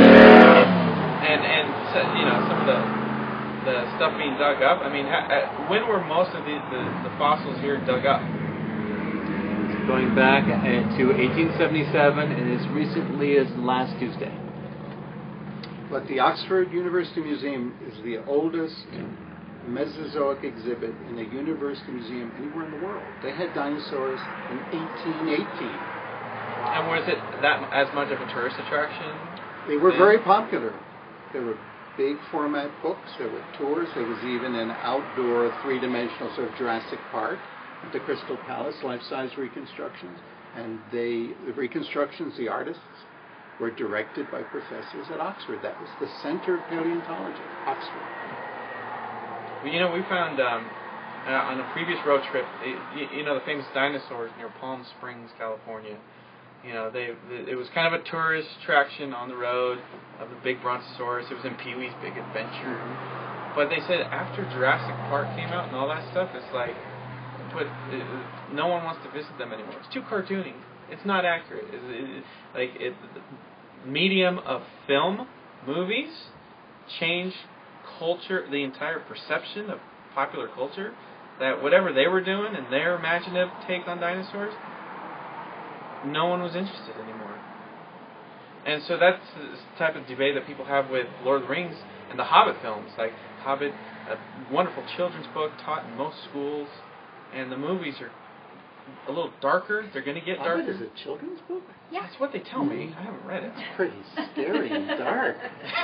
And so, you know, some of the stuff being dug up. I mean, when were most of the fossils here dug up? Going back to 1877, and as recently as last Tuesday. But the Oxford University Museum is the oldest Mesozoic exhibit in a university museum anywhere in the world. They had dinosaurs in 1818. And was it that as much of a tourist attraction? They were very popular. There were big format books, there were tours, there was even an outdoor three-dimensional sort of Jurassic Park at the Crystal Palace, life-size reconstructions. And the reconstructions, the artists, were directed by professors at Oxford. That was the center of paleontology, Oxford. Well, you know, we found on a previous road trip, you know, the famous dinosaurs near Palm Springs, California. You know, it was kind of a tourist attraction on the road of the big Brontosaurus. It was in Pee-wee's Big Adventure. But they said after Jurassic Park came out and all that stuff, it's like, no one wants to visit them anymore. It's too cartoony. It's not accurate. The medium of film, movies, change culture, the entire perception of popular culture, that whatever they were doing and their imaginative take on dinosaurs, no one was interested anymore. And so that's the type of debate that people have with Lord of the Rings and the Hobbit films. Like Hobbit, a wonderful children's book taught in most schools, and the movies are a little darker. They're going to get darker. Hobbit is a children's book? Yeah. That's what they tell me. I haven't read it. It's pretty scary and dark.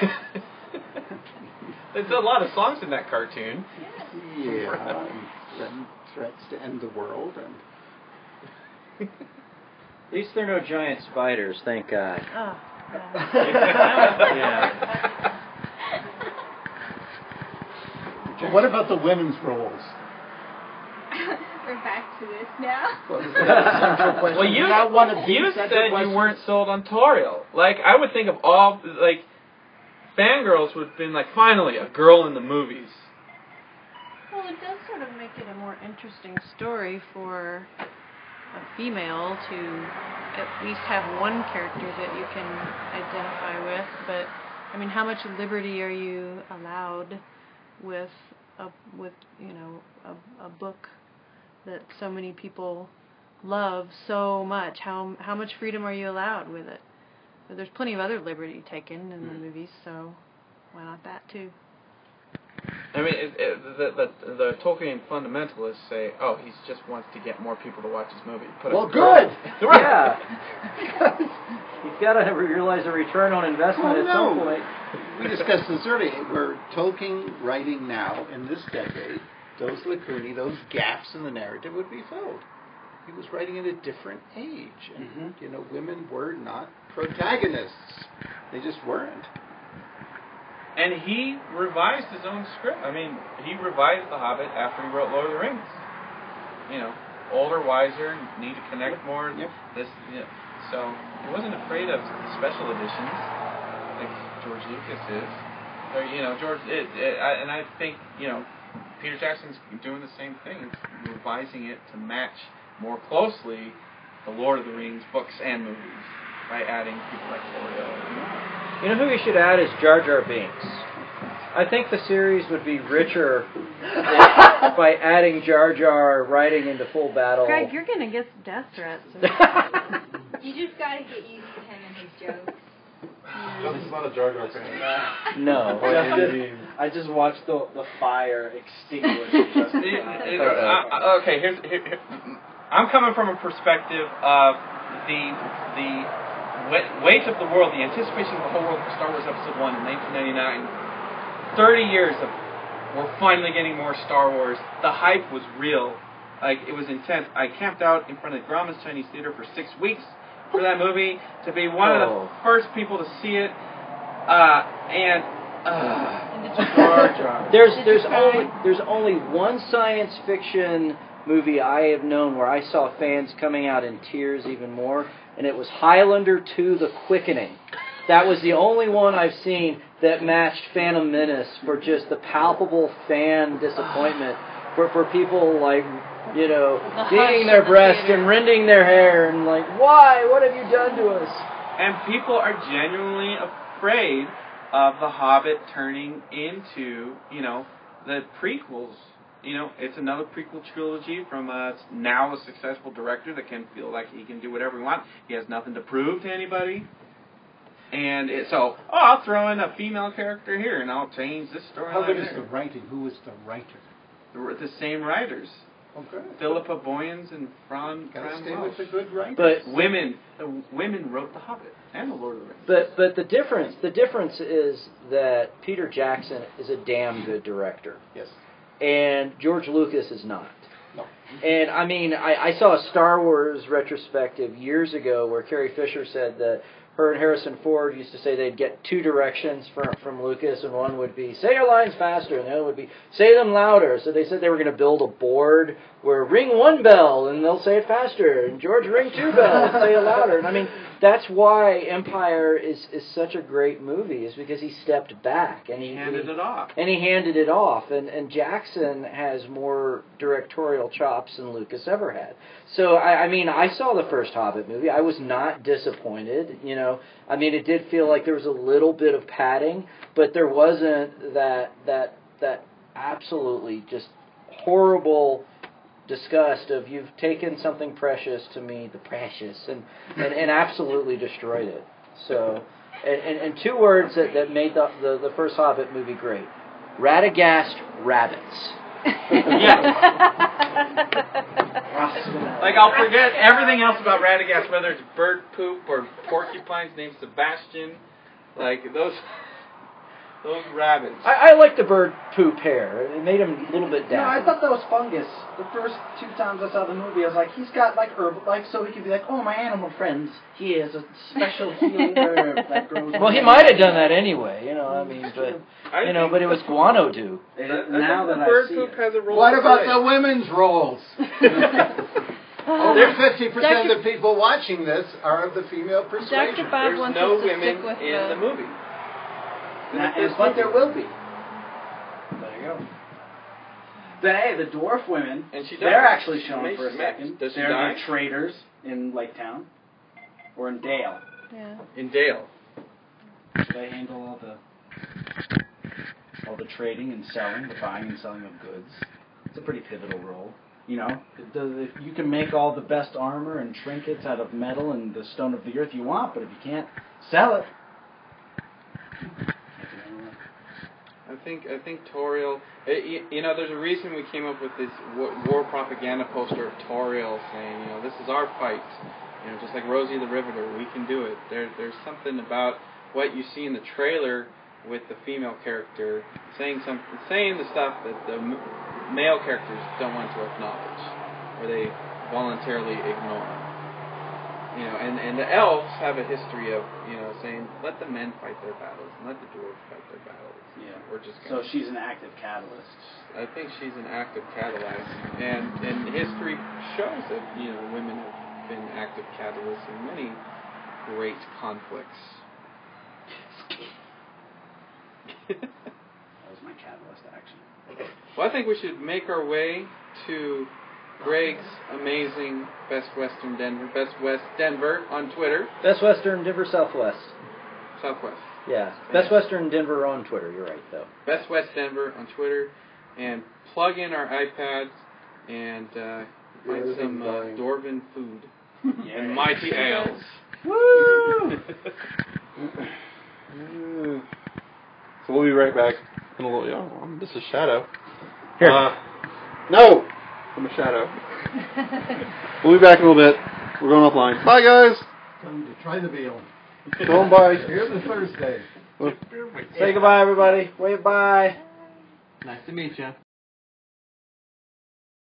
There's a lot of songs in that cartoon. Yeah, and threats to end the world. And At least there are no giant spiders, thank God. Oh, Yeah. Well, what about the women's roles? We're back to this now. Well, you said you weren't sold on Toriel. Like, I would think of all, like, fangirls would have been like, finally, a girl in the movies. Well, it does sort of make it a more interesting story for a female to at least have one character that you can identify with. But, I mean, how much liberty are you allowed with a book that so many people love so much? How much freedom are you allowed with it? But there's plenty of other liberty taken in the movies, so why not that too? I mean, the Tolkien fundamentalists say, oh, he just wants to get more people to watch his movie. Good. Yeah. You've got to realize a return on investment at some point. We discussed this earlier. We're Tolkien writing now in this decade. Those lacunae, those gaps in the narrative would be filled. He was writing at a different age, and women were not protagonists. They just weren't. And he revised his own script. I mean, he revised The Hobbit after he wrote Lord of the Rings. Older, wiser, need to connect more. Yep. So he wasn't afraid of special editions like George Lucas is. Or, and I think Peter Jackson's doing the same thing. He's revising it to match more closely the Lord of the Rings books and movies by adding people like Frodo. You know who you should add is Jar Jar Binks. I think the series would be richer by adding Jar Jar riding into full battle. Greg, you're going to get some death threats. You just got to get used to him and his jokes. Justin's not a Jar Jar fan. No, I just watched the fire extinguish. Okay, here, I'm coming from a perspective of the weight of the world, the anticipation of the whole world for Star Wars Episode 1 in 1999. 30 years of we're finally getting more Star Wars. The hype was real. Like, it was intense. I camped out in front of Grauman's Chinese Theater for 6 weeks for that movie to be one of the first people to see it. There's only one science fiction movie I have known where I saw fans coming out in tears even more, and it was Highlander 2: The Quickening. That was the only one I've seen that matched Phantom Menace for just the palpable fan disappointment for people like, beating their breast and rending their hair and like, why? What have you done to us? And people are genuinely afraid of The Hobbit turning into, the prequels. It's another prequel trilogy from now a successful director that can feel like he can do whatever he wants. He has nothing to prove to anybody. And I'll throw in a female character here, and I'll change this story. How good is the writing? Who was the writer? The same writers. Okay. Philippa Boyens and Fran. Gotta stay with the good writers. But women wrote The Hobbit and The Lord of the Rings. But the difference is that Peter Jackson is a damn good director. Yes. And George Lucas is not. No. And I mean, I saw a Star Wars retrospective years ago where Carrie Fisher said that her and Harrison Ford used to say they'd get two directions from Lucas, and one would be, say your lines faster, and the other would be, say them louder. So they said they were going to build a board where ring one bell, and they'll say it faster, and George, ring two bells, say it louder. And I mean, that's why Empire is such a great movie, is because he stepped back. And he handed it off. And he handed it off. And Jackson has more directorial chops than Lucas ever had. So, I mean, I saw the first Hobbit movie. I was not disappointed, I mean, it did feel like there was a little bit of padding, but there wasn't that absolutely just horrible disgust of you've taken something precious to me, the precious, and absolutely destroyed it. So, and two words that made the first Hobbit movie great: Radagast rabbits. Like, I'll forget everything else about Radagast, whether it's bird poop or porcupines named Sebastian. Like, those rabbits. I like the bird poop hair. It made him a little bit dapper. No, I thought that was fungus. The first 2 times I saw the movie, I was like, he's got like herb, like so he could be like, oh, my animal friends, he has a special healing herb that grows. Well, he might have done that anyway, I mean, but but it was guano dew. Now that bird poop has a role. What about the women's roles? Over 50% of the people watching this are of the female persuasion. Dr. Bob There's wants no us to women stick with in the movie. But there will be. There you go. The dwarf women, and they're actually shown for a second. Does she they're die? the traders in Lake Town. Or in Dale. Yeah. In Dale. They handle all the trading and selling, the buying and selling of goods. It's a pretty pivotal role. If you can make all the best armor and trinkets out of metal and the stone of the earth you want, but if you can't sell it. I think Toriel. There's a reason we came up with this war propaganda poster of Toriel saying, this is our fight. Just like Rosie the Riveter, we can do it. There's something about what you see in the trailer with the female character saying the stuff that the male characters don't want to acknowledge, or they voluntarily ignore. And the elves have a history of saying, let the men fight their battles and let the dwarves fight their battles. Yeah. We're just so she's an active catalyst. I think she's an active catalyst, and history shows that women have been active catalysts in many great conflicts. That was my catalyst action. Well, I think we should make our way to Greg's amazing Best West Denver on Twitter. Best Western Denver Southwest. Southwest. Yeah. Best Western Denver on Twitter. You're right, though. Best West Denver on Twitter, and plug in our iPads and find some Dwarven food and mighty ales. Woo! So we'll be right back in a little. This is Shadow. Here. No! I'm a Shadow. We'll be back in a little bit. We're going offline. Bye, guys! Time to try the veal. Going by. Here's the Thursday. Say goodbye, everybody. Wave bye. Nice to meet you.